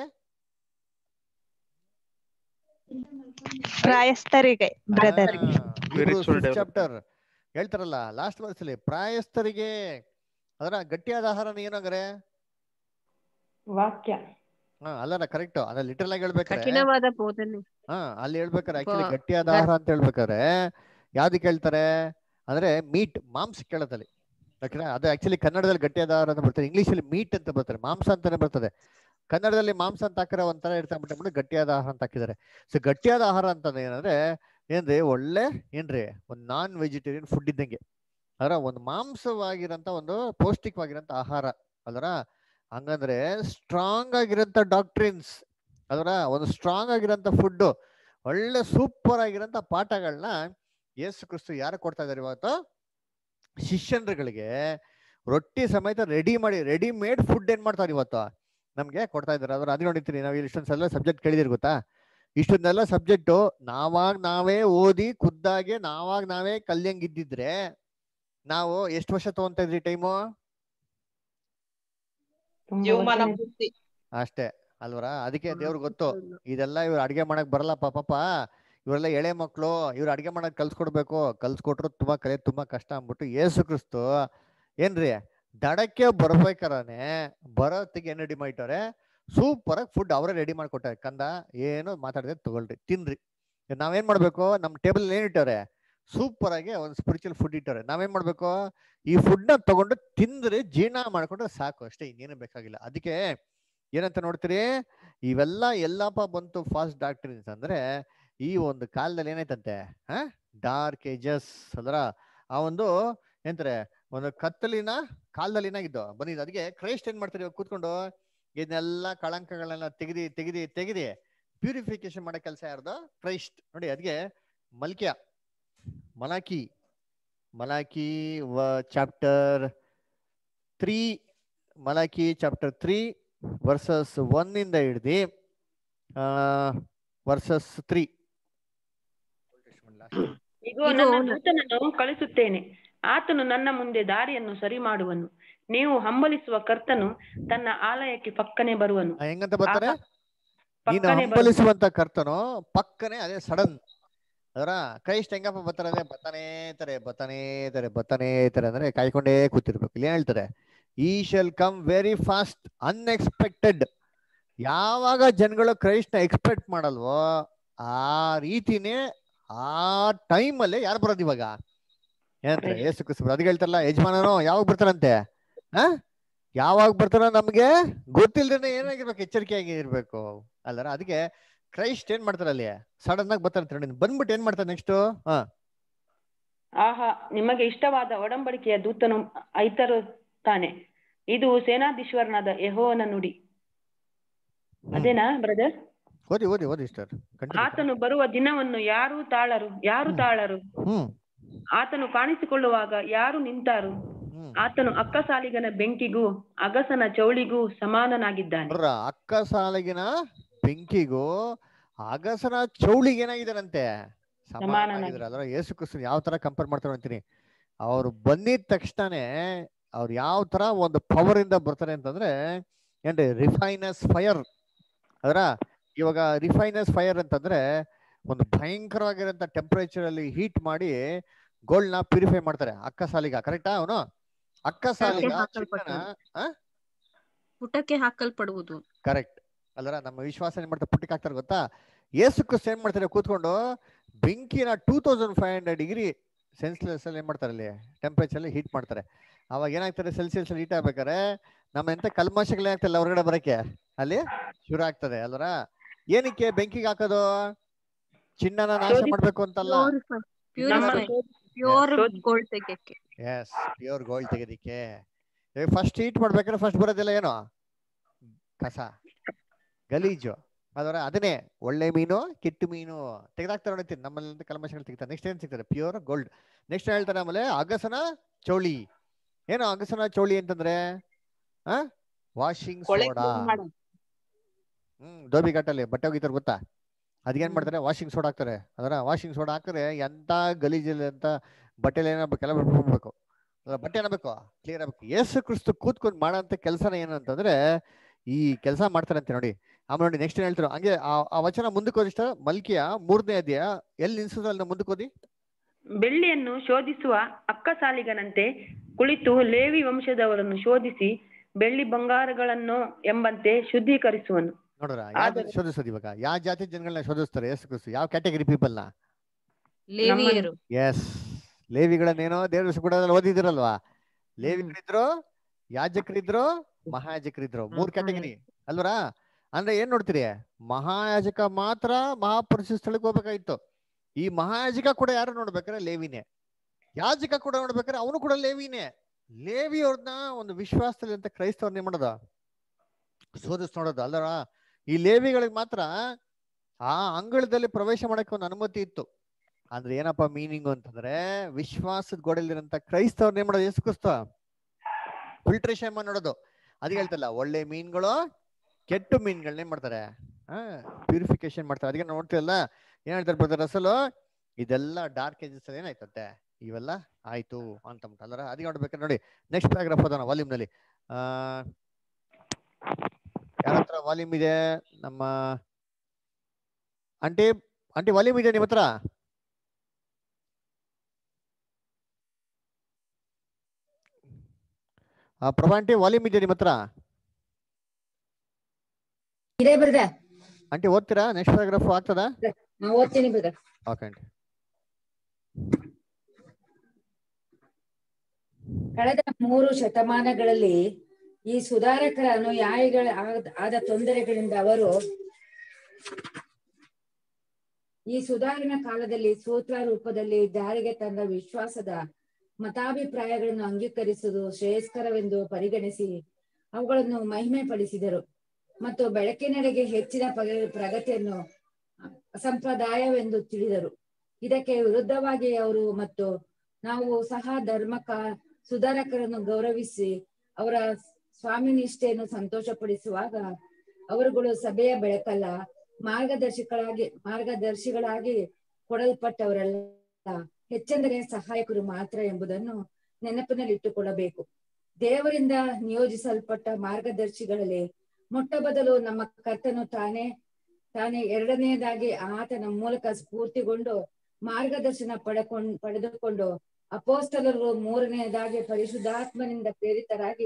ಪ್ರಾಯಸ್ಥರಿಗೆ, ಚಾಪ್ಟರ್ ಹೇಳ್ತಾರಲ್ಲ ಲಾಸ್ಟ್ ವರ್ಸ್ ಅಲ್ಲಿ, ಪ್ರಾಯಸ್ಥರಿಗೆ. ಅದರ ಗಟ್ಟಿಯಾದ ಆಹಾರನ ಏನಾಗ್ರೆ ವಾಕ್ಯ. ಅಲ್ಲ ಕರೆಕ್ಟ್, ಅದ ಲಿಟರಲ್ ಆಗಿ ಹೇಳ್ಬೇಕಾರೆ ಕಠಿಣವಾದ ಬೋಧನೆ. ಅಲ್ಲಿ ಹೇಳ್ಬೇಕಾರೆ ಆಕ್ಚುಲಿ ಗಟ್ಟಿಯಾದ ಆಹಾರ ಅಂತ ಹೇಳ್ಬೇಕಾರೆ ಯಾವ್ದಕ್ಕೆ ಹೇಳ್ತಾರೆ ಅಂದ್ರೆ ಮೀಟ್, ಮಾಂಸ ಕೇಳೋದಲ್ಲಿ. ಯಾಕಂದ್ರೆ ಅದು ಆಕ್ಚುಲಿ ಕನ್ನಡದಲ್ಲಿ ಗಟ್ಟಿಯಾದ ಆಹಾರ ಅಂತ ಬರ್ತದೆ, ಇಂಗ್ಲಿಷ್ ಅಲ್ಲಿ ಮೀಟ್ ಅಂತ ಬರ್ತಾರೆ, ಮಾಂಸ ಅಂತಾನೆ ಬರ್ತದೆ. ಕನ್ನಡದಲ್ಲಿ ಮಾಂಸ ಅಂತ ಹಾಕಿರೋ ಒಂಥರ ಇರ್ತಾ ಗಟ್ಟಿಯಾದ ಆಹಾರ ಅಂತ ಹಾಕಿದ್ದಾರೆ. ಸೊ ಗಟ್ಟಿಯಾದ ಆಹಾರ ಅಂತಂದ್ರೆ ಏನಂದ್ರೆ ಏನ್ರಿ ಒಳ್ಳೆ ಏನ್ರಿ ಒಂದು ನಾನ್ ವೆಜಿಟೇರಿಯನ್ ಫುಡ್ ಇದ್ದಂಗೆ. ಅದರ ಒಂದು ಮಾಂಸವಾಗಿರಂತ ಒಂದು ಪೌಷ್ಟಿಕವಾಗಿರಂತ ಆಹಾರ. ಅದರ ಹಂಗಂದ್ರೆ ಸ್ಟ್ರಾಂಗ್ ಆಗಿರೋಂಥ ಡಾಕ್ಟ್ರಿನ್ಸ್, ಅದರ ಒಂದು ಸ್ಟ್ರಾಂಗ್ ಆಗಿರೋಂಥ ಫುಡ್, ಒಳ್ಳೆ ಸೂಪರ್ ಆಗಿರೋಂಥ ಪಾಠಗಳನ್ನ ಯೇಸು ಕ್ರಿಸ್ತು ಯಾರು ಕೊಡ್ತಾ ಇದಾರೆ ಇವತ್ತು? ಶಿಷ್ಯನ್ರುಗಳಿಗೆ ರೊಟ್ಟಿ ಸಮೇತ ರೆಡಿ ಮೇಡ್ ಫುಡ್ ಏನ್ ಮಾಡ್ತಾರೆ ಇವತ್ತು ನಮ್ಗೆ ಕೊಡ್ತಾ ಇದಾರೆ. ಅದ್ರ ಅದು ನೋಡಿರ್ತೀನಿ ನಾವು ಇಷ್ಟೊಂದ್ಸಲ ಸಬ್ಜೆಕ್ಟ್ ಕೇಳಿದಿರಿ ಗೊತ್ತಾ? ಇಷ್ಟೊಂದೆಲ್ಲ ಸಬ್ಜೆಕ್ಟು ನಾವೇ ಓದಿ ಖುದ್ದಾಗೆ ನಾವೇ ಕಲ್ಯಂಗಿದ್ದಿದ್ರೆ ನಾವು ಎಷ್ಟು ವರ್ಷ ತಗೊಂತ ಇದ್ರಿ ಟೈಮು? ಜೀವಮಾನ ಪೂರ್ತಿ ಅಷ್ಟೇ ಅಲ್ವರ? ಅದಕ್ಕೆ ದೇವ್ರಿಗೆ ಗೊತ್ತು ಇದೆಲ್ಲ ಇವ್ರು ಅಡಿಗೆ ಮಾಡಕ್ ಬರಲ್ಲ ಪಾಪಪ್ಪ, ಇವರೆಲ್ಲ ಎಳೆ ಮಕ್ಳು, ಇವ್ರು ಅಡಿಗೆ ಮಾಡಕ್ ಕಲ್ಸ್ಕೊಡ್ಬೇಕು, ಕಲ್ಸ್ಕೊಟ್ರು ತುಂಬಾ ಕಷ್ಟ ಅಂದ್ಬಿಟ್ಟು ಯೇಸು ಕ್ರಿಸ್ತು ಏನ್ರಿ ದಡಕ್ಕೆ ಬರ್ಬೇಕಾರನೆ ಬರೋತ್ತಿಗೆ ಏನ್ ರೆಡಿ ಮಾಡಿಟ್ಟವ್ರೆ? ಸೂಪರ್ ಆಗಿ ಫುಡ್ ಅವರೇ ರೆಡಿ ಮಾಡ್ಕೊಟ್ಟಾರೆ. ಕಂದ ಏನು ಮಾತಾಡಿದ್ರೆ ತಗೊಳ್ರಿ, ತಿನ್ರಿ. ನಾವೇನ್ ಮಾಡ್ಬೇಕು? ನಮ್ ಟೇಬಲ್ ಏನ್ ಇಟ್ಟವ್ರೆ? ಸೂಪರ್ ಆಗಿ ಒಂದು ಸ್ಪಿರಿಚುವಲ್ ಫುಡ್ ಇಟ್ಟವ್ರೆ. ನಾವೇನ್ ಮಾಡ್ಬೇಕು? ಈ ಫುಡ್ ನ ತಗೊಂಡು ತಿಂದ್ರೆ ಜೀರ್ಣ ಮಾಡ್ಕೊಂಡ್ರೆ ಸಾಕು, ಅಷ್ಟೇ, ಇನ್ನೇನು ಬೇಕಾಗಿಲ್ಲ. ಅದಕ್ಕೆ ಏನಂತ ನೋಡ್ತೀರಿ, ಇವೆಲ್ಲ ಎಲ್ಲಪ್ಪ ಬಂತು ಫಾಸ್ಟ್ ಡಾಕ್ಟ್ರಿನ್ಸ್ ಅಂದ್ರೆ ಈ ಒಂದು ಕಾಲದಲ್ಲಿ ಏನಾಯ್ತಂತೆ, ಡಾರ್ಕ್ ಏಜಸ್ ಅದರ ಆ ಒಂದು ಎಂತಾರೆ ಒಂದು ಕತ್ತಲಿನ ಕಾಲದಲ್ಲಿ ಏನಾಗಿದ್ದು ಬಂದಿದ್ದು. ಅದಕ್ಕೆ ಕ್ರೈಸ್ಟ್ ಏನ್ ಮಾಡ್ತಾರೆ ಇವಾಗ ಕೂತ್ಕೊಂಡು ಇದನ್ನೆಲ್ಲ ಕಳಂಕಗಳನ್ನೆಲ್ಲ ತೆಗೆದಿ ಪ್ಯೂರಿಫಿಕೇಶನ್ ಮಾಡೋ ಕೆಲಸ ಯಾರ್ದು? ಕ್ರೈಸ್ಟ್. ನೋಡಿ ಅದಕ್ಕೆ ಮಲಾಕಿ ಚಾಪ್ಟರ್ 3 ವರ್ಸಸ್ 1 ಇಂದ ಹಿಡ್ದು ವರ್ಸಸ್ 3. ಇಗೋ ನನ್ನ ದೂತನನ್ನು ಕಳಿಸುತ್ತೇನೆ, ಆತನು ನನ್ನ ಮುಂದೆ ದಾರಿಯನ್ನು ಸರಿ ಮಾಡುವನು. ನೀವು ಹಂಬಲಿಸುವ ಕರ್ತನು ತನ್ನ ಆಲಯಕ್ಕೆ ಪಕ್ಕನೆ ಬರುವನು. ಹೆಂಗಂತ ಬರ್ತಾರೆ? ನೀನು ಹಂಬಲಿಸುವಂತ ಕರ್ತನು ಪಕ್ಕನೆ, ಅದೇ ಸಡನ್. ಅದರ ಕ್ರೈಸ್ಟ್ ಹೆಂಗಪ್ಪ ಬರ್ತಾರೆ ಅಂದ್ರೆ ಬತ್ತಾನೇ ಇರ್ತಾರೆ ಅಂದ್ರೆ ಕಾಯ್ಕೊಂಡೇ ಕೂತಿರ್ಬೇಕು. ಇಲ್ಲಿ ಹೇಳ್ತಾರೆ ಈ shall come very fast unexpected. ಯಾವಾಗ ಜನಗಳು ಕ್ರೈಸ್ಟ್ ನ ಎಕ್ಸ್ಪೆಕ್ಟ್ ಮಾಡಲ್ವೋ ಆ ರೀತಿನೇ ಆ ಟೈಮಲ್ಲೇ ಯಾರು ಬರೋದು ಇವಾಗ? ಏನಂತಾರೆ? ಯೇಸು ಕ್ರಿಸ್ತು. ಅದಕ್ಕೆ ಹೇಳ್ತಾರಲ್ಲ ಯಜಮಾನನು ಯಾವಾಗ ಬರ್ತಾರಂತೆ? ಯಾವಾಗ ಬರ್ತಾರ ನಮ್ಗೆ ಗೊತ್ತಿಲ್ದೇನೆ ಏನಾಗಿರ್ಬೇಕು, ಎಚ್ಚರಿಕೆಯಾಗಿ ಇರ್ಬೇಕು ಅಲ್ಲರ. ಅದಕ್ಕೆ ಕ್ರೈಸ್ಟ್ ಏನ್ ಮಾಡ್ತಾರ ಅಲ್ಲಿ ಸಡನ್ ಆಗಿ ಬರ್ತಾರಂತ. ಬಂದ್ಬಿಟ್ಟು ಏನ್ ಮಾಡ್ತಾರೆ ನೆಕ್ಸ್ಟ್? ಆಹಾ, ನಿಮಗೆ ಇಷ್ಟವಾದ ಒಡಂಬಡಿಕೆಯ ದೂತನು ಐತರುತ್ತಾನೆ. ಇದು ಸೇನಾಧೀಶ್ವರನಾದ ಯೆಹೋವನ ನುಡಿ. ಅದೇನಾ ಬ್ರದರ್? ಓದಿ ಸರ್. ಆತನು ಬರುವ ದಿನವನ್ನು ಯಾರು ತಾಳರು. ಆತನು ಕಾಣಿಸಿಕೊಳ್ಳುವಾಗ ಯಾರು ನಿಂತಾರು. ಆತನು ಅಕ್ಕಸಾಲಿಗನ ಬೆಂಕಿಗೂ ಅಗಸನ ಚೌಳಿಗೂ ಸಮಾನನಾಗಿದ್ದಾನೆ. ಅಕ್ಕಸಾಲಿಗಿನ ಬೆಂಕಿಗೂ ಅಗಸನ ಚೌಳಿಗೆ ಏನಾಗಿದ್ದಾರಂತೆ? ಸಮಾನನಾಗಿದ್ದಾರೆ. ಅದರ ಯೇಸು ಕ್ರಿಸ್ತು ಯಾವ ತರ ಕಂಪೇರ್ ಮಾಡ್ತಾರೆ ಅಂತೀನಿ. ಅವ್ರು ಬಂದಿದ ತಕ್ಷಣನೇ ಅವ್ರು ಯಾವ ತರ ಒಂದು ಪವರ್ ಇಂದ ಬರ್ತಾರೆ ಅಂತಂದ್ರೆ ಏನ್ರಿ ರಿಫೈನಸ್ ಫೈರ್. ಅದರ ಇವಾಗ ರಿಫೈನಸ್ ಫೈರ್ ಅಂತಂದ್ರೆ ಒಂದು ಭಯಂಕರವಾಗಿರೋಂಥ ಟೆಂಪರೇಚರ್ ಅಲ್ಲಿ ಹೀಟ್ ಮಾಡಿ ಗೋಲ್ಡ್ ನ ಪ್ಯೂರಿಫೈ ಮಾಡ್ತಾರೆ. ಅಕ್ಕ ಸಾಲಿಗ ಕರೆಕ್ಟಾ? ಅವನು ಅಕ್ಕ ಸಾಲಿಗ ಚಿನ್ನನ ಪುಟಕ್ಕೆ ಹಾಕಲ್ಪಡುವುದು. ಕರೆಕ್ಟ್ ಅಲ್ಲರ ನಮ್ಮ ವಿಶ್ವಾಸ ಏನ್ ಮಾಡ್ತಾರೆ, ಪುಟ್ಟಕ್ಕೆ ಹಾಕ್ತಾರೆ ಗೊತ್ತಾ? ಯೇಸು ಕ್ರಿಸ್ತ ಏನ್ ಮಾಡ್ತಾರೆ, ಕೂತ್ಕೊಂಡು ಬೆಂಕಿನ 2500 ಡಿಗ್ರಿ ಸೆಲ್ಸಿಯಸ್ ಅಲ್ಲಿ ಏನ್ ಮಾಡ್ತಾರೆ, ಅಲ್ಲಿ ಟೆಂಪರೇಚರ್ ಅಲ್ಲಿ ಹೀಟ್ ಮಾಡ್ತಾರೆ. ಅವಾಗ ಏನಾಗ್ತಾರೆ, ಸೆಲ್ಸಿಯಸ್ ಅಲ್ಲಿ ಹೀಟ್ ಆಗ್ಬೇಕಾರೆ ನಮ್ಮ ಎಂತ ಕಲ್ಮಶಗಳೇನಾಗ್ತಲ್ಲ ಹೊರಗಡೆ ಬರಕ್ಕೆ ಅಲ್ಲಿ ಶುರು ಆಗ್ತದೆ ಅಲ್ವರ. ಏನಕ್ಕೆ ಬೆಂಕಿಗೆ ಹಾಕೋದು? ಚಿನ್ನನ ನಾಶ ಮಾಡ್ಬೇಕು ಅಂತಲ್ಲ, ಪ್ಯೂರ್ ಗೋಲ್ಡ್ ತೆಗೆಯಕ್ಕೆ. ಎಸ್, ಪ್ಯೂರ್ ಗೋಲ್ಡ್ ತೆಗೆದಿಕ್ಕೆ. ಫಸ್ಟ್ ಹೀಟ್ ಮಾಡ್ಬೇಕಾದ್ರೆ ಫಸ್ಟ್ ಬರೋದಿಲ್ಲ ಏನೋ ಕಸ, ಗಲೀಜು ಅದರ. ಅದನ್ನೇ ಒಳ್ಳೆ ಮೀನು ಕೆಟ್ಟು ಮೀನು ತೆಗೆದಾಕ್ತಾರೆ ನೋಡ್ತೀನಿ, ನಮ್ಮಲ್ಲಿ ಕಲ್ಮಶಗಳು ತೆಗಿತಾರೆ. ನೆಕ್ಸ್ಟ್ ಏನ್ ಸಿಗ್ತಾರೆ? Pure gold. ನೆಕ್ಸ್ಟ್ ಹೇಳ್ತಾರೆ ಆಮೇಲೆ ಅಗಸನ ಚೌಳಿ. ಏನು ಅಗಸನ ಚೌಳಿ ಅಂತಂದ್ರೆ ವಾಷಿಂಗ್ ಸೋಡಾ. ದೋಬಿ ಘಾಟಲ್ಲಿ ಬಟ್ಟೆ ಹೋಗಿತಾರೆ ಗೊತ್ತಾ? ಅದಕ್ಕೇನ್ ಮಾಡ್ತಾರೆ, ವಾಷಿಂಗ್ ಸೋಡಾ ಹಾಕ್ತಾರೆ. ಅದರ ವಾಷಿಂಗ್ ಸೋಡಾ ಹಾಕಿದ್ರೆ ಎಂತ ಗಲೀಜಲ್ಲಿ ಅಂತ ಬಟ್ಟೆಲಿ ಏನಾಗಬೇಕು, ಎಲ್ಲ ಬಿಡ್ಬೇಕು, ಬಟ್ಟೆ ಏನಾಗಬೇಕು, ಕ್ಲಿಯರ್ ಆಗ್ಬೇಕು. ಯೇಸು ಕ್ರಿಸ್ತು ಕೂತ್ಕೊಂಡು ಮಾಡೋಂಥ ಕೆಲಸನ ಏನಂತಂದ್ರೆ ಈ ಕೆಲಸ ಮಾಡ್ತಾರೆ ಅಂತ ನೋಡಿ. ಆಮೇಲೆ ನೋಡಿ ನೆಕ್ಸ್ಟ್ ಏನ್ ಹೇಳ್ತಾರೆ, ಹಂಗೆ ಆ ವಚನ ಮುಂದಕ್ಕೆ ಓದಿಷ್ಟ ಮಲ್ಕಿಯ 3ನೇ ಅಧ್ಯಾಯ ಎಲ್ಲಿ ನಿಲ್ಸಿದ್ರಲ್ಲ, ಮುಂದಕ್ಕೆ ಓದಿ. ಬೆಳ್ಳಿಯನ್ನು ಶೋಧಿಸುವ ಅಕ್ಕಸಾಲಿಗನಂತೆ ಕುಳಿತು ಲೇವಿ ವಂಶದವರನ್ನು ಶೋಧಿಸಿ ಬೆಳ್ಳಿ ಬಂಗಾರಗಳನ್ನು ಎಂಬಂತೆ ಶುದ್ಧೀಕರಿಸುವನು. ನೋಡ್ರ ಯಾವ ಶೋಧಿಸೋದು? ಇವಾಗ ಯಾವ ಜಾತಿ ಜನಗಳನ್ನ ಶೋಧಿಸ್ತಾರೆ ಯೇಸು ಕ್ರಿಸ್ತು? ಯಾವ ಕ್ಯಾಟಗರಿ ಪೀಪಲ್ ನ? ಲೇವಿಯರು. ಎಸ್, ಲೇವಿಗಳನ್ನೇನೋ ದೇವ್ರ ಕೂಡ ಓದಿದಿರಲ್ವಾ? ಲೇವಿಗಳಿದ್ರು, ಯಾಜಕರಿದ್ರು, ಮಹಾಯಾಜಕರಿದ್ರು, 3 ಕ್ಯಾಟಗರಿ ಅಲ್ವರ. ಅಂದ್ರೆ ಏನ್ ನೋಡ್ತೀರಿ, ಮಹಾಯಾಜಕ ಮಾತ್ರ ಮಹಾಪುರುಷ ಸ್ಥಳಕ್ಕೆ ಹೋಗ್ಬೇಕಾಗಿತ್ತು. ಈ ಮಹಾಯಾಜಕ ಕೂಡ ಯಾರು ನೋಡ್ಬೇಕಾರೆ ಲೇವಿನೇ. ಯಾಜಕ ಕೂಡ ನೋಡ್ಬೇಕಾರೆ ಅವನು ಕೂಡ ಲೇವಿನೇ. ಲೇವಿ ಅವ್ರನ್ನ ಒಂದು ವಿಶ್ವಾಸದಲ್ಲಿ ಅಂತ ಕ್ರೈಸ್ತವ್ರನ್ನ ಮಾಡೋದ ಶೋಧಿಸ್ ನೋಡೋದು ಅಲ್ವರ. ಈ ಲೇವಿಗಳಿಗೆ ಮಾತ್ರ ಆ ಅಂಗಳದಲ್ಲಿ ಪ್ರವೇಶ ಮಾಡಕ್ಕೆ ಒಂದು ಅನುಮತಿ ಇತ್ತು. ಅಂದ್ರೆ ಏನಪ್ಪಾ ಮೀನಿಂಗ್ ಅಂತಂದ್ರೆ, ವಿಶ್ವಾಸದ ಗೋಡೆಯಲ್ಲಿರಂತ ಕ್ರೈಸ್ತವ್ರನ್ನ ಏನ್ ಮಾಡೋದು, ಯೇಸು ಕ್ರಿಸ್ತ ಫಿಲ್ಟ್ರೇಷನ್ ಮಾಡಿ ನೋಡೋದು. ಅದಕ್ಕೆ ಹೇಳ್ತಲ್ಲ, ಒಳ್ಳೆ ಮೀನ್ಗಳು ಕೆಟ್ಟು ಮೀನ್ಗಳನ್ನ ಏನ್ ಮಾಡ್ತಾರೆ, ಪ್ಯೂರಿಫಿಕೇಶನ್ ಮಾಡ್ತಾರೆ. ಅದಕ್ಕೆ ನೋಡ್ತಿರಲ್ಲ ಏನ್ ಹೇಳ್ತಾರೆ ಬ್ರದರ್ ಅಸಲು, ಇದೆಲ್ಲ ಡಾರ್ಕ್ ಏಜಸ್ ಅಲ್ಲಿ ಏನಾಯ್ತಂತೆ, ಇವೆಲ್ಲ ಆಯ್ತು ಅಂತ ಅಲ್ಲರ. ಅದಕ್ಕೆ ನೋಡ್ಬೇಕಾದ್ರೆ ನೋಡಿ ನೆಕ್ಸ್ಟ್ ಪ್ಯಾರಾಗ್ರಾಫ್ ಓದೋಣ ವಾಲ್ಯೂಮ್ ನಲ್ಲಿ. ಯಾರ ಹತ್ರ ವಾಲ್ಯೂಮ್ ಇದೆ? ನಮ್ಮ ಆಂಟಿ ವಾಲ್ಯೂಮ್ ಇದೆ ನಿಮ್ಮ ಹತ್ರ? ಪ್ರಭಾ ಆಂಟಿ ವಾಲ್ಯೂಮ್ ಇದೆ ನಿಮ್ಮ ಹತ್ರ? ಆಂಟಿ ಓದ್ತೀರಾ? ನೆಕ್ಸ್ಟ್ ಪ್ಯಾರಾಗ್ರಾಫ್ ಆಗ್ತದಾ? ಓದ್ತೀನಿ ಬ್ರದರ್. Okay aunty. ಕಳೆದ 3 ಶತಮಾನಗಳಲ್ಲಿ ಈ ಸುಧಾರಕರ ಅನುಯಾಯಿಗಳ ಆದ ತೊಂದರೆಗಳಿಂದ ಅವರು ಈ ಸುಧಾರಣಾ ಕಾಲದಲ್ಲಿ ಸೂತ್ರ ರೂಪದಲ್ಲಿ ಜಾರಿಗೆ ತಂದ ವಿಶ್ವಾಸದ ಮತಾಭಿಪ್ರಾಯಗಳನ್ನು ಅಂಗೀಕರಿಸುವುದು ಶ್ರೇಯಸ್ಕರವೆಂದು ಪರಿಗಣಿಸಿ ಅವುಗಳನ್ನು ಮಹಿಮೆ ಪಡಿಸಿದರು ಮತ್ತು ಬೆಳಕಿನೆಡೆಗೆ ಹೆಚ್ಚಿನ ಪ್ರಗತಿಯನ್ನು ಅಸಂಪ್ರದಾಯವೆಂದು ತಿಳಿದರು. ಇದಕ್ಕೆ ವಿರುದ್ಧವಾಗಿ ಅವರು ಮತ್ತು ನಾವು ಸಹ ಸುಧಾರಕರನ್ನು ಗೌರವಿಸಿ ಅವರ ಸ್ವಾಮಿ ನಿಷ್ಠೆಯನ್ನು ಸಂತೋಷಪಡಿಸುವಾಗ ಅವರುಗಳು ಸಭೆಯ ಬೆಳಕಲ್ಲ, ಮಾರ್ಗದರ್ಶಿಗಳಾಗಿ ಕೊಡಲ್ಪಟ್ಟವರಲ್ಲ, ಹೆಚ್ಚೆಂದರೆ ಸಹಾಯಕರು ಮಾತ್ರ ಎಂಬುದನ್ನು ನೆನಪಿನಲ್ಲಿಟ್ಟುಕೊಳ್ಳಬೇಕು. ದೇವರಿಂದ ನಿಯೋಜಿಸಲ್ಪಟ್ಟ ಮಾರ್ಗದರ್ಶಿಗಳಲ್ಲಿ ಮೊಟ್ಟ ಮೊದಲು ನಮ್ಮ ಕರ್ತನು ತಾನೇ ಎರಡನೆಯದಾಗಿ ಆತನ ಮೂಲಕ ಸ್ಫೂರ್ತಿಗೊಂಡು ಮಾರ್ಗದರ್ಶನ ಪಡೆದುಕೊಂಡು ಅಪೋಸ್ತಲರು ಮೂರನೆಯದಾಗಿ ಪರಿಶುದ್ಧಾತ್ಮನಿಂದ ಪ್ರೇರಿತರಾಗಿ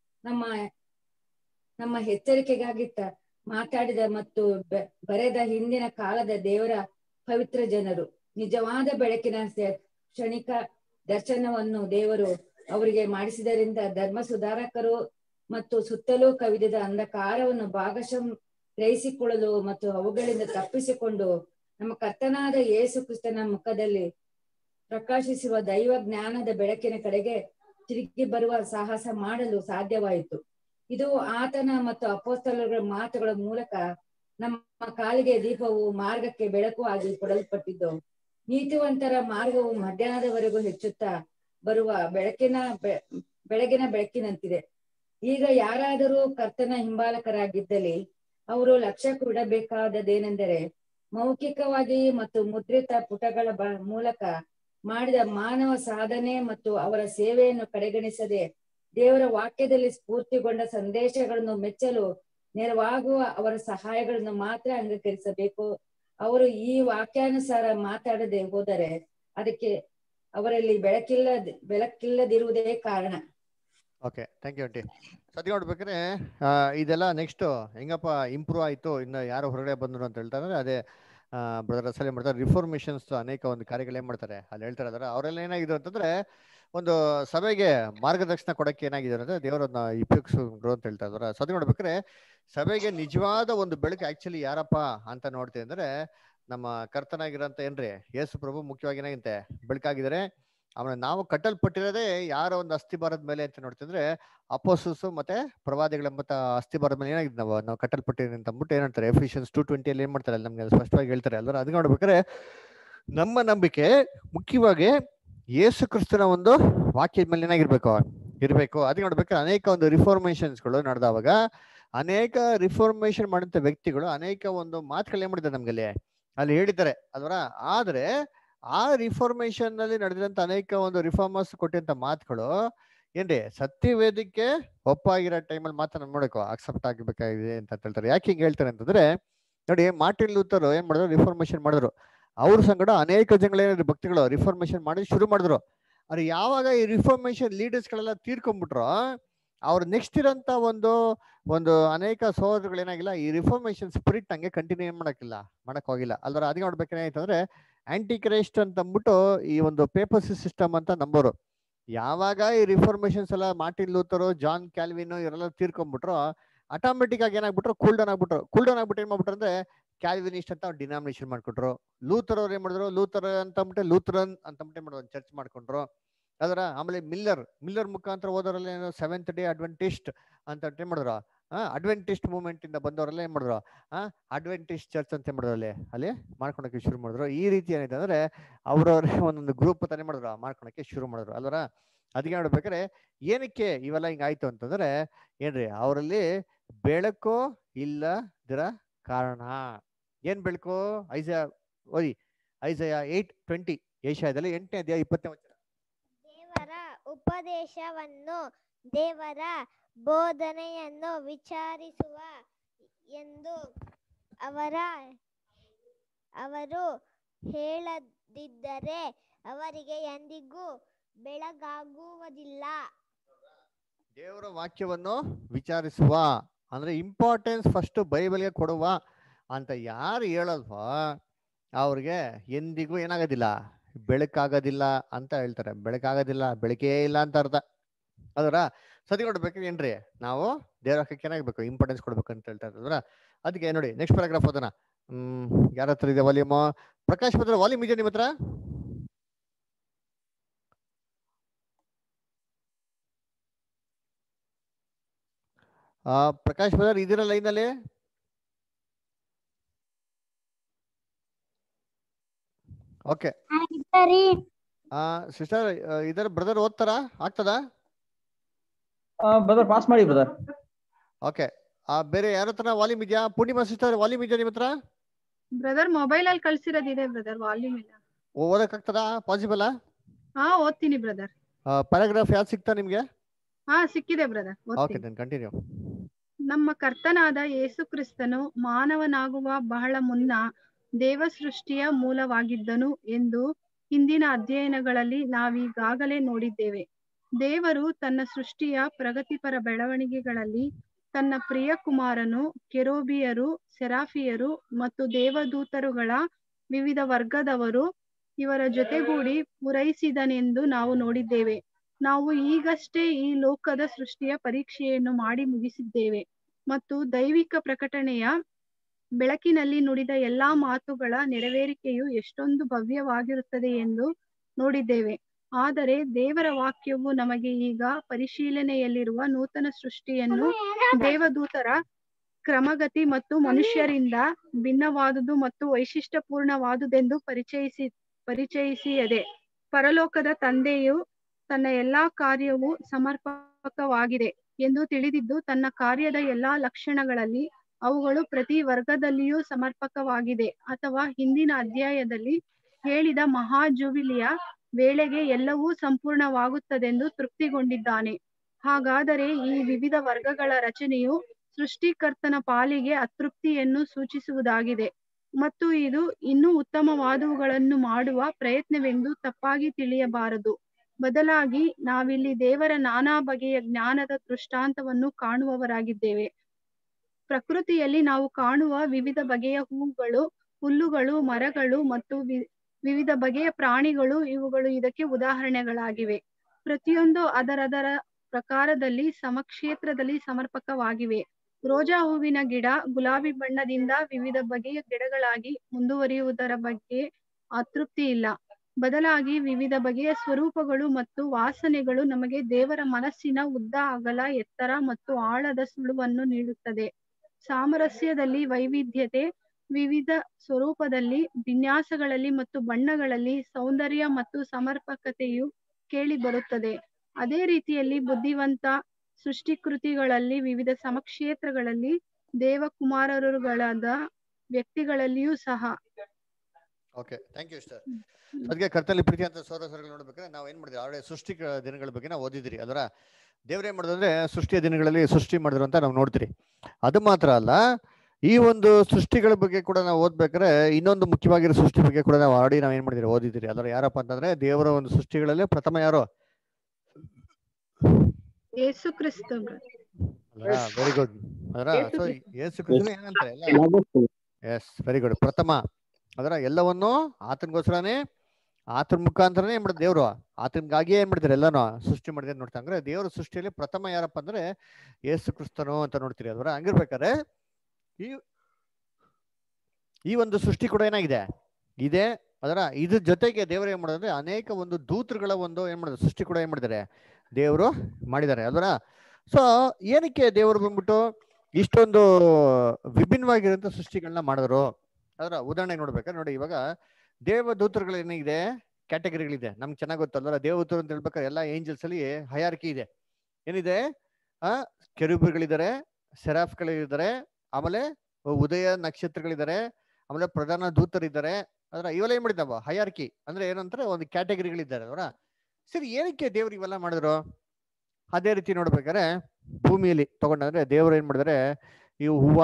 ನಮ್ಮ ಎಚ್ಚರಿಕೆಗಾಗಿ ಮಾತಾಡಿದ ಮತ್ತು ಬರೆದ ಹಿಂದಿನ ಕಾಲದ ದೇವರ ಪವಿತ್ರ ಜನರು. ನಿಜವಾದ ಬೆಳಕಿನ ಕ್ಷಣಿಕ ದರ್ಶನವನ್ನು ದೇವರು ಅವರಿಗೆ ಮಾಡಿಸಿದರಿಂದ ಧರ್ಮ ಸುಧಾರಕರು ಮತ್ತು ಸುತ್ತಲೂ ಕವಿದ ಅಂಧಕಾರವನ್ನು ಭಾಗಶಃ ಗ್ರಹಿಸಿಕೊಳ್ಳಲು ಮತ್ತು ಅವುಗಳಿಂದ ತಪ್ಪಿಸಿಕೊಂಡು ನಮ್ಮ ಕರ್ತನಾದ ಯೇಸು ಕ್ರಿಸ್ತನ ಮುಖದಲ್ಲಿ ಪ್ರಕಾಶಿಸುವ ದೈವ ಜ್ಞಾನದ ಬೆಳಕಿನ ಕಡೆಗೆ ತಿರುಗಿ ಬರುವ ಸಾಹಸ ಮಾಡಲು ಸಾಧ್ಯವಾಯಿತು. ಇದು ಆತನ ಮತ್ತು ಅಪೊಸ್ತಲರ ಮಾತುಗಳ ಮೂಲಕ ನಮ್ಮ ಕಾಲಿಗೆ ದೀಪವು ಮಾರ್ಗಕ್ಕೆ ಬೆಳಕು ಆಗಿ ಕೊಡಲ್ಪಟ್ಟಿದ್ದು, ನೀತಿವಂತರ ಮಾರ್ಗವು ಮಧ್ಯಾಹ್ನದವರೆಗೂ ಹೆಚ್ಚುತ್ತಾ ಬರುವ ಬೆಳಗಿನ ಬೆಳಕಿನಂತಿದೆ. ಈಗ ಯಾರಾದರೂ ಕರ್ತನ ಹಿಂಬಾಲಕರಾಗಿದ್ದಲ್ಲಿ ಅವರು ಲಕ್ಷ್ಯವಿಡಬೇಕಾದದೇನೆಂದರೆ ಮೌಖಿಕವಾಗಿ ಮತ್ತು ಮುದ್ರಿತ ಪುಟಗಳ ಮೂಲಕ ಮಾಡಿದ ಮಾನವ ಸಾಧನೆ ಮತ್ತು ಅವರ ಸೇವೆಯನ್ನು ಕಡೆಗಣಿಸದೆ ದೇವರ ವಾಕ್ಯದಲ್ಲಿ ಸ್ಫೂರ್ತಿಗೊಂಡ ಸಂದೇಶಗಳನ್ನು ಮೆಚ್ಚಲು ನೆರವಾಗುವ ಅವರ ಸಹಾಯಗಳನ್ನು ಮಾತ್ರ ಅಂಗೀಕರಿಸಬೇಕು. ಅವರು ಈ ವಾಕ್ಯಾನುಸಾರ ಮಾತಾಡದೆ ಹೋದರೆ ಅವರಲ್ಲಿ ಬೆಳಕಿಲ್ಲದಿರುವುದೇ ಕಾರಣ. Okay, thank you aunty. ಸದ್ಯ ನೋಡ್ಬೇಕಾದ್ರೆ ಇದೆಲ್ಲ ನೆಕ್ಸ್ಟ್ ಹೆಂಗಪ್ಪ ಇಂಪ್ರೂವ್ ಆಯ್ತು, ಇನ್ನು ಯಾರು ಹೊರಗಡೆ ಬಂದ್ರು ಅಂತ ಹೇಳ್ತಾರೆ. ಅದೇ ಬ್ರದರ್ ಅಸಲಿ ಮಾಡ್ತಾರೆ, ರಿಫಾರ್ಮೇಶನ್ಸ್ ಅನೇಕ ಒಂದು ಕಾರ್ಯಗಳು ಏನ್ ಮಾಡ್ತಾರೆ ಅಲ್ಲಿ ಹೇಳ್ತಾರೆ. ಅದರ ಅವರೆಲ್ಲ ಏನಾಗಿದೆ ಅಂತಂದ್ರೆ ಒಂದು ಸಭೆಗೆ ಮಾರ್ಗದರ್ಶನ ಕೊಡಕ್ಕೆ ಏನಾಗಿದೆ ಅಂದ್ರೆ ದೇವರನ್ನ ಉಪಯೋಗಿಸೋರು ಅಂತ ಹೇಳ್ತಾ ಇದಾರೆ. ಸದ್ಯ ನೋಡ್ಬೇಕಾದ್ರೆ ಸಭೆಗೆ ನಿಜವಾದ ಒಂದು ಬೆಳಕು ಆಕ್ಚುಲಿ ಯಾರಪ್ಪ ಅಂತ ನೋಡ್ತೀವಿ ಅಂದ್ರೆ ನಮ್ಮ ಕರ್ತನಾಗಿರೋಂಥ ಏನ್ರಿ ಯೇಸು ಪ್ರಭು ಮುಖ್ಯವಾಗಿ ಏನಾಗಿದೆ ಬೆಳಕಾಗಿದ್ದಾರೆ. ಅವನ ನಾವು ಕಟ್ಟಲ್ಪಟ್ಟಿರೋದೇ ಯಾರ ಒಂದು ಅಸ್ಥಿಭಾರದ ಮೇಲೆ ಅಂತ ನೋಡ್ತಿದ್ರೆ ಅಪೋಸ್ತಲಸ್ ಮತ್ತೆ ಪ್ರವಾದಿಗಳೆಂಬ ಅಸ್ಥಿಭಾರದ ಮೇಲೆ ಏನಾಗಿದೆ ನಾವು ಕಟ್ಟಲ್ಪಟ್ಟಿದ್ದೀವಿ ಅಂತ ಅಂದ್ಬಿಟ್ಟು ಏನಂತಾರೆ ಎಫಿಷಿಯನ್ಸ್ 2:20 ಏನ್ ಮಾಡ್ತಾರೆ ನಮ್ಗೆ ಸ್ಪಷ್ಟವಾಗಿ ಹೇಳ್ತಾರೆ ಅಲ್ವಾ. ಅದನ್ನ ನೋಡ್ಬೇಕಾದ್ರೆ ನಮ್ಮ ನಂಬಿಕೆ ಮುಖ್ಯವಾಗಿ ಯೇಸು ಕ್ರಿಸ್ತನ ಒಂದು ವಾಕ್ಯದ ಮೇಲೆ ಏನಾಗಿರ್ಬೇಕು ಇರಬೇಕು. ಅದಕ್ಕೆ ನೋಡ್ಬೇಕಾದ್ರೆ ಅನೇಕ ಒಂದು ರಿಫಾರ್ಮೇಶನ್ಸ್ಗಳು ನಡೆದವಾಗ ಅನೇಕ ರಿಫಾರ್ಮೇಶನ್ ಮಾಡಿದಂಥ ವ್ಯಕ್ತಿಗಳು ಅನೇಕ ಒಂದು ಮಾತುಗಳು ಏನ್ ಮಾಡಿದ್ದಾರೆ ನಮ್ಗೆ ಅಲ್ಲಿ ಹೇಳಿದ್ದಾರೆ ಅಲ್ವರ. ಆದ್ರೆ ಆ ರಿಫಾರ್ಮೇಶನ್ ನಲ್ಲಿ ನಡೆದಂತ ಅನೇಕ ಒಂದು ರಿಫಾರ್ಮರ್ಸ್ ಕೊಟ್ಟಂತ ಮಾತುಗಳು ಏನ್ರಿ ಸತ್ಯವೇದಕ್ಕೆ ಒಪ್ಪಾಗಿರೋ ಟೈಮಲ್ಲಿ ಮಾತ್ರ ನಮ್ ನೋಡಬೇಕು ಅಕ್ಸೆಪ್ಟ್ ಆಗಬೇಕಾಗಿದೆ ಅಂತ ಹೇಳ್ತಾರೆ. ಯಾಕೆ ಹಿಂಗೆ ಹೇಳ್ತಾರೆ ಅಂತಂದ್ರೆ ನೋಡಿ, ಮಾರ್ಟಿನ್ ಲೂಥರ್ ಏನ್ ಮಾಡಿದ್ರು, ರಿಫಾರ್ಮೇಶನ್ ಮಾಡಿದ್ರು. ಅವ್ರ ಸಂಗಡ ಅನೇಕ ಜನಗಳೇನಾದ್ರು ಭಕ್ತಿಗಳು ರಿಫಾರ್ಮೇಶನ್ ಮಾಡಿ ಶುರು ಮಾಡಿದ್ರು. ಅವ್ರು ಯಾವಾಗ ಈ ರಿಫಾರ್ಮೇಶನ್ ಲೀಡರ್ಸ್ ಗಳೆಲ್ಲ ತೀರ್ಕೊಂಡ್ಬಿಟ್ರು, ಅವ್ರು ನೆಕ್ಸ್ಟ್ ಇರೋಂಥ ಒಂದು ಅನೇಕ ಸಹೋದರಗಳು ಏನಾಗಿಲ್ಲ ಈ ರಿಫಾರ್ಮೇಶನ್ ಸ್ಪಿರಿಟ್ ಹಂಗೆ ಕಂಟಿನ್ಯೂ ಮಾಡಕ್ ಹೋಗಿಲ್ಲ ಅಲ್ವರ. ಅದಕ್ಕೆ ನೋಡ್ಬೇಕೇನಾಯ್ತಂದ್ರೆ ಆಂಟಿ ಕ್ರೈಸ್ಟ್ ಅಂತ ಅಂದ್ಬಿಟ್ಟು ಈ ಒಂದು ಪೇಪರ್ಸಿ ಸಿಸ್ಟಮ್ ಅಂತ ನಂಬೋರು. ಯಾವಾಗ ಈ ರಿಫಾರ್ಮೇಶನ್ಸ್ ಎಲ್ಲ ಮಾರ್ಟಿನ್ ಲೂಥರು, ಜಾನ್ ಕ್ಯಾಲ್ವಿನ್ ಇವರೆಲ್ಲ ತೀರ್ಕೊಂಡ್ಬಿಟ್ರು, ಆಟೋಮೆಟಿಕ್ ಆಗಿ ಏನಾಗ್ಬಿಟ್ರು ಕೂಲ್ ಡೌನ್ ಆಗ್ಬಿಟ್ಟು ಏನ್ ಮಾಡ್ಬಿಟ್ರು ಅಂದ್ರೆ ಕ್ಯಾಲ್ವಿನಿಸ್ಟ್ ಅಂತ ಡಿನಾಮಿನೇಷನ್ ಮಾಡ್ಕೊಟ್ರು. ಲೂಥರ್ ಅವ್ರು ಏನ್ ಮಾಡಿದ್ರು, ಲೂಥರ್ ಅಂತ ಅಂದ್ಬಿಟ್ಟು ಲೂಥರನ್ ಅಂತ ಅಂದ್ಬಿಟ್ಟು ಒಂದು ಚರ್ಚ್ ಮಾಡ್ಕೊಂಡ್ರು ಅದರ. ಆಮೇಲೆ ಮಿಲ್ಲರ್ ಮುಖಾಂತರ ಹೋದವರೆಲ್ಲ ಏನೋ ಸೆವೆಂತ್ ಡೇ ಅಡ್ವೆಂಟಿಸ್ಟ್ ಅಂತ ಏನ್ ಮಾಡಿದ್ರು, ಅಡ್ವೆಂಟಿಸ್ಟ್ ಮೂವ್ಮೆಂಟ್ ಇಂದ ಬಂದವರೆಲ್ಲ ಏನ್ ಮಾಡಿದ್ರು ಅಡ್ವೆಂಟಿಸ್ಟ್ ಚರ್ಚ್ ಅಂತ ಏನ್ ಮಾಡಿದ್ರು ಅಲ್ಲಿ ಮಾಡ್ಕೊಳಕ್ಕೆ ಶುರು ಮಾಡಿದ್ರು. ಈ ರೀತಿ ಏನಿದೆ ಅಂದ್ರೆ ಅವ್ರವ್ರೆ ಒಂದೊಂದು ಗ್ರೂಪ್ ತಾನೇ ಮಾಡಿದ್ರು ಮಾಡ್ಕೊಳಕ್ಕೆ ಶುರು ಮಾಡಿದ್ರು ಅಲ್ವರ. ಅದಕ್ಕೆ ನೋಡ್ಬೇಕಾದ್ರೆ ಏನಕ್ಕೆ ಇವೆಲ್ಲ ಹಿಂಗಾಯ್ತು ಅಂತಂದ್ರೆ ಏನ್ರಿ ಅವರಲ್ಲಿ ಬೆಳಕು ಇಲ್ಲದಿರ ಕಾರಣ. ಏನ್ ಬೆಳಕು? ಐಸಯ 8:20 ಏಷಯದಲ್ಲಿ 8ನೇ ಅಧ್ಯಾಯ 20ನೇ ವಚನ. ದೇವರ ಉಪದೇಶವನ್ನು ದೇವರ ಬೋಧನೆಯನ್ನು ವಿಚಾರಿಸುವ ಎಂದು ಅವರು ಹೇಳದಿದ್ದರೆ ಅವರಿಗೆ ಎಂದಿಗೂ ಬೆಳಗಾಗುವುದಿಲ್ಲ. ದೇವರ ವಾಕ್ಯವನ್ನು ವಿಚಾರಿಸುವ ಅಂದ್ರೆ ಇಂಪಾರ್ಟೆನ್ಸ್ ಫಸ್ಟ್ ಬೈಬಲ್ಗೆ ಕೊಡುವ ಅಂತ ಯಾರು ಹೇಳಲ್ವೋ ಅವ್ರಿಗೆ ಎಂದಿಗೂ ಏನಾಗೋದಿಲ್ಲ, ಬೆಳಕಾಗೋದಿಲ್ಲ ಅಂತ ಹೇಳ್ತಾರೆ. ಬೆಳಕಾಗೋದಿಲ್ಲ, ಬೆಳಕೇ ಇಲ್ಲ ಅಂತ ಅರ್ಥ ಅದರ. ಸತಿ ಕೊಡ್ಬೇಕು ಏನ್ರಿ, ನಾವು ದೇವರ ವಾಕ್ಯಕ್ಕೆ ಏನಾಗಬೇಕು, ಇಂಪಾರ್ಟೆನ್ಸ್ ಕೊಡ್ಬೇಕು ಅಂತ ಹೇಳ್ತಾ ಇದ್ರ. ಅದಕ್ಕೆ ನೋಡಿ ನೆಕ್ಸ್ಟ್ ಪ್ಯಾರಾಗ್ರಾಫ್ ಓದೋಣ. ಯಾರ ಹತ್ರ ಇದೆ ವಾಲ್ಯೂಮ್? ಪ್ರಕಾಶ್ ಭದ್ರ ವಾಲ್ಯೂಮ್ ಇದೆಯಾ ನಿಮ್ಮ ಹತ್ರ? ಪ್ರಕಾಶ್ ಭದ್ರ ಇದೀರ ಲೈನಲ್ಲಿ? ಓಕೆ ಸಿಸ್ಟರ್ ಇದರ ಬ್ರದರ್ ಓದ್ತಾರಾ? ಆಗ್ತದಾ ಬ್ರದರ್? ಪಾಸ್ ಮಾಡಿ ಬ್ರದರ್. ಓಕೆ, ಬೇರೆ ಯಾರ ಹತ್ರ ವಾಲ್ಯೂಮ್ ಇದೆಯಾ? ಪೂರ್ಣಿಮಾ ಸಿಸ್ಟರ್ ವಾಲ್ಯೂಮ್ ಇದೆಯಾ ನಿಮ್ಮ ಹತ್ರ? ಬ್ರದರ್ ಮೊಬೈಲ್ ಅಲ್ಲಿ ಕಳ್ಸಿರೋದಿದೆ ಬ್ರದರ್, ವಾಲ್ಯೂಮ್ ಇಲ್ಲ. ಓದಕ್ ಆಗ್ತದಾ? ಪಾಸಿಬಲ್? ಹಾ ಓದ್ತೀನಿ ಬ್ರದರ್. ಪ್ಯಾರಾಗ್ರಾಫ್ ಯಾವ್ದು ಸಿಗ್ತಾ ನಿಮ್ಗೆ? ಹಾ ಸಿಕ್ಕಿದೆ ಬ್ರದರ್. Okay then continue. ನಮ್ಮ ಕರ್ತನಾದ ಯೇಸು ಕ್ರಿಸ್ತನು ಮಾನವನಾಗುವ ಬಹಳ ಮುನ್ನ ದೇವ ಸೃಷ್ಟಿಯ ಮೂಲವಾಗಿದ್ದನು ಎಂದು ಹಿಂದಿನ ಅಧ್ಯಯನಗಳಲ್ಲಿ ನಾವೀಗಾಗಲೇ ನೋಡಿದ್ದೇವೆ. ದೇವರು ತನ್ನ ಸೃಷ್ಟಿಯ ಪ್ರಗತಿಪರ ಬೆಳವಣಿಗೆಗಳಲ್ಲಿ ತನ್ನ ಪ್ರಿಯ ಕುಮಾರನು ಕೆರೂಬಿಯರು, ಸೆರಾಫಿಯರು ಮತ್ತು ದೇವದೂತರುಗಳ ವಿವಿಧ ವರ್ಗದವರು ಇವರ ಜೊತೆಗೂಡಿ ಪೂರೈಸಿದನೆಂದು ನಾವು ನೋಡಿದ್ದೇವೆ. ನಾವು ಈಗಷ್ಟೇ ಈ ಲೋಕದ ಸೃಷ್ಟಿಯ ಪರೀಕ್ಷೆಯನ್ನು ಮಾಡಿ ಮುಗಿಸಿದ್ದೇವೆ ಮತ್ತು ದೈವಿಕ ಪ್ರಕಟಣೆಯ ಬೆಳಕಿನಲ್ಲಿ ನುಡಿದ ಎಲ್ಲಾ ಮಾತುಗಳ ನೆರವೇರಿಕೆಯು ಎಷ್ಟೊಂದು ಭವ್ಯವಾಗಿರುತ್ತದೆ ಎಂದು ನೋಡಿದ್ದೇವೆ. ಆದರೆ ದೇವರ ವಾಕ್ಯವು ನಮಗೆ ಈಗ ಪರಿಶೀಲನೆಯಲ್ಲಿರುವ ನೂತನ ಸೃಷ್ಟಿಯನ್ನು ದೇವದೂತರ ಕ್ರಮಗತಿ ಮತ್ತು ಮನುಷ್ಯರಿಂದ ಭಿನ್ನವಾದುದು ಮತ್ತು ವೈಶಿಷ್ಟ್ಯಪೂರ್ಣವಾದುದೆಂದು ಪರಿಚಯಿಸಿದೆ. ಪರಲೋಕದ ತಂದೆಯು ತನ್ನ ಎಲ್ಲಾ ಕಾರ್ಯವು ಸಮರ್ಪಕವಾಗಿದೆ ಎಂದು ತಿಳಿದಿದ್ದು ತನ್ನ ಕಾರ್ಯದ ಎಲ್ಲಾ ಲಕ್ಷಣಗಳಲ್ಲಿ ಅವುಗಳು ಪ್ರತಿ ವರ್ಗದಲ್ಲಿಯೂ ಸಮರ್ಪಕವಾಗಿದೆ. ಅಥವಾ ಹಿಂದಿನ ಅಧ್ಯಾಯದಲ್ಲಿ ಹೇಳಿದ ಮಹಾ ಜೂಬಿಲಿಯ ವೇಳೆಗೆ ಎಲ್ಲವೂ ಸಂಪೂರ್ಣವಾಗುತ್ತದೆಂದು ತೃಪ್ತಿಗೊಂಡಿದ್ದಾನೆ. ಹಾಗಾದರೆ ಈ ವಿವಿಧ ವರ್ಗಗಳ ರಚನೆಯು ಸೃಷ್ಟಿಕರ್ತನ ಪಾಲಿಗೆ ಅತೃಪ್ತಿಯನ್ನು ಸೂಚಿಸುವುದಾಗಿದೆ. ಮತ್ತು ಇದು ಇನ್ನೂ ಉತ್ತಮವಾದವುಗಳನ್ನು ಮಾಡುವ ಪ್ರಯತ್ನವೆಂದು ತಪ್ಪಾಗಿ ತಿಳಿಯಬಾರದು. ಬದಲಾಗಿ ನಾವಿಲ್ಲಿ ದೇವರ ನಾನಾ ಬಗೆಯ ಜ್ಞಾನದ ದೃಷ್ಟಾಂತವನ್ನು ಕಾಣುವವರಾಗಿದ್ದೇವೆ. ಪ್ರಕೃತಿಯಲ್ಲಿ ನಾವು ಕಾಣುವ ವಿವಿಧ ಬಗೆಯ ಹೂಗಳು, ಹುಲ್ಲುಗಳು, ಮರಗಳು ಮತ್ತು ವಿವಿಧ ಬಗೆಯ ಪ್ರಾಣಿಗಳು ಇವುಗಳು ಇದಕ್ಕೆ ಉದಾಹರಣೆಗಳಾಗಿವೆ. ಪ್ರತಿಯೊಂದು ಅದರದರ ಪ್ರಕಾರದಲ್ಲಿ ಸಮಕ್ಷೇತ್ರದಲ್ಲಿ ಸಮರ್ಪಕವಾಗಿವೆ. ರೋಜಾ ಹೂವಿನ ಗಿಡ ಗುಲಾಬಿ ಬಣ್ಣದಿಂದ ವಿವಿಧ ಬಗೆಯ ಗಿಡಗಳಾಗಿ ಮುಂದುವರಿಯುವುದರ ಬಗ್ಗೆ ಅತೃಪ್ತಿ ಇಲ್ಲ. ಬದಲಾಗಿ ವಿವಿಧ ಬಗೆಯ ಸ್ವರೂಪಗಳು ಮತ್ತು ವಾಸನೆಗಳು ನಮಗೆ ದೇವರ ಮನಸ್ಸಿನ ಉದ್ದ, ಅಗಲ, ಎತ್ತರ ಮತ್ತು ಆಳದ ಸುಳುವನ್ನು ನೀಡುತ್ತದೆ. ಸಾಮರಸ್ಯದಲ್ಲಿ ವೈವಿಧ್ಯತೆ, ವಿವಿಧ ಸ್ವರೂಪದಲ್ಲಿ, ವಿನ್ಯಾಸಗಳಲ್ಲಿ ಮತ್ತು ಬಣ್ಣಗಳಲ್ಲಿ ಸೌಂದರ್ಯ ಮತ್ತು ಸಮರ್ಪಕತೆಯು ಕೇಳಿ ಬರುತ್ತದೆ. ಅದೇ ರೀತಿಯಲ್ಲಿ ಬುದ್ಧಿವಂತ ಸೃಷ್ಟಿಕೃತಿಗಳಲ್ಲಿ ವಿವಿಧ ಸಮಕ್ಷೇತ್ರಗಳಲ್ಲಿ ದೇವಕುಮಾರರುಗಳಾದ ವ್ಯಕ್ತಿಗಳಲ್ಲಿಯೂ ಸಹ. Okay, thank you sir. ಅದಕ್ಕೆ ಕರ್ತನಲ್ಲಿ ಪ್ರೀತಿ ಅಂತ ಸೋದರಗಳು ನೋಡ್ಬೇಕಾದ್ರೆ ನಾವು ಏನ್ ಮಾಡಿದ್ವಿ, ಅವರೇ ಸೃಷ್ಟಿ ದಿನಗಳ ಬಗ್ಗೆ ನಾವು ಓದಿದ್ರಿ. ಅದರ ದೇವ್ರು ಏನ್ ಮಾಡಿದ್ರೆ ಸೃಷ್ಟಿಯ ದಿನಗಳಲ್ಲಿ ಸೃಷ್ಟಿ ಮಾಡಿದ್ರು ಅಂತ ನಾವು ನೋಡ್ತೀರಿ. ಅದು ಮಾತ್ರ ಅಲ್ಲ, ಈ ಒಂದು ಸೃಷ್ಟಿಗಳ ಬಗ್ಗೆ ಕೂಡ ನಾವು ಓದ್ಬೇಕಾದ್ರೆ ಇನ್ನೊಂದು ಮುಖ್ಯವಾಗಿರೋ ಸೃಷ್ಟಿ ಬಗ್ಗೆ ಕೂಡ ನಾವು ಆಲ್ರೆಡಿ ನಾವು ಏನ್ ಮಾಡಿದಿರಿ, ಓದಿದಿರಿ. ಅದರ ಯಾರಪ್ಪ ಅಂತಂದ್ರೆ ದೇವರ ಒಂದು ಸೃಷ್ಟಿಗಳಲ್ಲಿ ಪ್ರಥಮ ಯಾರು? ಯೇಸು ಕ್ರಿಸ್ತ. Very good. ಅದರ ಸೊ ಯೇಸು ಕ್ರಿಸ್ತನ ಏನಂತಾರೆ ಎಲ್ಲ. Yes, very good. ಪ್ರಥಮ ಅದರ ಎಲ್ಲವನ್ನು ಆತನಿಗೋಸ್ಕರನೇ, ಆತನ ಮುಖಾಂತರನೇ ಏನ್ ಮಾಡಿದ್ರು ದೇವ್ರು, ಆತನಿಗಾಗಿಯೇ ಏನ್ ಮಾಡಿದಾರೆ ಎಲ್ಲಾನು ಸೃಷ್ಟಿ ಮಾಡಿದೆ ಅಂತ ನೋಡ್ತಾ. ಅಂದ್ರೆ ದೇವರ ಸೃಷ್ಟಿಯಲ್ಲಿ ಪ್ರಥಮ ಯಾರಪ್ಪ ಅಂದ್ರೆ ಯೇಸು ಕ್ರಿಸ್ತನು ಅಂತ ನೋಡ್ತೀರಿ. ಅದರ ಹಂಗಿರ್ಬೇಕಾದ್ರೆ ಈ ಒಂದು ಸೃಷ್ಟಿ ಕೂಡ ಏನಾಗಿದೆ ಇದೆ. ಅದರ ಇದ್ರ ಜೊತೆಗೆ ದೇವರು ಏನ್ ಮಾಡಿದ್ರೆ ಅನೇಕ ಒಂದು ದೂತರುಗಳ ಒಂದು ಏನ್ ಮಾಡಿದ್ರು ಸೃಷ್ಟಿ ಕೂಡ ಏನ್ ಮಾಡಿದ್ದಾರೆ ದೇವರು ಮಾಡಿದ್ದಾರೆ. ಅದರ ಸೊ ಏನಕ್ಕೆ ದೇವರು ಬಂದ್ಬಿಟ್ಟು ಇಷ್ಟೊಂದು ವಿಭಿನ್ನವಾಗಿರುವಂತ ಸೃಷ್ಟಿಗಳನ್ನ ಮಾಡಿದ್ರು? ಅದರ ಉದಾಹರಣೆ ನೋಡ್ಬೇಕಾದ್ರೆ ನೋಡಿ, ಇವಾಗ ದೇವದೂತರುಗಳು ಏನಿದೆ ಕ್ಯಾಟಗರಿಗಳಿದೆ, ನಮ್ಗೆ ಚೆನ್ನಾಗಿ ಗೊತ್ತಲ್ವರ. ದೇವದೂತರು ಅಂತ ಹೇಳ್ಬೇಕಾದ್ರೆ ಎಲ್ಲ ಏಂಜಲ್ಸ್ ಅಲ್ಲಿ ಹೈರಾರ್ಕಿ ಇದೆ. ಏನಿದೆ, ಕೆರೂಬಿಗಳಿದ್ದಾರೆ, ಸೆರಾಫ್ಗಳಿದ್ದಾರೆ, ಆಮೇಲೆ ಉದಯ ನಕ್ಷತ್ರಗಳಿದ್ದಾರೆ, ಆಮೇಲೆ ಪ್ರಧಾನ ದೂತರಿದ್ದಾರೆ. ಅದರ ಇವೆಲ್ಲ ಏನ್ ಮಾಡಿದ್ದಾವ ಹೈರಾರ್ಕಿ ಅಂದ್ರೆ ಏನಂತಾರೆ ಒಂದು ಕ್ಯಾಟಗರಿಗಳಿದ್ದಾರೆ. ಅವರ ಸರಿ, ಏನಕ್ಕೆ ದೇವ್ರು ಇವೆಲ್ಲ ಮಾಡಿದ್ರು? ಅದೇ ರೀತಿ ನೋಡ್ಬೇಕಾದ್ರೆ ಭೂಮಿಯಲ್ಲಿ ತಗೊಂಡ್ರೆ ದೇವ್ರು ಏನ್ ಮಾಡಿದಾರೆ, ಈ ಹೂವ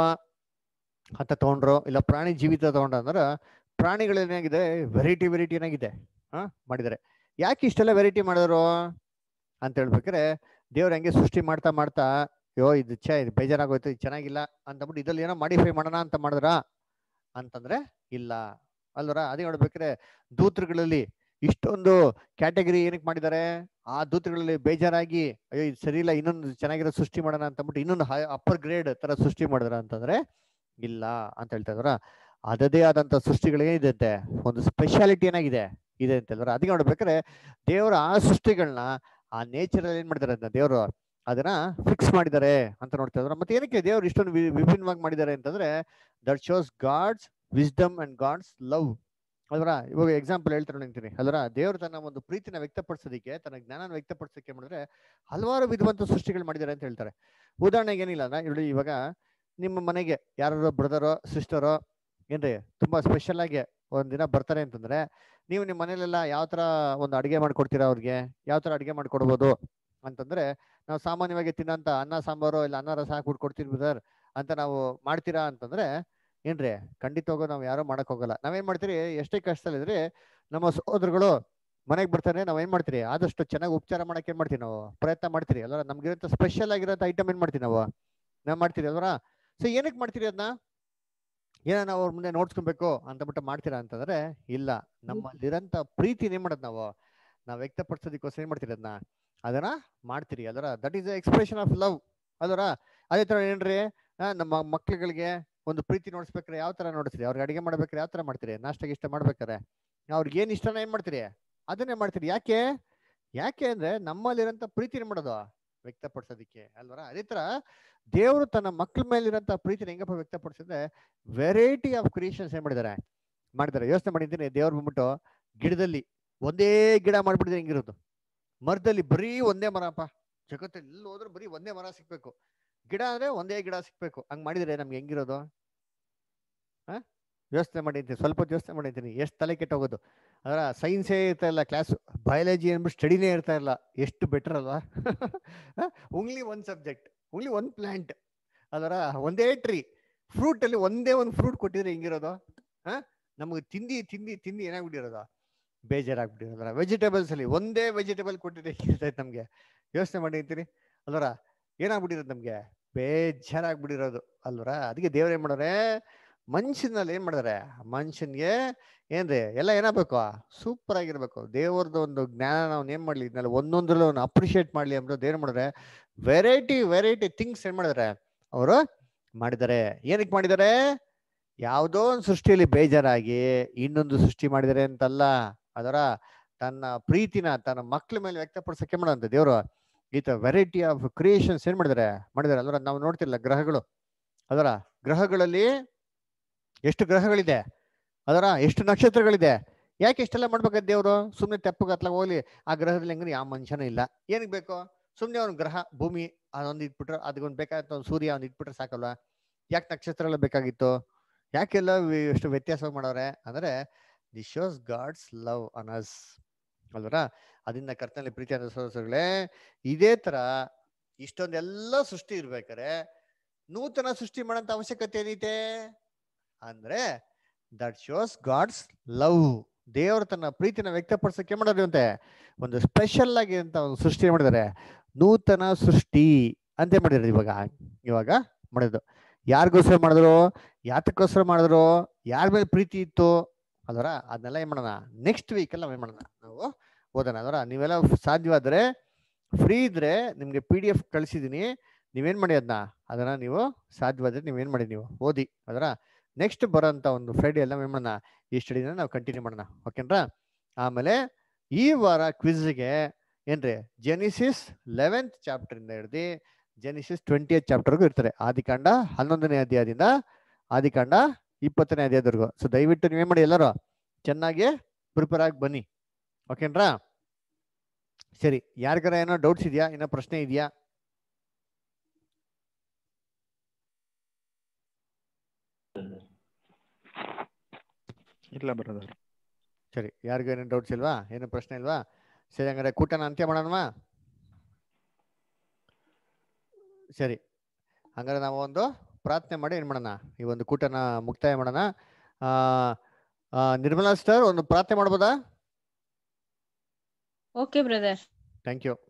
ಅಂತ ತಗೊಂಡ್ರು, ಇಲ್ಲ ಪ್ರಾಣಿ ಜೀವಿತ ತಗೊಂಡ್ರೆ ಪ್ರಾಣಿಗಳೇನಾಗಿದೆ ವೆರೈಟಿ ಏನಾಗಿದೆ ಮಾಡಿದ್ದಾರೆ. ಯಾಕೆ ಇಷ್ಟೆಲ್ಲ ವೆರೈಟಿ ಮಾಡಿದ್ರು ಅಂತ ಹೇಳ್ಬೇಕಾರೆ, ದೇವ್ರು ಹಂಗೆ ಸೃಷ್ಟಿ ಮಾಡ್ತಾ ಇದು ಇದು ಬೇಜಾರಾಗೋಯ್ತು, ಇದು ಚೆನ್ನಾಗಿಲ್ಲ ಅಂತಂದ್ಬಿಟ್ಟು ಇದ್ರಲ್ಲಿ ಏನೋ ಮಾಡಿಫೈ ಮಾಡೋಣ ಅಂತ ಮಾಡಿದ್ರ ಅಂತಂದ್ರೆ ಇಲ್ಲ ಅಲ್ವರ. ಅದೇ ನೋಡ್ಬೇಕಾದ್ರೆ ದೂತರುಗಳಲ್ಲಿ ಇಷ್ಟೊಂದು ಕ್ಯಾಟಗರಿ ಏನಕ್ಕೆ ಮಾಡಿದ್ದಾರೆ? ಆ ದೂತರುಗಳಲ್ಲಿ ಬೇಜಾರಾಗಿ ಅಯ್ಯೋ ಇದು ಸರಿ ಇಲ್ಲ, ಇನ್ನೊಂದು ಚೆನ್ನಾಗಿರೋ ಸೃಷ್ಟಿ ಮಾಡೋಣ ಅಂತಂದ್ಬಿಟ್ಟು ಇನ್ನೊಂದು ಅಪ್ಪರ್ ಗ್ರೇಡ್ ತರ ಸೃಷ್ಟಿ ಮಾಡಿದ್ರ ಅಂತಂದ್ರೆ ಇಲ್ಲ ಅಂತ ಹೇಳ್ತಾ ಇದ್ರ. ಅದದೇ ಆದಂತ ಸೃಷ್ಟಿಗಳೇನಿದೆ ಒಂದು ಸ್ಪೆಷಾಲಿಟಿ ಏನಾಗಿದೆ ಇದೆ ಅಂತ ಹೇಳಿದ್ರೆ, ಅದಕ್ಕೆ ನೋಡ್ಬೇಕಾದ್ರೆ ದೇವರ ಆ ಸೃಷ್ಟಿಗಳನ್ನ ಆ ನೇಚರ್ ಅಲ್ಲಿ ಏನ್ ಮಾಡಿದಾರೆ ಅಂತ ದೇವರು ಅದನ್ನ ಫಿಕ್ಸ್ ಮಾಡಿದ್ದಾರೆ ಅಂತ ನೋಡ್ತಾ ಇದ್ರು. ಮತ್ತೆ ಏನಕ್ಕೆ ದೇವ್ರು ಇಷ್ಟೊಂದು ವಿಭಿನ್ನವಾಗಿ ಮಾಡಿದ್ದಾರೆ ಅಂತಂದ್ರೆ that shows God's wisdom and God's love. ಅಲ್ವರ ಇವಾಗ ಎಕ್ಸಾಂಪಲ್ ಹೇಳ್ತಾರೆ ನಿಂತೀನಿ ಅಲ್ವರ. ದೇವ್ರು ತನ್ನ ಒಂದು ಪ್ರೀತಿನ ವ್ಯಕ್ತಪಡಿಸೋದಕ್ಕೆ, ತನ್ನ ಜ್ಞಾನ ವ್ಯಕ್ತಪಡಿಸೋಕೆ ಮಾಡಿದ್ರೆ ಹಲವಾರು ವಿಧವಂತ ಸೃಷ್ಟಿಗಳು ಮಾಡಿದ್ದಾರೆ ಅಂತ ಹೇಳ್ತಾರೆ. ಉದಾಹರಣೆಗೆ ಏನಿಲ್ಲ ನೋಡಿ, ಇವಾಗ ನಿಮ್ಮ ಮನೆಗೆ ಯಾರು ಬ್ರದರೋ ಸಿಸ್ಟರೋ ಏನ್ರಿ ತುಂಬಾ ಸ್ಪೆಷಲ್ ಆಗಿ ಒಂದಿನ ಬರ್ತಾರೆ ಅಂತಂದ್ರೆ ನೀವು ನಿಮ್ಮ ಮನೇಲೆಲ್ಲ ಯಾವ ತರ ಒಂದು ಅಡಿಗೆ ಮಾಡ್ಕೊಡ್ತೀರಾ? ಅವ್ರಿಗೆ ಯಾವ ತರ ಅಡಿಗೆ ಮಾಡ್ಕೊಡ್ಬೋದು ಅಂತಂದ್ರೆ, ನಾವು ಸಾಮಾನ್ಯವಾಗಿ ತಿನ್ನಂತ ಅನ್ನ ಸಾಂಬಾರು ಇಲ್ಲ ಅನ್ನ ರಸ ಹಾಕ್ಬಿಟ್ಟು ಕೊಡ್ತೀವಿ ಬ್ರದರ್ ಅಂತ ನಾವು ಮಾಡ್ತೀರಾ ಅಂತಂದ್ರೆ ಏನ್ರಿ ಖಂಡಿತವಾಗೂ ನಾವು ಯಾರು ಮಾಡಕ್ ಹೋಗಲ್ಲ. ನಾವೇನ್ ಮಾಡ್ತೀರಿ, ಎಷ್ಟೇ ಕಷ್ಟದಲ್ಲಿದ್ರೆ ನಮ್ಮ ಸಹೋದರಗಳು ಮನೆಗೆ ಬರ್ತಾರೆ, ನಾವ್ ಏನ್ ಮಾಡ್ತೀರಿ ಆದಷ್ಟು ಚೆನ್ನಾಗಿ ಉಪಚಾರ ಮಾಡಕ್ ಏನ್ ಮಾಡ್ತೀವಿ ನಾವು ಪ್ರಯತ್ನ ಮಾಡ್ತೀರಿ ಅಲ್ವ. ನಮ್ಗಿರಂತ ಸ್ಪೆಷಲ್ ಆಗಿರೋಂಥ ಐಟಮ್ ಏನ್ ಮಾಡ್ತೀವಿ ನಾವು ಮಾಡ್ತೀರಿ ಅಲ್ವರ. ಸೊ ಏನಕ್ಕೆ ಮಾಡ್ತೀರಿ ಅದನ್ನ? ಏನ ನಾವು ಅವ್ರ ಮುಂದೆ ನೋಡ್ಸ್ಕೊಬೇಕು ಅಂತಬಿಟ್ಟು ಮಾಡ್ತೀರಾ ಅಂತಂದ್ರೆ ಇಲ್ಲ, ನಮ್ಮಲ್ಲಿರಂತ ಪ್ರೀತಿ ಏನ್ ಮಾಡೋದು ನಾವು ವ್ಯಕ್ತಪಡಿಸೋದಕ್ಕೋಸ್ಕರ ಏನ್ ಮಾಡ್ತೀರಿ ಅದನ್ನ ಮಾಡ್ತೀರಿ ಅದರ. That is expression of love ಅದರ. ಅದೇ ತರ ಏನ್ರಿ, ನಮ್ಮ ಮಕ್ಳುಗಳಿಗೆ ಒಂದು ಪ್ರೀತಿ ನೋಡ್ಸ್ಬೇಕಾರೆ ಯಾವ ತರ ನೋಡ್ತೀರಿ? ಅವ್ರಿಗೆ ಅಡಿಗೆ ಮಾಡ್ಬೇಕಾರೆ ಯಾವ ತರ ಮಾಡ್ತೀರಿ? ನಾಷ್ಟಾಗಿ ಇಷ್ಟ ಮಾಡ್ಬೇಕಾರೆ ಅವ್ರಿಗೆ ಏನ್ ಇಷ್ಟನ ಏನ್ ಮಾಡ್ತೀರಿ ಅದನ್ನೇ ಮಾಡ್ತೀರಿ. ಯಾಕೆ ಅಂದ್ರೆ ನಮ್ಮಲ್ಲಿರಂತ ಪ್ರೀತಿ ಏನ್ ಮಾಡೋದು ವ್ಯಕ್ತಪಡಿಸೋದಿಕ್ಕೆ ಅಲ್ವರ. ಅದೇ ತರ ದೇವರು ತನ್ನ ಮಕ್ಳ ಮೇಲಿರಂತ ಪ್ರೀತಿನ ಹೆಂಗಪ್ಪ ವ್ಯಕ್ತಪಡಿಸಿದ್ರೆ ವೆರೈಟಿ ಆಫ್ ಕ್ರಿಯೇಷನ್ಸ್ ಏನ್ ಮಾಡಿದ್ದಾರೆ. ಯೋಚನೆ ಮಾಡಿದ್ದೀನಿ, ದೇವ್ರು ಬಂದ್ಬಿಟ್ಟು ಗಿಡದಲ್ಲಿ ಒಂದೇ ಗಿಡ ಮಾಡ್ಬಿಟ್ಟಿದ್ರೆ ಹೆಂಗಿರೋದು? ಮರದಲ್ಲಿ ಬರೀ ಒಂದೇ ಮರಪ್ಪ, ಜಗತ್ತಲ್ಲಿ ಎಲ್ಲಿ ಹೋದ್ರು ಬರೀ ಒಂದೇ ಮರ ಸಿಕ್ಬೇಕು, ಗಿಡ ಅಂದ್ರೆ ಒಂದೇ ಗಿಡ ಸಿಕ್ಬೇಕು. ಹಂಗ್ ಮಾಡಿದ್ರೆ ನಮ್ಗೆ ಹೆಂಗಿರೋದು? ಯೋಚನೆ ಮಾಡಿದ್ದೀನಿ, ಸ್ವಲ್ಪ ಯೋಚನೆ ಮಾಡಿದ್ದೀನಿ, ಎಷ್ಟು ತಲೆ ಕೆಟ್ಟೋಗೋದು. ಅದರ ಸೈನ್ಸೇ ಇರ್ತಾ ಇಲ್ಲ, ಕ್ಲಾಸ್ ಬಯಾಲಜಿ ಅಂದ್ಬಿಟ್ಟು ಸ್ಟಡಿನೇ ಇರ್ತಾ ಇಲ್ಲ. ಎಷ್ಟು ಬೆಟರ್ ಅಲ್ವಾ? Only one subject, only one plant, ಅದರ ಒಂದೇ ಟ್ರೀ, ಫ್ರೂಟ್ ಅಲ್ಲಿ ಒಂದೇ ಒಂದು ಫ್ರೂಟ್ ಕೊಟ್ಟಿದ್ರೆ ಹೆಂಗಿರೋದು? ನಮಗೆ ತಿಂದಿ ತಿಂದಿ ತಿಂದಿ ಏನಾಗ್ಬಿಟ್ಟಿರೋದು, ಬೇಜಾರಾಗ್ಬಿಟ್ಟಿರೋದ್ರ. ವೆಜಿಟೇಬಲ್ಸ್ ಅಲ್ಲಿ ಒಂದೇ ವೆಜಿಟೇಬಲ್ ಕೊಟ್ಟಿದ್ರೆ ನಮ್ಗೆ ಯೋಚನೆ ಮಾಡಿರ್ತೀರಿ ಅಲ್ವರ, ಏನಾಗ್ಬಿಟ್ಟಿರೋದು ನಮ್ಗೆ ಬೇಜಾರಾಗ್ಬಿಟ್ಟಿರೋದು ಅಲ್ವರ. ಅದಕ್ಕೆ ದೇವ್ರ ಏನ್ ಮಾಡೋರೆ, ಮನುಷ್ಯನಲ್ಲಿ ಏನ್ ಮಾಡಿದಾರೆ, ಮನುಷ್ಯನ್ಗೆ ಏನ್ರಿ ಎಲ್ಲ ಏನಾಗಬೇಕು, ಸೂಪರ್ ಆಗಿರ್ಬೇಕು. ದೇವ್ರದ್ದು ಒಂದು ಜ್ಞಾನ ನಾವು ಏನ್ ಮಾಡ್ಲಿ, ಇದನ್ನೆಲ್ಲ ಒಂದೊಂದ್ರಲ್ಲಿ ಅವ್ನು ಅಪ್ರಿಷಿಯೇಟ್ ಮಾಡ್ಲಿ ಅಂತ ದೇವ್ರ ಮಾಡಿದ್ರೆ ವೆರೈಟಿ ವೆರೈಟಿ ಥಿಂಗ್ಸ್ ಏನ್ ಮಾಡಿದಾರೆ ಅವರು ಮಾಡಿದ್ದಾರೆ. ಏನಕ್ಕೆ ಮಾಡಿದ್ದಾರೆ, ಯಾವುದೋ ಒಂದು ಸೃಷ್ಟಿಯಲ್ಲಿ ಬೇಜಾರಾಗಿ ಇನ್ನೊಂದು ಸೃಷ್ಟಿ ಮಾಡಿದ್ದಾರೆ ಅಂತಲ್ಲ, ಅದರ ತನ್ನ ಪ್ರೀತಿನ ತನ್ನ ಮಕ್ಳ ಮೇಲೆ ವ್ಯಕ್ತಪಡಿಸಕ್ಕೆ ಮಾಡೋಂಥ ದೇವರು ಈ ತರ ವೆರೈಟಿ ಆಫ್ ಕ್ರಿಯೇಷನ್ಸ್ ಏನ್ ಮಾಡಿದ್ದಾರೆ ಅಲ್ವರ. ನಾವು ನೋಡ್ತಿಲ್ಲ ಗ್ರಹಗಳು, ಅದರ ಗ್ರಹಗಳಲ್ಲಿ ಎಷ್ಟು ಗ್ರಹಗಳಿದೆ, ಅದರ ಎಷ್ಟು ನಕ್ಷತ್ರಗಳಿದೆ. ಯಾಕೆ ಇಷ್ಟೆಲ್ಲ ಮಾಡ್ಬೇಕಾದ ದೇವರು? ಸುಮ್ಮನೆ ತೆಪ್ಪಗತ್ಲ ಹೋಗ್ಲಿ ಆ ಗ್ರಹದಲ್ಲಿ ಹೆಂಗ್ರೆ ಯಾವ ಮನುಷ್ಯನೂ ಇಲ್ಲ, ಏನಕ್ಕೆ ಬೇಕು? ಸುಮ್ಮನೆ ಅವ್ನ ಗ್ರಹ ಭೂಮಿ ಅದೊಂದು ಇಟ್ಬಿಟ್ರೆ, ಅದಕ್ಕೊಂದು ಬೇಕಾಗಿತ್ತು ಒಂದು ಸೂರ್ಯ ಒಂದು ಇಟ್ಬಿಟ್ರೆ ಸಾಕಲ್ವ? ಯಾಕೆ ನಕ್ಷತ್ರಗಳು ಬೇಕಾಗಿತ್ತು? ಯಾಕೆಲ್ಲ ಎಷ್ಟು ವ್ಯತ್ಯಾಸ ಮಾಡವ್ರೆ ಅಂದ್ರೆ the shows God's love on us ಅಲ್ವರ. ಅದರಿಂದ ಕರ್ತನಲ್ಲಿ ಪ್ರೀತಿಯಾದ ಸಹೋದರಗಳೇ, ಇದೇ ತರ ಇಷ್ಟೊಂದೆಲ್ಲ ಸೃಷ್ಟಿ ಇರ್ಬೇಕಾರೆ ನೂತನ ಸೃಷ್ಟಿ ಮಾಡೋಂಥ ಅವಶ್ಯಕತೆ ಏನೈತೆ ಅಂದ್ರೆ ದಟ್ ಶೋಸ್ ಗಾಡ್ಸ್ ಲವ್. ದೇವರು ತನ್ನ ಪ್ರೀತಿನ ವ್ಯಕ್ತಪಡಿಸಕ್ಕೆ ಮಾಡೋದು ಅಂತೆ ಒಂದು ಸ್ಪೆಷಲ್ ಆಗಿ ಅಂತ ಒಂದು ಸೃಷ್ಟಿ ಮಾಡಿದ್ದಾರೆ, ನೂತನ ಸೃಷ್ಟಿ ಅಂತ ಮಾಡಿದ್ರು. ಇವಾಗ ಮಾಡಿದ್ರು ಯಾರಿಗೋಸ್ಕರ ಮಾಡಿದ್ರು, ಯಾತಕ್ಕೋಸ್ಕರ ಮಾಡಿದ್ರು, ಯಾರ ಮೇಲೆ ಪ್ರೀತಿ ಇತ್ತು ಅದರ ಅದನ್ನೆಲ್ಲ ಏನ್ ಮಾಡೋಣ ನೆಕ್ಸ್ಟ್ ವೀಕ್ ಎಲ್ಲ ಏನ್ ಮಾಡೋಣ ನಾವು ಓದೋಣ. ಅದರ ನೀವೆಲ್ಲ ಸಾಧ್ಯವಾದ್ರೆ ಫ್ರೀ ಇದ್ರೆ ನಿಮ್ಗೆ PDF ಕಳಿಸಿದೀನಿ, ನೀವೇನ್ ಮಾಡಿ ಅದನ್ನ ನೀವು ಸಾಧ್ಯವಾದ್ರೆ ನೀವೇನ್ ಮಾಡಿ ನೀವು ಓದಿ. ಅದರ ನೆಕ್ಸ್ಟ್ ಬರೋಂಥ ಒಂದು ಫ್ರೈಡೆ ಎಲ್ಲ ಏನ್ ಮಾಡೋಣ ಈ ಸ್ಟಡಿನ ನಾವು ಕಂಟಿನ್ಯೂ ಮಾಡೋಣ, ಓಕೆನ್ರಾ? ಆಮೇಲೆ ಈ ವಾರ ಕ್ವಿಜ್ಗೆ ಏನ್ರಿ ಜೆನಿಸಿಸ್ 11th ಚಾಪ್ಟರ್ ಇಂದ ಹಿಡ್ದು ಜೆನಿಸಿಸ್ 20th ಚಾಪ್ಟರ್ಗೂ ಇರ್ತಾರೆ. ಆದಿಕಾಂಡ 11ನೇ ಅಧ್ಯಾಯದಿಂದ ಆದಿಕಾಂಡ 20ನೇ ಅಧ್ಯಾಯದವರೆಗೂ. ಸೊ ದಯವಿಟ್ಟು ನೀವೇನ್ ಮಾಡಿ ಎಲ್ಲರೂ ಚೆನ್ನಾಗಿ ಪ್ರಿಪೇರ್ ಆಗಿ ಬನ್ನಿ, ಓಕೆನ್ರಾ? ಸರಿ, ಯಾರಿಗಾರ ಏನೋ ಡೌಟ್ಸ್ ಇದೆಯಾ, ಏನೋ ಪ್ರಶ್ನೆ ಇದೆಯಾ? ಇಲ್ಲ ಬ್ರದರ್. ಸರಿ, ಯಾರಿಗೂ ಏನೋ ಡೌಟ್ಸ್ ಇಲ್ವಾ, ಏನೋ ಪ್ರಶ್ನೆ ಇಲ್ವಾ? ಸರಿ, ಹಂಗಾರೆ ಕೂಟನ ಅಂತ್ಯ ಮಾಡೋಣವಾ? ಸರಿ, ಹಂಗಾರೆ ನಾವು ಒಂದು ಪ್ರಾರ್ಥನೆ ಮಾಡಿ ಏನ್ ಮಾಡೋಣ, ಈ ಒಂದು ಕೂಟನ ಮುಕ್ತಾಯ ಮಾಡೋಣ. ನಿರ್ಮಲಾ ಸ್ಟಾರ್ ಒಂದು ಪ್ರಾರ್ಥನೆ ಮಾಡ್ಬೋದಾ? Okay brother. Thank you.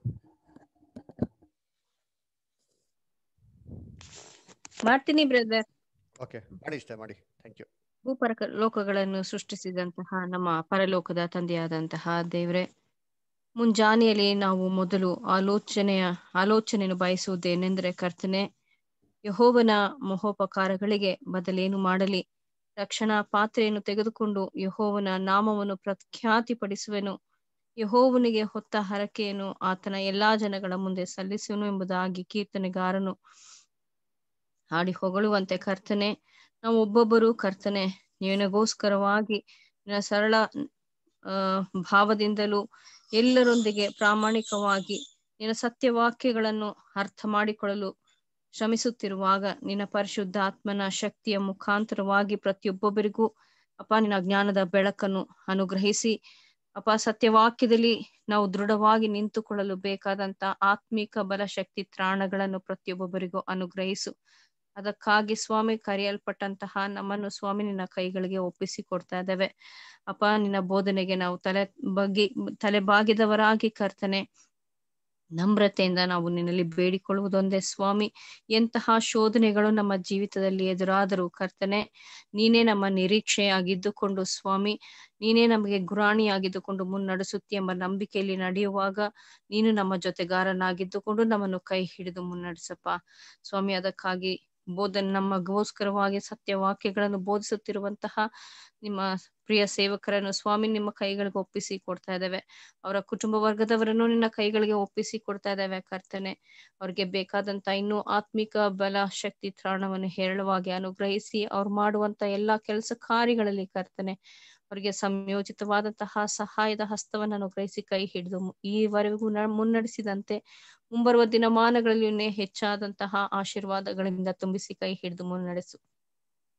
ಮಾಡ್ತೀನಿ ಬ್ರದರ್. ಓಕೆ, ಮಾಡಿ ಇಷ್ಟ ಮಾಡಿ. Thank you. ಭೂಪರ ಲೋಕಗಳನ್ನು ಸೃಷ್ಟಿಸಿದಂತಹ ನಮ್ಮ ಪರಲೋಕದ ತಂದೆಯಾದಂತಹ ದೇವರೇ, ಮುಂಜಾನೆಯಲ್ಲಿ ನಾವು ಮೊದಲು ಆಲೋಚನೆಯನ್ನು ಬಯಸುವುದೇನೆಂದರೆ ಕರ್ತನೆ, ಯೆಹೋವನ ಮಹೋಪಕಾರಗಳಿಗೆ ಬದಲೇನು ಮಾಡಲಿ? ರಕ್ಷಣಾ ಪಾತ್ರೆಯನ್ನು ತೆಗೆದುಕೊಂಡು ಯೆಹೋವನ ನಾಮವನ್ನು ಪ್ರಖ್ಯಾತಿಪಡಿಸುವೆನು, ಯೆಹೋವನಿಗೆ ಹೊತ್ತ ಹರಕೆಯನ್ನು ಆತನ ಎಲ್ಲಾ ಜನಗಳ ಮುಂದೆ ಸಲ್ಲಿಸುವನು ಎಂಬುದಾಗಿ ಕೀರ್ತನೆಗಾರನು ಹಾಡಿ ಹೊಗಳುವಂತೆ ಕರ್ತನೆ, ನಾವು ಒಬ್ಬೊಬ್ಬರು ಕರ್ತನೆ ನಿನಗೋಸ್ಕರವಾಗಿ ಸರಳ ಭಾವದಿಂದಲೂ ಎಲ್ಲರೊಂದಿಗೆ ಪ್ರಾಮಾಣಿಕವಾಗಿ ನಿನ್ನ ಸತ್ಯವಾಕ್ಯಗಳನ್ನು ಅರ್ಥ ಮಾಡಿಕೊಳ್ಳಲು ಶ್ರಮಿಸುತ್ತಿರುವಾಗ ನಿನ್ನ ಪರಿಶುದ್ಧ ಆತ್ಮನ ಶಕ್ತಿಯ ಮುಖಾಂತರವಾಗಿ ಪ್ರತಿಯೊಬ್ಬೊಬ್ಬರಿಗೂ ಅಪ್ಪ ನಿನ್ನ ಜ್ಞಾನದ ಬೆಳಕನ್ನು ಅನುಗ್ರಹಿಸಿ ಅಪ್ಪ, ಸತ್ಯವಾಕ್ಯದಲ್ಲಿ ನಾವು ದೃಢವಾಗಿ ನಿಂತುಕೊಳ್ಳಲು ಬೇಕಾದಂತ ಆತ್ಮಿಕ ಬಲ ಶಕ್ತಿ ತ್ರಾಣಗಳನ್ನು ಪ್ರತಿಯೊಬ್ಬೊಬ್ಬರಿಗೂ ಅನುಗ್ರಹಿಸು. ಅದಕ್ಕಾಗಿ ಸ್ವಾಮಿ ಕರೆಯಲ್ಪಟ್ಟಂತಹ ನಮ್ಮನ್ನು ಸ್ವಾಮಿ ನಿನ್ನ ಕೈಗಳಿಗೆ ಒಪ್ಪಿಸಿ ಕೊಡ್ತಾ ಇದ್ದೇವೆ ಅಪ್ಪ. ನಿನ್ನ ಬೋಧನೆಗೆ ನಾವು ತಲೆಬಾಗಿದವರಾಗಿ ಕರ್ತನೆ ನಮ್ರತೆಯಿಂದ ನಾವು ನಿನ್ನಲ್ಲಿ ಬೇಡಿಕೊಳ್ಳುವುದೊಂದೇ ಸ್ವಾಮಿ. ಎಂತಹ ಶೋಧನೆಗಳು ನಮ್ಮ ಜೀವಿತದಲ್ಲಿ ಎದುರಾದರೂ ಕರ್ತನೆ, ನೀನೇ ನಮ್ಮ ನಿರೀಕ್ಷೆಯಾಗಿದ್ದುಕೊಂಡು ಸ್ವಾಮಿ, ನೀನೇ ನಮಗೆ ಗುರಾಣಿಯಾಗಿದ್ದುಕೊಂಡು ಮುನ್ನಡೆಸುತ್ತಿ ಎಂಬ ನಂಬಿಕೆಯಲ್ಲಿ ನಡೆಯುವಾಗ ನೀನು ನಮ್ಮ ಜೊತೆಗಾರನಾಗಿದ್ದುಕೊಂಡು ನಮ್ಮನ್ನು ಕೈ ಹಿಡಿದು ಮುನ್ನಡೆಸಪ್ಪ ಸ್ವಾಮಿ. ಅದಕ್ಕಾಗಿ ನಮಗೋಸ್ಕರವಾಗಿ ಸತ್ಯವಾಕ್ಯಗಳನ್ನು ಬೋಧಿಸುತ್ತಿರುವಂತಹ ನಿಮ್ಮ ಪ್ರಿಯ ಸೇವಕರನ್ನು ಸ್ವಾಮಿ ನಿಮ್ಮ ಕೈಗಳಿಗೆ ಒಪ್ಪಿಸಿ ಕೊಡ್ತಾ ಇದ್ದೇವೆ. ಅವರ ಕುಟುಂಬ ವರ್ಗದವರನ್ನು ನಿನ್ನ ಕೈಗಳಿಗೆ ಒಪ್ಪಿಸಿ ಕೊಡ್ತಾ ಇದ್ದೇವೆ ಕರ್ತನೆ. ಅವ್ರಿಗೆ ಬೇಕಾದಂತ ಇನ್ನೂ ಆತ್ಮಿಕ ಬಲ ಶಕ್ತಿ ತ್ರಾಣವನ್ನು ಹೇರಳವಾಗಿ ಅನುಗ್ರಹಿಸಿ ಅವ್ರು ಮಾಡುವಂತ ಎಲ್ಲಾ ಕೆಲಸ ಕಾರ್ಯಗಳಲ್ಲಿ ಕರ್ತನೆ ಅವರಿಗೆ ಸಂಯೋಜಿತವಾದಂತಹ ಸಹಾಯದ ಹಸ್ತವನ್ನು ಅನುಗ್ರಹಿಸಿ ಕೈ ಹಿಡಿದು ಈವರೆಗೂ ಮುನ್ನಡೆಸಿದಂತೆ ಮುಂಬರುವ ದಿನಮಾನಗಳಲ್ಲಿ ಹೆಚ್ಚಾದಂತಹ ಆಶೀರ್ವಾದಗಳಿಂದ ತುಂಬಿಸಿ ಕೈ ಹಿಡಿದು ಮುನ್ನಡೆಸು.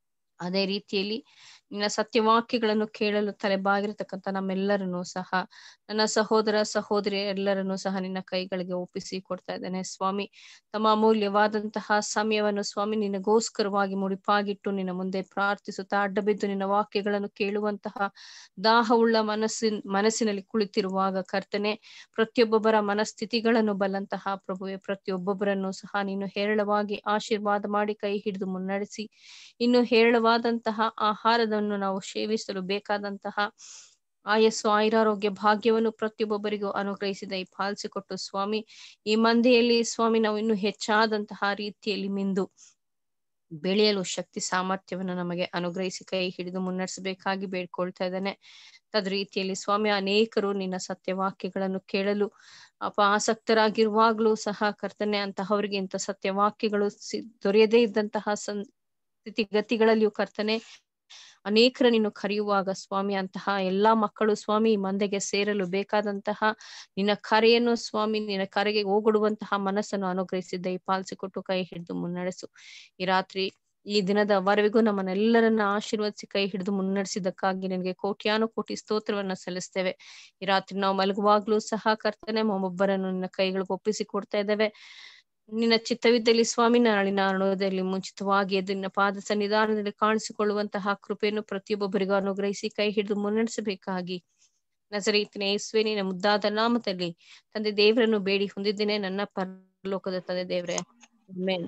ಅದೇ ರೀತಿಯಲ್ಲಿ ನಿನ್ನ ಸತ್ಯವಾಕ್ಯಗಳನ್ನು ಕೇಳಲು ತಲೆಬಾಗಿರತಕ್ಕಂಥ ನಮ್ಮೆಲ್ಲರನ್ನು ಸಹ, ನನ್ನ ಸಹೋದರ ಸಹೋದರಿ ಎಲ್ಲರನ್ನು ಸಹ ನಿನ್ನ ಕೈಗಳಿಗೆ ಒಪ್ಪಿಸಿ ಕೊಡ್ತಾ ಇದ್ದೇನೆ ಸ್ವಾಮಿ. ತಮ್ಮ ಅಮೂಲ್ಯವಾದಂತಹ ಸಮಯವನ್ನು ಸ್ವಾಮಿ ನಿನಗೋಸ್ಕರವಾಗಿ ಮುಡಿಪಾಗಿಟ್ಟು ನಿನ್ನ ಮುಂದೆ ಪ್ರಾರ್ಥಿಸುತ್ತಾ ಅಡ್ಡಬಿದ್ದು ನಿನ್ನ ವಾಕ್ಯಗಳನ್ನು ಕೇಳುವಂತಹ ದಾಹವುಳ್ಳ ಮನಸ್ಸಿನಲ್ಲಿ ಕುಳಿತಿರುವಾಗ ಕರ್ತನೆ, ಪ್ರತಿಯೊಬ್ಬೊಬ್ಬರ ಮನಸ್ಥಿತಿಗಳನ್ನು ಬಲ್ಲಂತಹ ಪ್ರಭುವೆ, ಪ್ರತಿಯೊಬ್ಬೊಬ್ಬರನ್ನು ಸಹ ನೀನು ಹೇರಳವಾಗಿ ಆಶೀರ್ವಾದ ಮಾಡಿ ಕೈ ಹಿಡಿದು ಮುನ್ನಡೆಸಿ, ಇನ್ನು ಹೇರಳವಾದಂತಹ ಆಹಾರವನ್ನು ನಾವು ಸೇವಿಸಲು ಬೇಕಾದಂತಹ ಆಯಸ್ಸು ಆಯುರಾರೋಗ್ಯ ಭಾಗ್ಯವನ್ನು ಪ್ರತಿಯೊಬ್ಬೊಬ್ಬರಿಗೂ ಅನುಗ್ರಹಿಸಿದ ಈ ಪಾಲಿಸಿಕೊಟ್ಟು ಸ್ವಾಮಿ, ಈ ಮಂದಿಯಲ್ಲಿ ಸ್ವಾಮಿ ನಾವು ಇನ್ನು ಹೆಚ್ಚಾದಂತಹ ರೀತಿಯಲ್ಲಿ ಮಿಂದು ಬೆಳೆಯಲು ಶಕ್ತಿ ಸಾಮರ್ಥ್ಯವನ್ನು ನಮಗೆ ಅನುಗ್ರಹಿಸಿ ಕೈ ಹಿಡಿದು ಮುನ್ನಡೆಸಬೇಕಾಗಿ ಬೇಡ್ಕೊಳ್ತಾ ಇದ್ದೇನೆ. ತದ್ ರೀತಿಯಲ್ಲಿ ಸ್ವಾಮಿ, ಅನೇಕರು ನಿನ್ನ ಸತ್ಯವಾಕ್ಯಗಳನ್ನು ಕೇಳಲು ಆಸಕ್ತರಾಗಿರುವಾಗ್ಲೂ ಸಹ ಕರ್ತನೆ, ಅಂತಹವರಿಗೆ ಇಂಥ ಸತ್ಯವಾಕ್ಯಗಳು ದೊರೆಯದೇ ಇದ್ದಂತಹ ಸ್ಥಿತಿಗತಿಗಳಲ್ಲಿಯೂ ಕರ್ತನೆ, ಅನೇಕರ ನೀನು ಕರೆಯುವಾಗ ಸ್ವಾಮಿ, ಅಂತಹ ಎಲ್ಲಾ ಮಕ್ಕಳು ಸ್ವಾಮಿ ಮಂದೆಗೆ ಸೇರಲು ಬೇಕಾದಂತಹ ನಿನ್ನ ಕರೆಯನ್ನು ಸ್ವಾಮಿ, ನಿನ್ನ ಕರೆಗೆ ಹೋಗೊಡುವಂತಹ ಮನಸ್ಸನ್ನು ಅನುಗ್ರಹಿಸಿದ್ದ ಈ ಪಾಲಿಸಿಕೊಟ್ಟು ಕೈ ಹಿಡಿದು ಮುನ್ನಡೆಸು. ಈ ರಾತ್ರಿ ಈ ದಿನದವರೆಗೂ ನಮ್ಮನ್ನೆಲ್ಲರನ್ನ ಆಶೀರ್ವದಿಸಿ ಕೈ ಹಿಡಿದು ಮುನ್ನಡೆಸಿದ್ದಕ್ಕಾಗಿ ನಿನಗೆ ಕೋಟ್ಯಾನು ಕೋಟಿ ಸ್ತೋತ್ರವನ್ನ ಸಲ್ಲಿಸ್ತೇವೆ. ಈ ರಾತ್ರಿ ನಾವು ಮಲಗುವಾಗ್ಲೂ ಸಹ ಕರ್ತನೆ, ಒಬ್ಬೊಬ್ಬರನ್ನು ನಿನ್ನ ಕೈಗಳಿಗೆ ಒಪ್ಪಿಸಿ ಕೊಡ್ತಾ ಇದ್ದೇವೆ. ನಿನ್ನ ಚಿತ್ತವಿದ್ದಲ್ಲಿ ಸ್ವಾಮಿ, ನಾಳಿನ ಅರುಣೋದಯದಲ್ಲಿ ಮುಂಚಿತವಾಗಿ ಎದ್ದು ನಿನ್ನ ಪಾದ ಸನ್ನಿಧಾನದಲ್ಲಿ ಕಾಣಿಸಿಕೊಳ್ಳುವಂತಹ ಕೃಪೆಯನ್ನು ಪ್ರತಿಯೊಬ್ಬೊಬ್ಬರಿಗೂ ಅನುಗ್ರಹಿಸಿ ಕೈ ಹಿಡಿದು ಮುನ್ನಡೆಸಬೇಕಾಗಿ ನಜರೇತಿನ ಯೇಸುವೇ ನಿನ್ನ ಮುದ್ದಾದ ನಾಮದಲ್ಲಿ ತಂದೆ ದೇವರನ್ನು ಬೇಡಿ ಹೊಂದಿದ್ದೇನೆ, ನನ್ನ ಪರಲೋಕದ ತಂದೆ ದೇವರೇ, ಆಮೆನ್.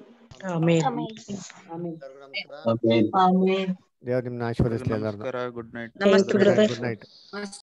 ದೇವ್ರು ನಿಮ್ನ ಆಶೀರ್ವದಿಸಲಿ ಎಲ್ಲರನ್ನು. ನಮಸ್ಕಾರ. Good night. Good night.